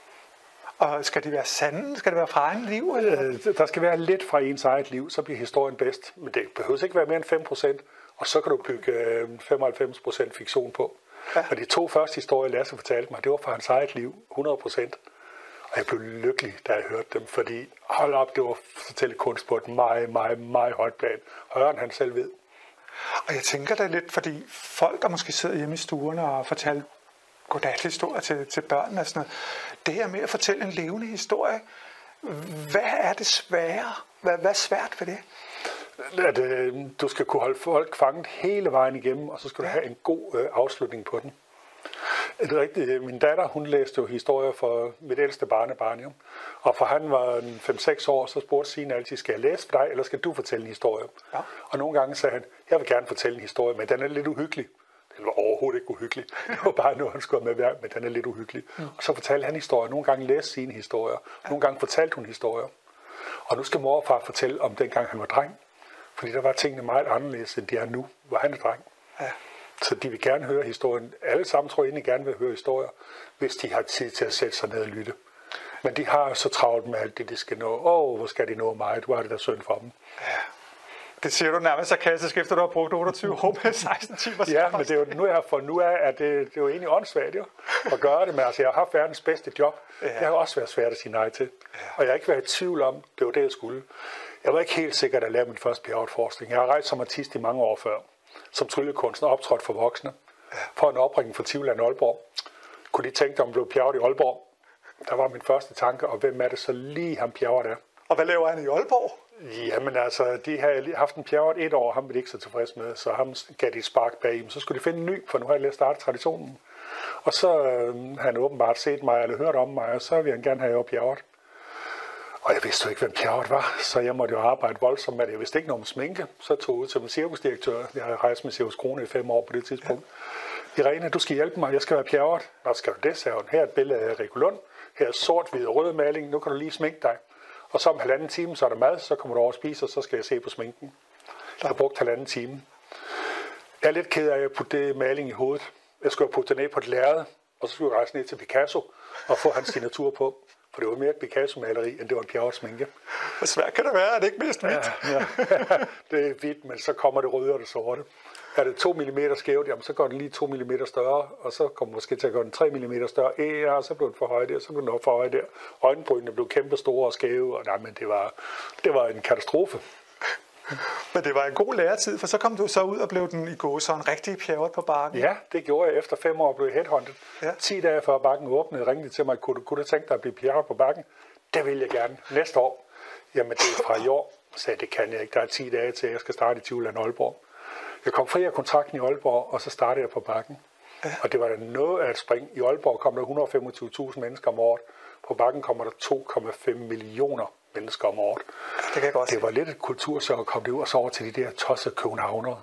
Og skal de være sande? Skal det være fra egen liv? Eller? Der skal være lidt fra ens eget liv, så bliver historien bedst. Men det behøver ikke være mere end 5%, og så kan du bygge 95% fiktion på. Ja. Og de 2 første historier, Lasse fortalte mig, det var fra hans eget liv, 100%. Og jeg blev lykkelig, da jeg hørte dem, fordi hold op, det var fortællekunst på et meget, meget, meget højt plan. Højere end han selv ved. Og jeg tænker da lidt, fordi folk, der måske sidder hjemme i stuerne og fortæller godnathistorier til børn og sådan noget, det her med at fortælle en levende historie, hvad er det svære? Hvad er svært ved det? At du skal kunne holde folk fanget hele vejen igennem, og så skal du have en god afslutning på den. Det er rigtigt. Min datter, hun læste jo historier for mit ældste barnebarn, og for han var 5-6 år, så spurgte Signe altid, skal jeg læse for dig, eller skal du fortælle en historie? Ja. Og nogle gange sagde han, jeg vil gerne fortælle en historie, men den er lidt uhyggelig. Den var overhovedet ikke uhyggelig. Det var bare noget, han skulle have med, men den er lidt uhyggelig. Og så fortalte han historier. Nogle gange læste sine historier. Nogle gange fortalte hun historier. Og nu skal mor og far fortælle om dengang han var dreng. Fordi der var tingene meget anderledes, end de er nu, hvor han er dreng. Ja. Så de vil gerne høre historien. Alle sammen tror jeg egentlig gerne vil høre historier, hvis de har tid til at sætte sig ned og lytte. Men de har så travlt med alt det, de skal nå. Hvor skal de nå mig? Du har det der synd for dem. Ja. Det siger du nærmest sarkastisk, efter du har brugt 28 år med 16 timer. Ja, men det er jo nu, jeg har fundet ud af, at det er jo egentlig åndssvagt at gøre det med. Altså, jeg har haft verdens bedste job. Ja. Det har også været svært at sige nej til. Ja. Og jeg har ikke været i tvivl om, det var det, jeg skulle. Jeg var ikke helt sikker, at jeg lavede min første Pjerrot-forskning. Jeg har rejst som artist i mange år før. Som tryllekunstner optrådt for voksne. For en opringning fra Tivoli Aalborg. Kunne de tænke dig, om at blive Pjerrot i Aalborg? Der var min første tanke, og hvem er det så lige ham Pjerrot er? Og hvad laver han i Aalborg? Jamen altså, de havde haft en Pjerrot 1 år, ham blev de ikke så tilfreds med, så ham gav de et spark bag dem. Så skulle de finde en ny, for nu har jeg startet traditionen. Og så har han åbenbart set mig, eller hørt om mig, og så ville han gerne have Pjerrot. Og jeg vidste jo ikke, hvem Pjerrot var, så jeg måtte jo arbejde voldsomt med det. Jeg vidste ikke noget om sminke, så tog jeg ud til min cirkusdirektør. Jeg havde rejst med Cirkus Krone i 5 år på det tidspunkt. Ja. Irene, du skal hjælpe mig, jeg skal være Pjerrot. Nå, skal du det, sagde hun. Her er et billede af Rico Lund. Her er sort, hvid og rød maling. Nu kan du lige sminke dig. Og så om 1,5 time, så er der mad, så kommer du over og spise, og så skal jeg se på sminken. Jeg har brugt 1,5 time. Jeg er lidt ked af at putte det maling i hovedet. Jeg skulle have puttet det ned på et lærred, og så skulle jeg rejse ned til Picasso og få hans signatur på. For det var mere et Picasso-maleri, end det var en Pjerrot-sminke. Hvor svært kan det være? Er det ikke mest hvidt? Ja. Det er hvidt, men så kommer det røde og det sorte. Er det 2 mm skævt, jamen så går den lige 2 mm større, og så kommer måske til at gøre den 3 mm større. Ja, så blev den for høj der, så blev den op for høj der. Øjenbrynene blev kæmpe store og skæve, og nej, men det var en katastrofe. Men det var en god læretid, for så kom du så ud og blev den i gåsøjne rigtig Pjerrot på bakken. Ja, det gjorde jeg. Efter 5 år blev jeg headhunted. Ja. 10 dage før bakken åbnede, ringede til mig, kunne du tænke dig at blive Pjerrot på bakken? Det vil jeg gerne. Næste år. Jamen det er fra i år. Så det kan jeg ikke. Der er 10 dage til, jeg skal starte i Tivoli Aalborg. Jeg kom fri af kontrakten i Aalborg, og så startede jeg på bakken. Ja. Og det var da noget af et spring. I Aalborg kom der 125.000 mennesker om året. På bakken kommer der 2,5 millioner mennesker om året. Det var lidt et kulturchok at komme det ud og så over til de der tossede københavnere.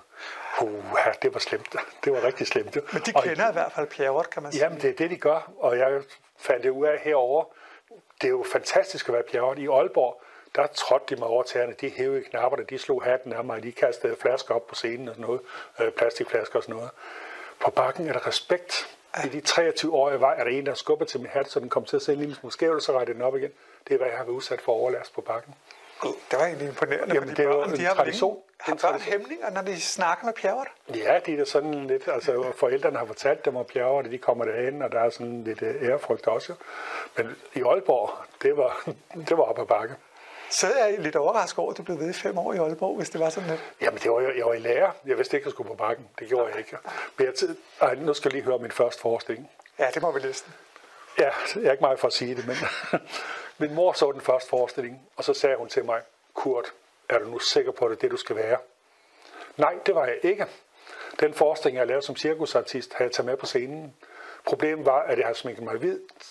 Det var slemt. Det var rigtig slemt. Men de kender i hvert fald Pjerrot, kan man sige. Jamen, det er det, de gør. Og jeg fandt det ud af herovre. Det er jo fantastisk at være Pjerrot. I Aalborg, der trådte de mig over tæerne. De hævede knapperne, de slog hatten af mig, de kastede flasker op på scenen og sådan noget. Plastikflasker og sådan noget. På bakken er der respekt. I de 23 år jeg var, er der en, der skubber til min hat, så den kom til at se en lille smule skævt, og så rettede den op igen. Det er, hvad jeg har været udsat for overlast på bakken. Det var egentlig imponerende. Jamen, det er jo en tradition. Har børn hæmninger, når de snakker med Pjerrot? Ja, de er sådan lidt, altså forældrene har fortalt dem om Pjerrot, og de kommer derhen, og der er sådan lidt ærefrygt også. Men i Aalborg, det var op ad bakke. Så er jeg lidt overrasket over, at du blev ved i 5 år i Aalborg, hvis det var sådan lidt. Jamen, jeg var i lærer. Jeg vidste ikke, at jeg skulle på bakken. Det gjorde jeg ikke. Men nu skal jeg lige høre min første forestilling. Ja, det må vi næsten. Ja, jeg er ikke meget for at sige det, men min mor så den første forestilling, og så sagde hun til mig, Kurt, er du nu sikker på, at det er det, du skal være? Nej, det var jeg ikke. Den forestilling, jeg lavede som cirkusartist, havde jeg taget med på scenen. Problemet var, at jeg havde sminket mig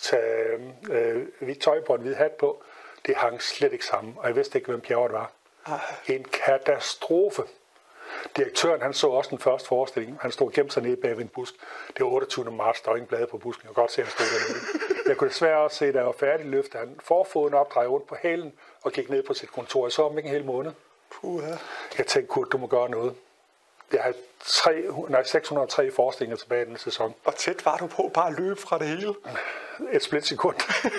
hvidt tøj på en hvid hat på. Det hang slet ikke sammen, og jeg vidste ikke, hvem Bjerret var. En katastrofe. Direktøren, han så også den første forestilling. Han stod og gemte sig nede bag ved en busk. Det var 28. marts, der var ingen blade på busken. Jeg kunne godt se, at han stod dernede. Jeg kunne desværre også se, at jeg var færdig løftet. Han forfoden op, drejede rundt på hælen og gik ned på sit kontor. Jeg så ham ikke en hel måned. Jeg tænkte, Kurt, du må gøre noget. Jeg havde 603 forestillinger tilbage i den sæson. Hvor tæt var du på bare at løbe fra det hele? Et splitsekund.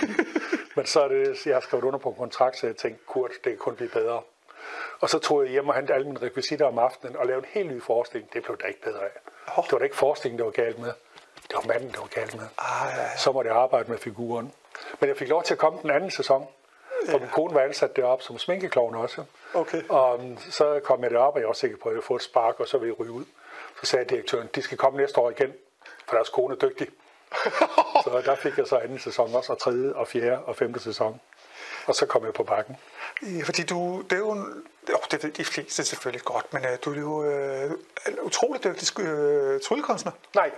Men så er det, jeg har skrevet under på en kontrakt, så jeg tænkte, Kurt, det kan kun blive bedre. Og så tog jeg hjem og hentede alle mine rekvisitter om aftenen og lavede en helt ny forestilling. Det blev da ikke bedre af. Det var da ikke forestillingen, der var galt med. Det var manden, der var galt med. Så måtte jeg arbejde med figuren. Men jeg fik lov til at komme den anden sæson. For min kone var ansat deroppe som sminkeklovn også. Okay. Og så kom jeg derop, og jeg var sikker på, at jeg ville få et spark, og så ville jeg ryge ud. Så sagde direktøren, de skal komme næste år igen, for deres kone er dygtig. Så der fik jeg så anden sæson også, og tredje, og fjerde, og femte sæson. Og så kom jeg på bakken. Ja, fordi det er jo det ved de fleste selvfølgelig godt, men du er jo en utrolig dygtig tryllekunstner. Nej.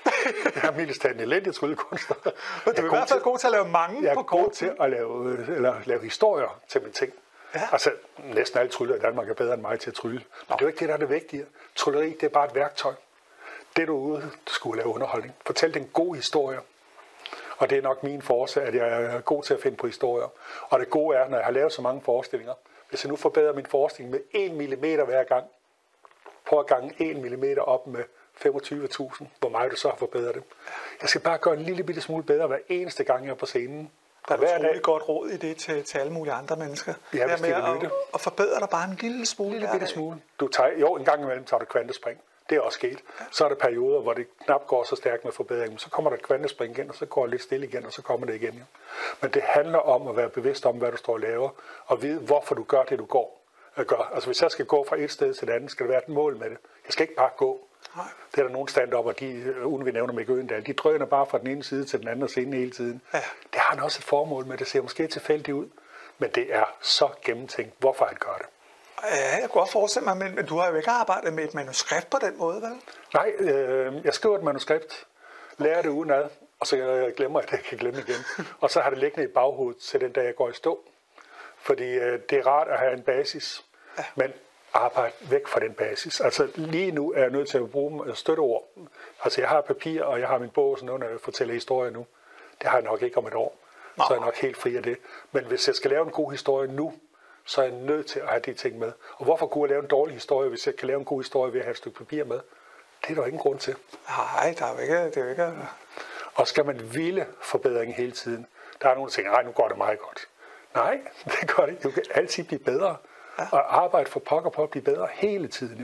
Jeg er mildest talt en elendig tryllekunstner. Men du er i hvert fald god til at lave mange på kort tid. Jeg er god til at lave historier til mine ting. Ja. Altså, næsten alle tryller i Danmark er bedre end mig til at trylle. Men det er jo ikke det, der er det vigtige. Trylleri, det er bare et værktøj. Det du er ude, du skulle lave underholdning. Fortæl en god historie. Og det er nok min force, at jeg er god til at finde på historier. Og det gode er, når jeg har lavet så mange forestillinger, hvis jeg nu forbedrer min forestilling med 1 mm hver gang, prøv at gange 1 mm op med 25.000, hvor meget du så har forbedret det. Jeg skal bare gøre en lille bitte smule bedre hver eneste gang, jeg er på scenen. Der er utroligt godt råd i det til alle mulige andre mennesker. Ja, hvis det vil lytte. Og forbedre dig bare en lille smule. En lille bitte smule. En gang imellem tager du kvantespring. Det er også sket. Så er der perioder, hvor det knap går så stærkt med forbedringen. Så kommer der et kvantespring igen, og så går det lidt stille igen, og så kommer det igen. Ja. Men det handler om at være bevidst om, hvad du står og laver, og vide, hvorfor du gør det, du gør. Altså hvis jeg skal gå fra et sted til et andet, skal det være et mål med det. Jeg skal ikke bare gå. Nej. Det er der nogle stand-upper, uden vi nævner Mikke Øgendahl, de drøner bare fra den ene side til den anden og scenen hele tiden. Ja. Det har han også et formål med. Det ser måske tilfældigt ud, men det er så gennemtænkt, hvorfor han gør det. Ja, jeg kunne godt forestille mig, men du har jo ikke arbejdet med et manuskript på den måde, vel? Nej, jeg skriver et manuskript, lærer det udenad, og så glemmer jeg det, jeg kan glemme igen. Og så har det liggende i baghovedet til den dag, jeg går i stå. Fordi det er rart at have en basis, men arbejde væk fra den basis. Altså lige nu er jeg nødt til at bruge støtteord. Altså jeg har papir, og jeg har min bog, sådan noget, når jeg fortæller historier nu. Det har jeg nok ikke om et år. Så er jeg nok helt fri af det. Men hvis jeg skal lave en god historie nu, så er jeg nødt til at have de ting med. Og hvorfor kunne jeg lave en dårlig historie, hvis jeg kan lave en god historie ved at have et stykke papir med? Det er der ingen grund til. Nej, det er jo ikke... Og skal man ville forbedring hele tiden? Der er nogen, der tænker, nej, nu går det meget godt. Nej, det gør det ikke. Du kan altid blive bedre. Ja. Og arbejde for pokker på at blive bedre hele tiden. Ja.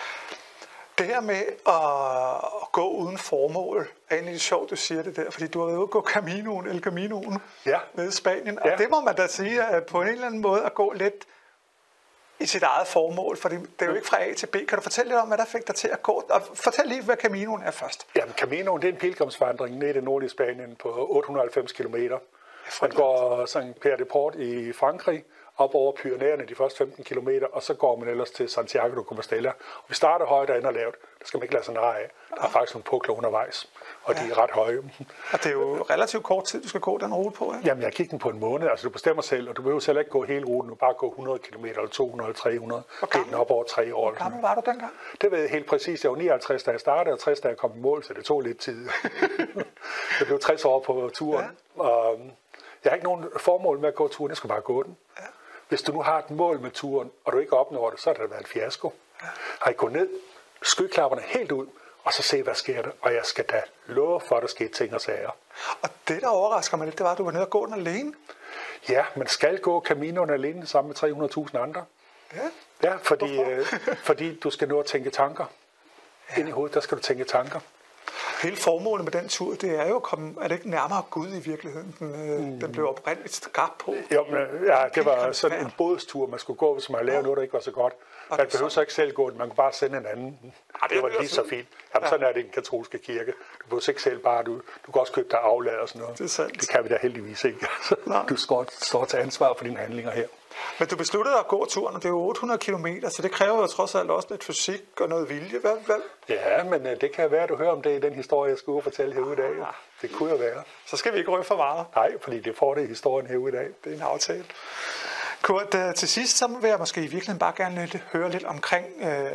Det her med at gå uden formål er egentlig sjovt, du siger det der, fordi du har været ude at gå El Caminoen med Spanien. Og det må man da sige, at på en eller anden måde at gå lidt i sit eget formål, for det er jo ikke fra A til B. Kan du fortælle lidt om, hvad der fik dig til at gå? Og fortæl lige, hvad Caminoen er først. Jamen, Caminoen, det er en pilgrimsvandring ned i det nordlige Spanien på 890 kilometer. Man går St. Pierre de Port i Frankrig, op over Pyrenæerne de første 15 kilometer, og så går man ellers til Santiago de Compostela. Og vi starter højt og ender lavt. Det skal man ikke lade sig narre af. Der er faktisk nogle pukler undervejs, og de er ret høje. Og det er jo relativt kort tid, du skal gå den rute på, ikke? Jamen, jeg gik den på en måned. Altså, du bestemmer selv, og du behøver selv ikke gå hele ruten. Du bare gå 100 km eller 200 eller 300. Gik den op over 3 år. Hvor gammel var du dengang? Det ved jeg helt præcis. Jeg var 59, da jeg startede, og 60, da jeg kom i mål, så det tog lidt tid. Jeg blev 60 år på turen. Ja. Og jeg har ikke nogen formål med at gå turen. Jeg skal bare gå den. Ja. Hvis du nu har et mål med turen, og du ikke opnår det, så har det været en fiasko. Ja. Har I gået ned, skyklapperne helt ud, og så se, hvad sker der. Og jeg skal da love for, at der sker ting og sager. Og det, der overrasker mig lidt, det var, at du var nede og gå den alene. Ja, man skal gå Caminoen alene sammen med 300.000 andre. Ja, ja, fordi du skal nå at tænke tanker. Ja. Ind i hovedet, der skal du tænke tanker. hele formålet med den tur, det er jo at komme, er det ikke nærmere Gud i virkeligheden, den blev oprindeligt skabt på? Jo, men, ja, det var sådan en bådstur, man skulle gå, hvis man lavede noget, der ikke var så godt. Man behøver så ikke selv gå den, man kunne bare sende en anden. Det var lige så fint. Jamen, sådan er det i den katolske kirke. Du behøver ikke selv bare, du kan også købe dig aflad og sådan noget. Det er sandt. Det kan vi da heldigvis ikke. Du står til ansvar for dine handlinger her. Men du besluttede at gå turen, og det er jo 800 km, så det kræver jo trods alt også lidt fysik og noget vilje. Hvad? Ja, men det kan være, at du hører om det i den historie, jeg skulle fortælle herude i dag. Det kunne jo være. Så skal vi ikke røbe for meget. Nej, fordi det får det i historien herude i dag. Det er en aftale. Kurt, til sidst så vil jeg måske i virkeligheden bare gerne høre lidt omkring,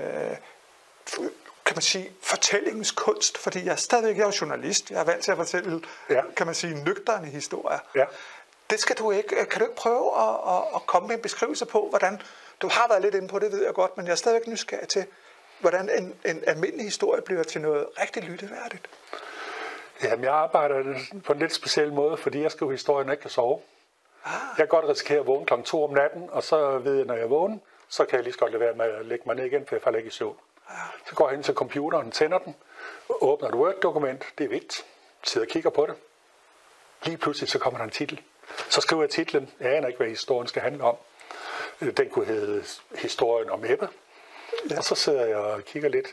kan man sige, fortællingens kunst, fordi jeg er jo journalist. Jeg er vant til at fortælle, kan man sige, nøgterne historier. Ja. Det skal du ikke. Kan du ikke prøve at komme med en beskrivelse på, hvordan, du har været lidt inde på det, ved jeg godt, men jeg er stadigvæk nysgerrig til, hvordan en almindelig historie bliver til noget rigtig lytteværdigt? Jamen, jeg arbejder på en lidt speciel måde, fordi jeg skriver historier, når jeg ikke kan sove. Jeg kan godt risikere at vågne kl. 2 om natten, og så ved jeg, når jeg vågner, så kan jeg lige så godt lade være med at lægge mig ned igen, for jeg falder ikke i søvn. Så går jeg hen til computeren, tænder den, åbner et Word-dokument, det er vigtigt, sidder og kigger på det. Lige pludselig så kommer der en titel. Så skriver jeg titlen, jeg aner ikke, hvad historien skal handle om. Den kunne hedde Historien om Ebbe. Og så sidder jeg og kigger lidt,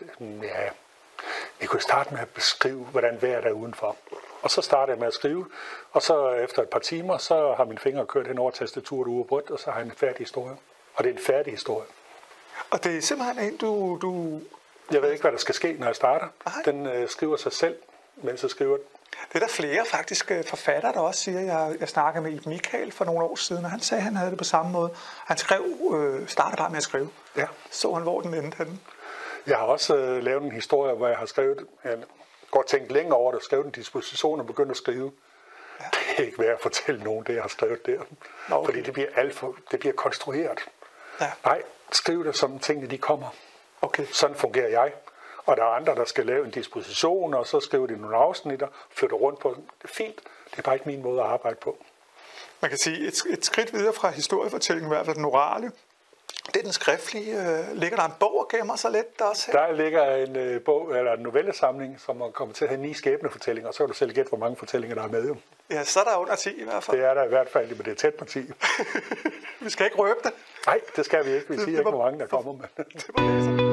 vi kunne starte med at beskrive, hvordan vejret er udenfor. Og så starter jeg med at skrive, og så efter et par timer, så har mine fingre kørt hen over tastaturet uafbrudt, og så har jeg en færdig historie. Og det er en færdig historie. Og det er simpelthen en, du... Jeg ved ikke, hvad der skal ske, når jeg starter. Den skriver sig selv, mens jeg skriver den. Det er der flere faktisk forfattere, der også siger. Jeg snakkede med Iben Michael for nogle år siden, og han sagde, at han havde det på samme måde. Han startede bare med at skrive. Ja. Så han, hvor den endte henne. Jeg har også lavet en historie, hvor jeg har skrevet, jeg godt tænkt længe over det, skrevet en disposition og begyndt at skrive. Ja. Det er ikke værd at fortælle nogen, det jeg har skrevet der. Okay. Fordi det bliver konstrueret. Ja. Nej, skriv det som tingene de kommer. Okay. Sådan fungerer jeg. Og der er andre, der skal lave en disposition, og så skriver de nogle afsnit og flytter rundt på den. Det er fint. Det er bare ikke min måde at arbejde på. Man kan sige, et skridt videre fra historiefortællingen, i hvert fald den orale, det er den skriftlige. Ligger der en bog og gemmer sig lidt der også her? Der ligger en bog, eller en novellesamling, som kommer til at have 9 skæbnefortællinger, og så kan du selv gætte, hvor mange fortællinger der er med. Ja, så er der under 10 i hvert fald. Det er der i hvert fald, men det er tæt på 10. Vi skal ikke røbe det. Nej, det skal vi ikke. Vi siger ikke, hvor mange der kommer med. Det var det,